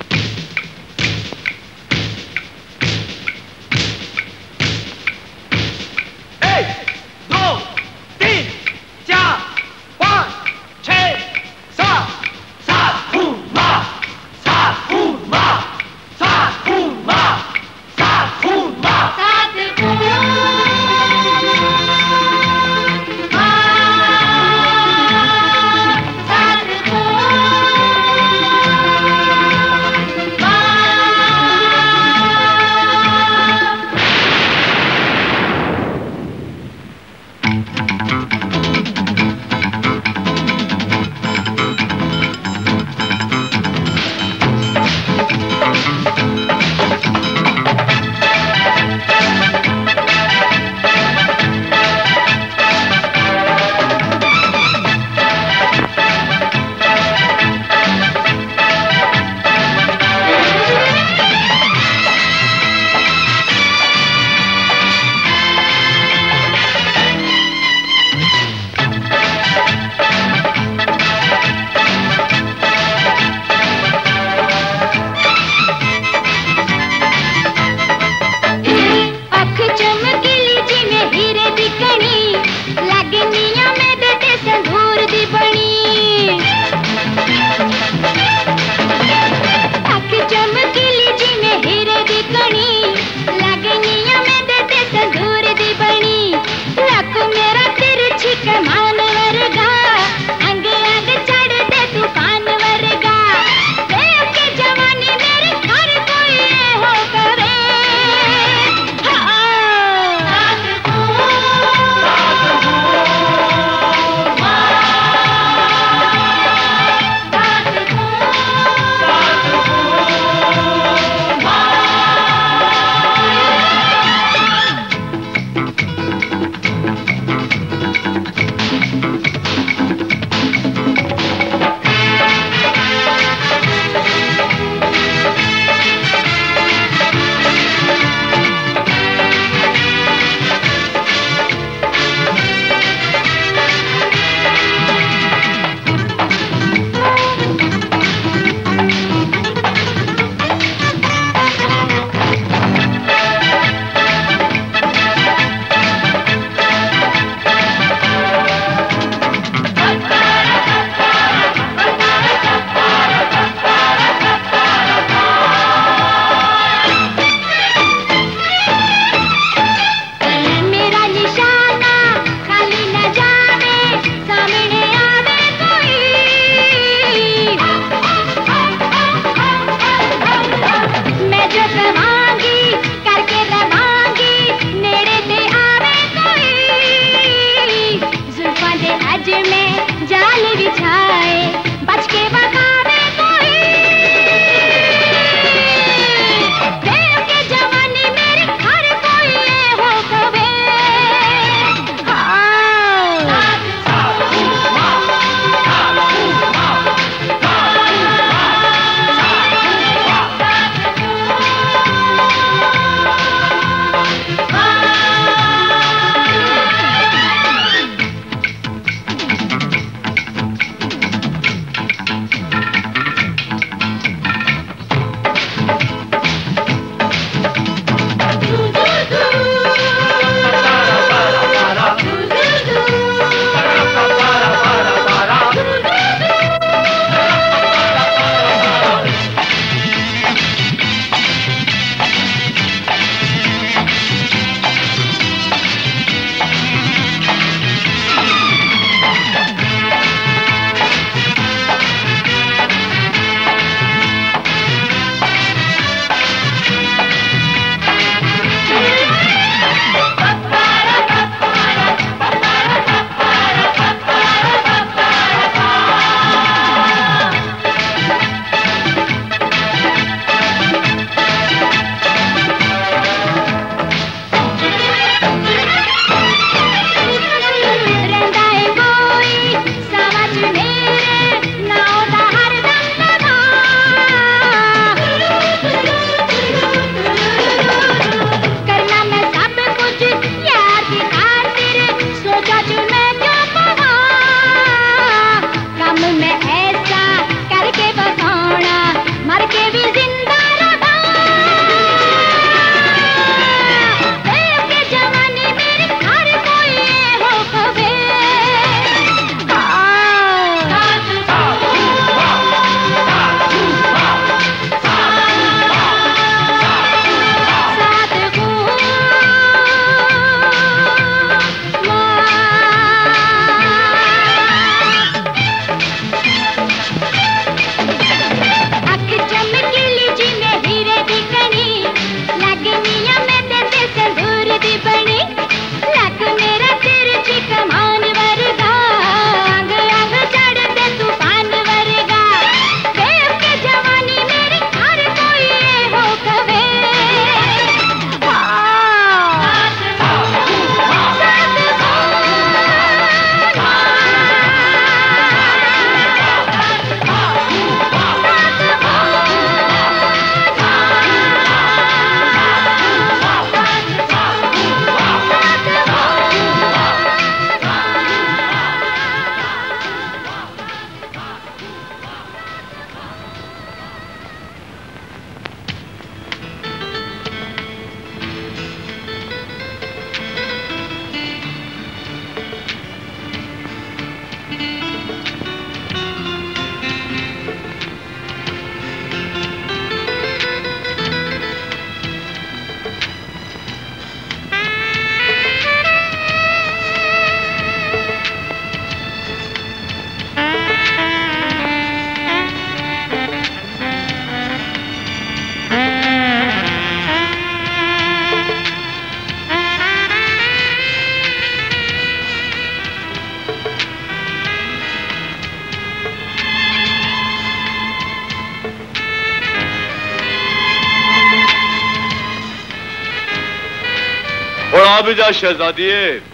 Speaker 5: आ भी जा शहजादी,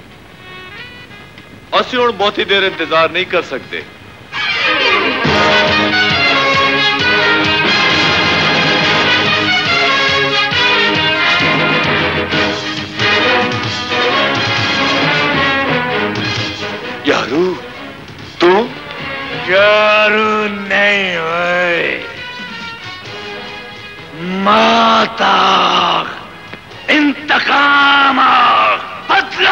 Speaker 5: असि हुण बहुती देर इंतजार नहीं कर सकते।
Speaker 4: यारू तू?
Speaker 5: यारू नहीं हुए, माता इंतकाम बदला।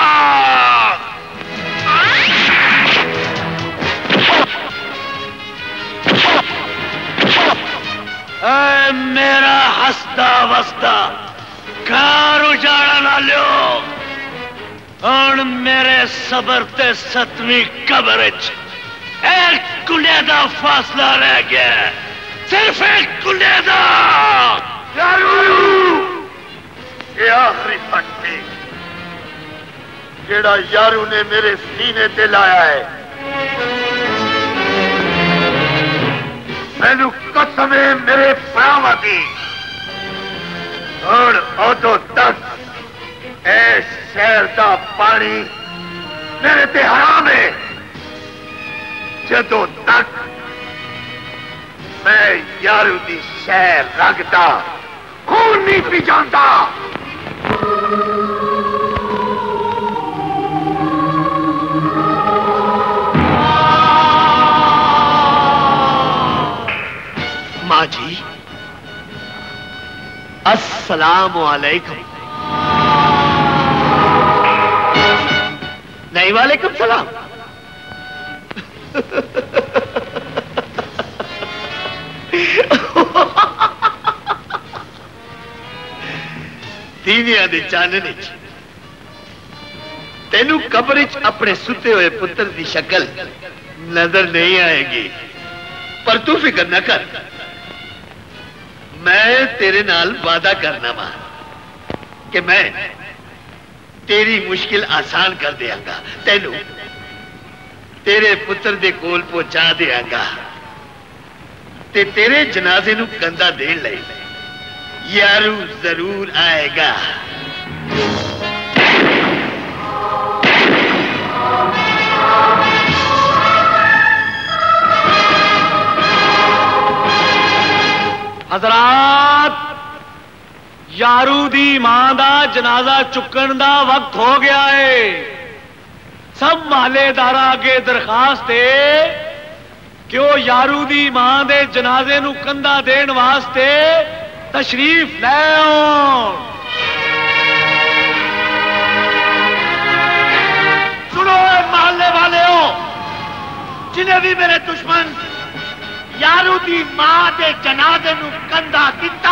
Speaker 5: मेरा हंसदा वसदा घर उजाड़ा ना लियो। और मेरे सबर ते सतवीं कबर एक कुले दा फासला रह गया, सिर्फ एक कुले दा।
Speaker 4: ये आखिरी पट्टी जेड़ा यारू ने मेरे सीने ते लाया है, मैनू कसम है मेरे भरावां दी, हुण उदों तक ए शहर दा पानी मेरे ते हराम है, जदों तक मैं यारू दी शहर रंगदा खून नहीं पी जाता।
Speaker 12: माँ जी, अस्सलामु अलैकुम। नहीं, वालेकुम सलाम। दीवियां दी चाननी तेनू कब्र च अपने सुते हुए पुत्र की शक्ल नजर नहीं आएगी, पर तू फिक्र न कर, मैं तेरे नाल वादा करना वा कि मैं तेरी मुश्किल आसान कर देंगा, तेनू तेरे पुत्र दे कोल पहुंचा देंगा ते तेरे जनाजे नू कंधा देन लई यारू जरूर आएगा।
Speaker 7: हजरात, यारू दी मां दा जनाजा चुकन दा वक्त हो गया है। सब महलेदारा अगे दरखास्त है कि वो यारू दी मां दे जनाजे नू कंधा देन वास्ते तशरीफ ले आओ। सुनो महल्ले वाले हो, जिन्हें भी मेरे दुश्मन यारू दी मां दे जनाजे नू कंधा दिता,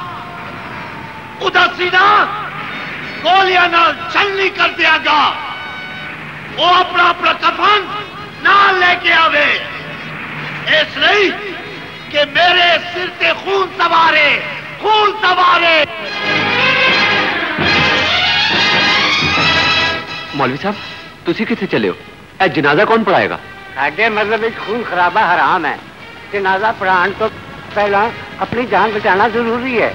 Speaker 7: उदा सीना गोलियां नाल छलनी कर दियागा। वो अपना अपना कफन नाल लेके आवे, इसलिए कि मेरे सिर ते खून सवारे, खून सवारे।
Speaker 11: मौलवी साहब, तुसी किथे चले हो? ए जनाजा कौन पढ़ाएगा?
Speaker 16: साडे मतलब खून खराबा हराम है, जनाजा पढ़ाने तो पहला अपनी जान बचाना जरूरी है।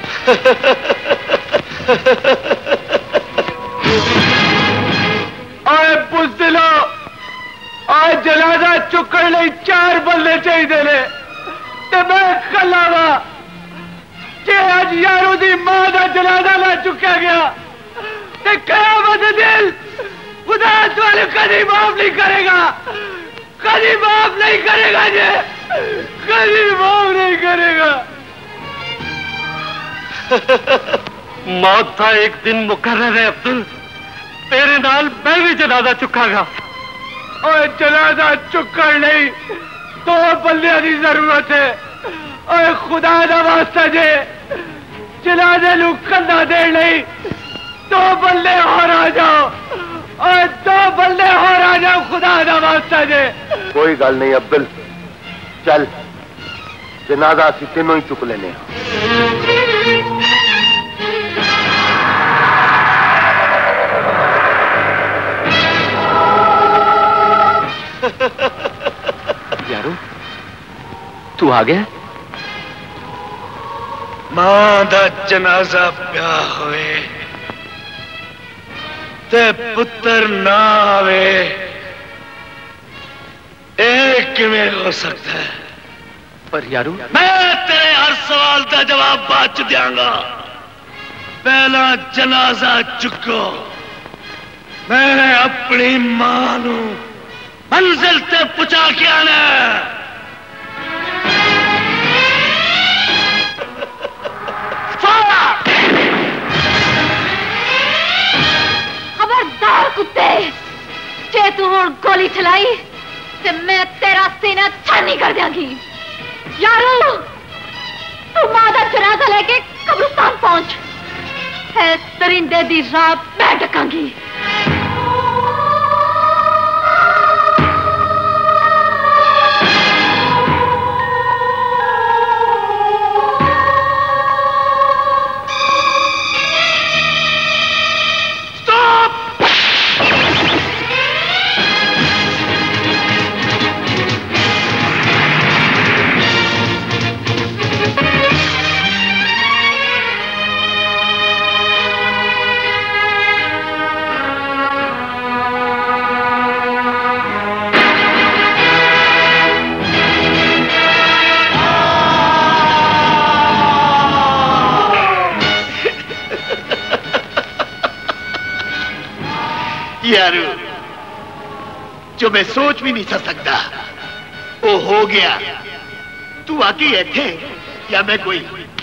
Speaker 9: आए बुज़दिलो, आज जनाजा चुकन लई 4 बंदे चाहिए ने, ते मैं कल्ला वा कि आज यारू दी मां दा जनाजा ना चुका गया ते क़यामत दिल खुदा तुहानू कदी माफ नहीं करेगा, कदी माफ नहीं करेगा जी, कदी माफ नहीं करेगा।
Speaker 14: मौत का एक दिन मुकर्रर है अब्दुल, तेरे नाल मैं भी जनाजा चुकागा।
Speaker 9: और जनाजा चुकन नहीं 2 बंदियां की जरूरत है। और खुदा दा वास्ता जे जनाजे नू कंधा देण लई 2 बंदे और आ जाओ, और 2 बंदे और आ जाओ, खुदा दा वास्ता जे।
Speaker 4: कोई गल नहीं अब्दुल, चल जनाजा असीं तीनों ही चुक लेने।
Speaker 11: यारो, तू आ गया?
Speaker 7: मां दा जनाजा प्या होए
Speaker 5: ते पुत्र ना आवे, एक में हो सकता है।
Speaker 11: पर यारू,
Speaker 5: मैं तेरे हर सवाल का जवाब बाद च दियांगा। पहला जनाजा चुको। मैं अपनी मां नू मंजिल ते पहुंचा के आना।
Speaker 6: खबरदार कुत्ते, जे तू हुण गोली चलाई ते मैं तेरा सीना छानी कर देंगी। यारो, तू मां दा जनाजा लेके कब्रिस्तान पहुंच। है तरिंदे दी राह मैं ढकांगी।
Speaker 5: यारू, जो मैं सोच भी नहीं सकता वो हो गया। तू आके इत्थे या मैं कोई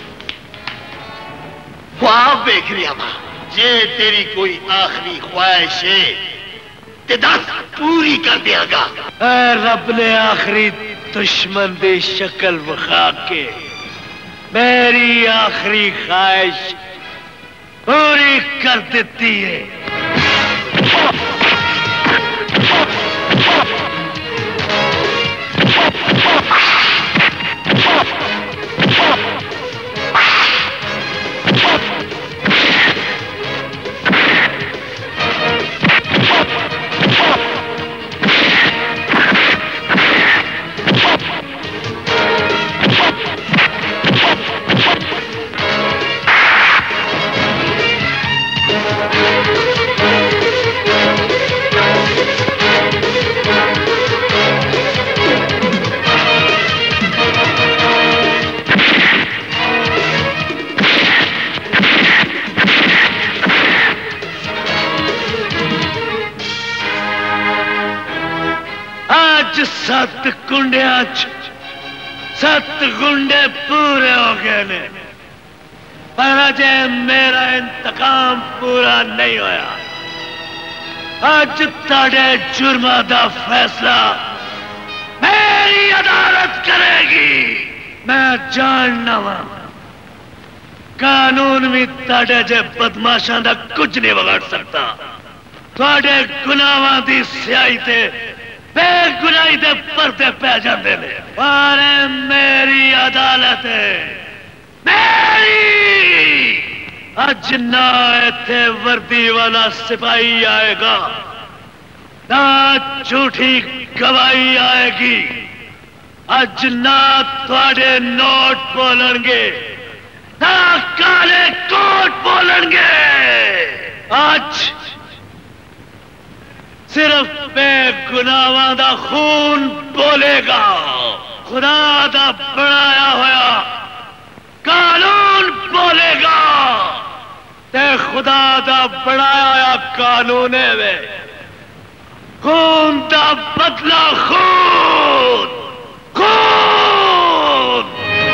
Speaker 5: ख्वाब देख रहा वा? जे तेरी कोई आखिरी ख्वाहिश है ते दस, पूरी कर देगा। रब ने आखिरी दुश्मन दी शक्ल विखा के मेरी आखिरी ख्वाहिश पूरी कर देती है। सत कुंडिया 7 गुंडे पूरे हो गए ने, पर अजे मेरा इंतकाम पूरा नहीं होया। अज ताड़े जुर्मा दा फैसला मेरी अदालत करेगी। मैं जानना वा कानून भी ताड़े जे बदमाशा दा कुछ नहीं बिगाड़ सकता। ताड़े गुनाहां दी स्याही ते बेगुनाही दे पर्दे पै जाते ने। पर मेरी अदालत है, मेरी। अज ना इत्थे वर्दी वाला सिपाही आएगा, ना झूठी गवाही आएगी। अज ना थोड़े नोट बोलणगे, ना काले कोट बोलणगे। अज सिर्फ बेगुनाहां दा खून बोलेगा। खुदा दा बनाया होया कानून बोलेगा ते खुदा दा बनाया होया कानून है खून दा बदला खून, खून।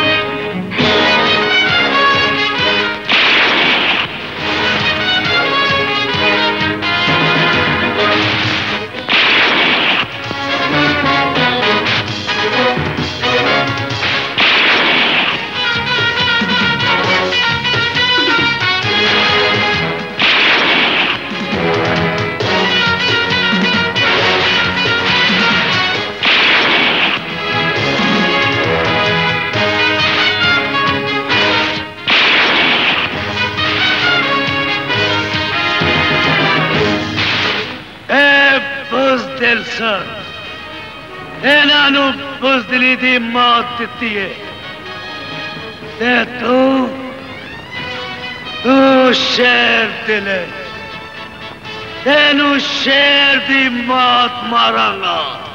Speaker 5: इन्हों बुजदिली दी मौत दी है ते तू शेर दिल तेनू शेर दी मौत मारांगा।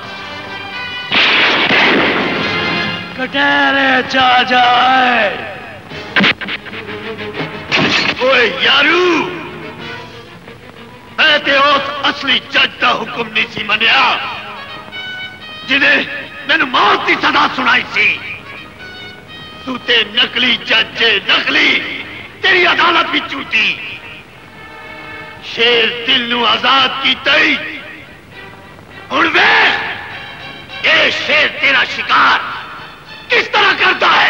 Speaker 5: कटहरे जा जाए। ओए यारू, मैं ते उस असली जज का हुक्म नहीं सी मनिया जिन्हें मैनू मौत की सजा सुनाई सी। तू ते नकली जज नकली, तेरी अदालत भी झूठी। शेर दिल नू आजाद कीता ही हुण वेख ये शेर तेरा शिकार किस तरह करता है।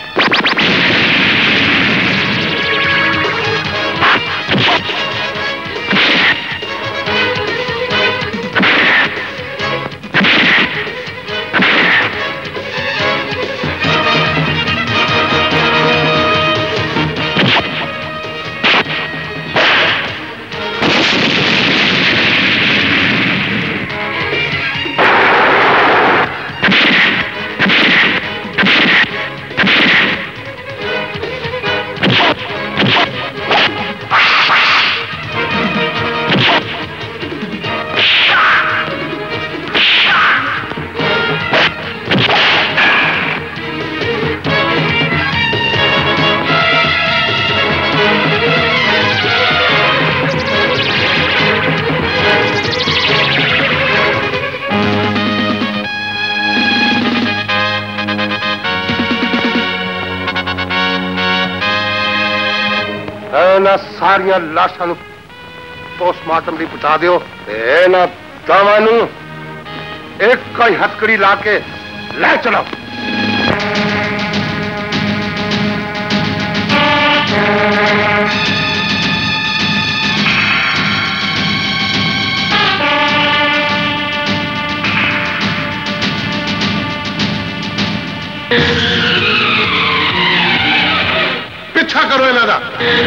Speaker 2: सारिया लाशा पोस्टमार्टम लिए पहुंचा दियो। ना दावा एक का ही हथकड़ी ला के ले चलो। पीछा करो इन्हां दा।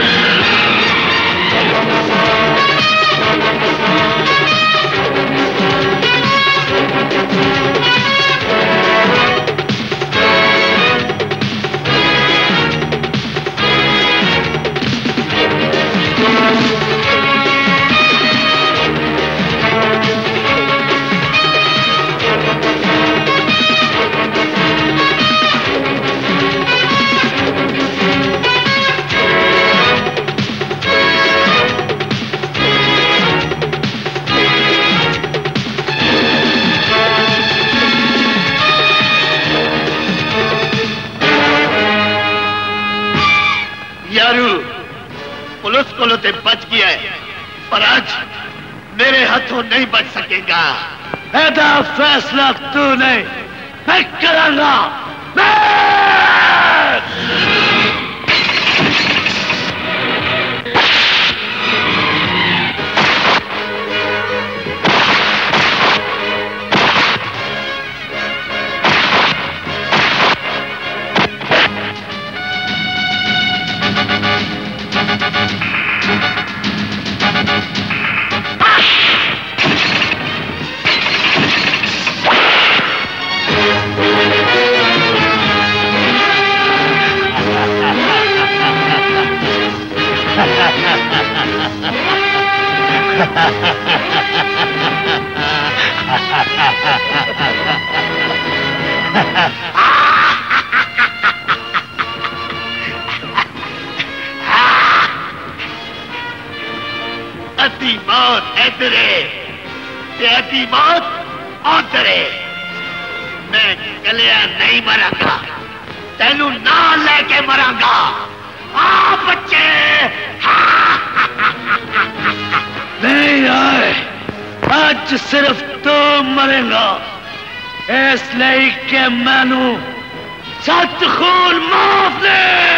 Speaker 5: पुलिस को तो बच गया है, पर आज मेरे हाथों नहीं बच सकेगा। ऐसा फैसला तू नहीं, मैं करूंगा। अति मौत इधरे ते अति मौत उधरे। मैं कलिया नहीं मरांगा, तेनू ना लेके मरांगा। आ बच्चे नहीं आए, आज सिर्फ तो मरेगा, इसलिए कि मैनू सच खून माफ दे।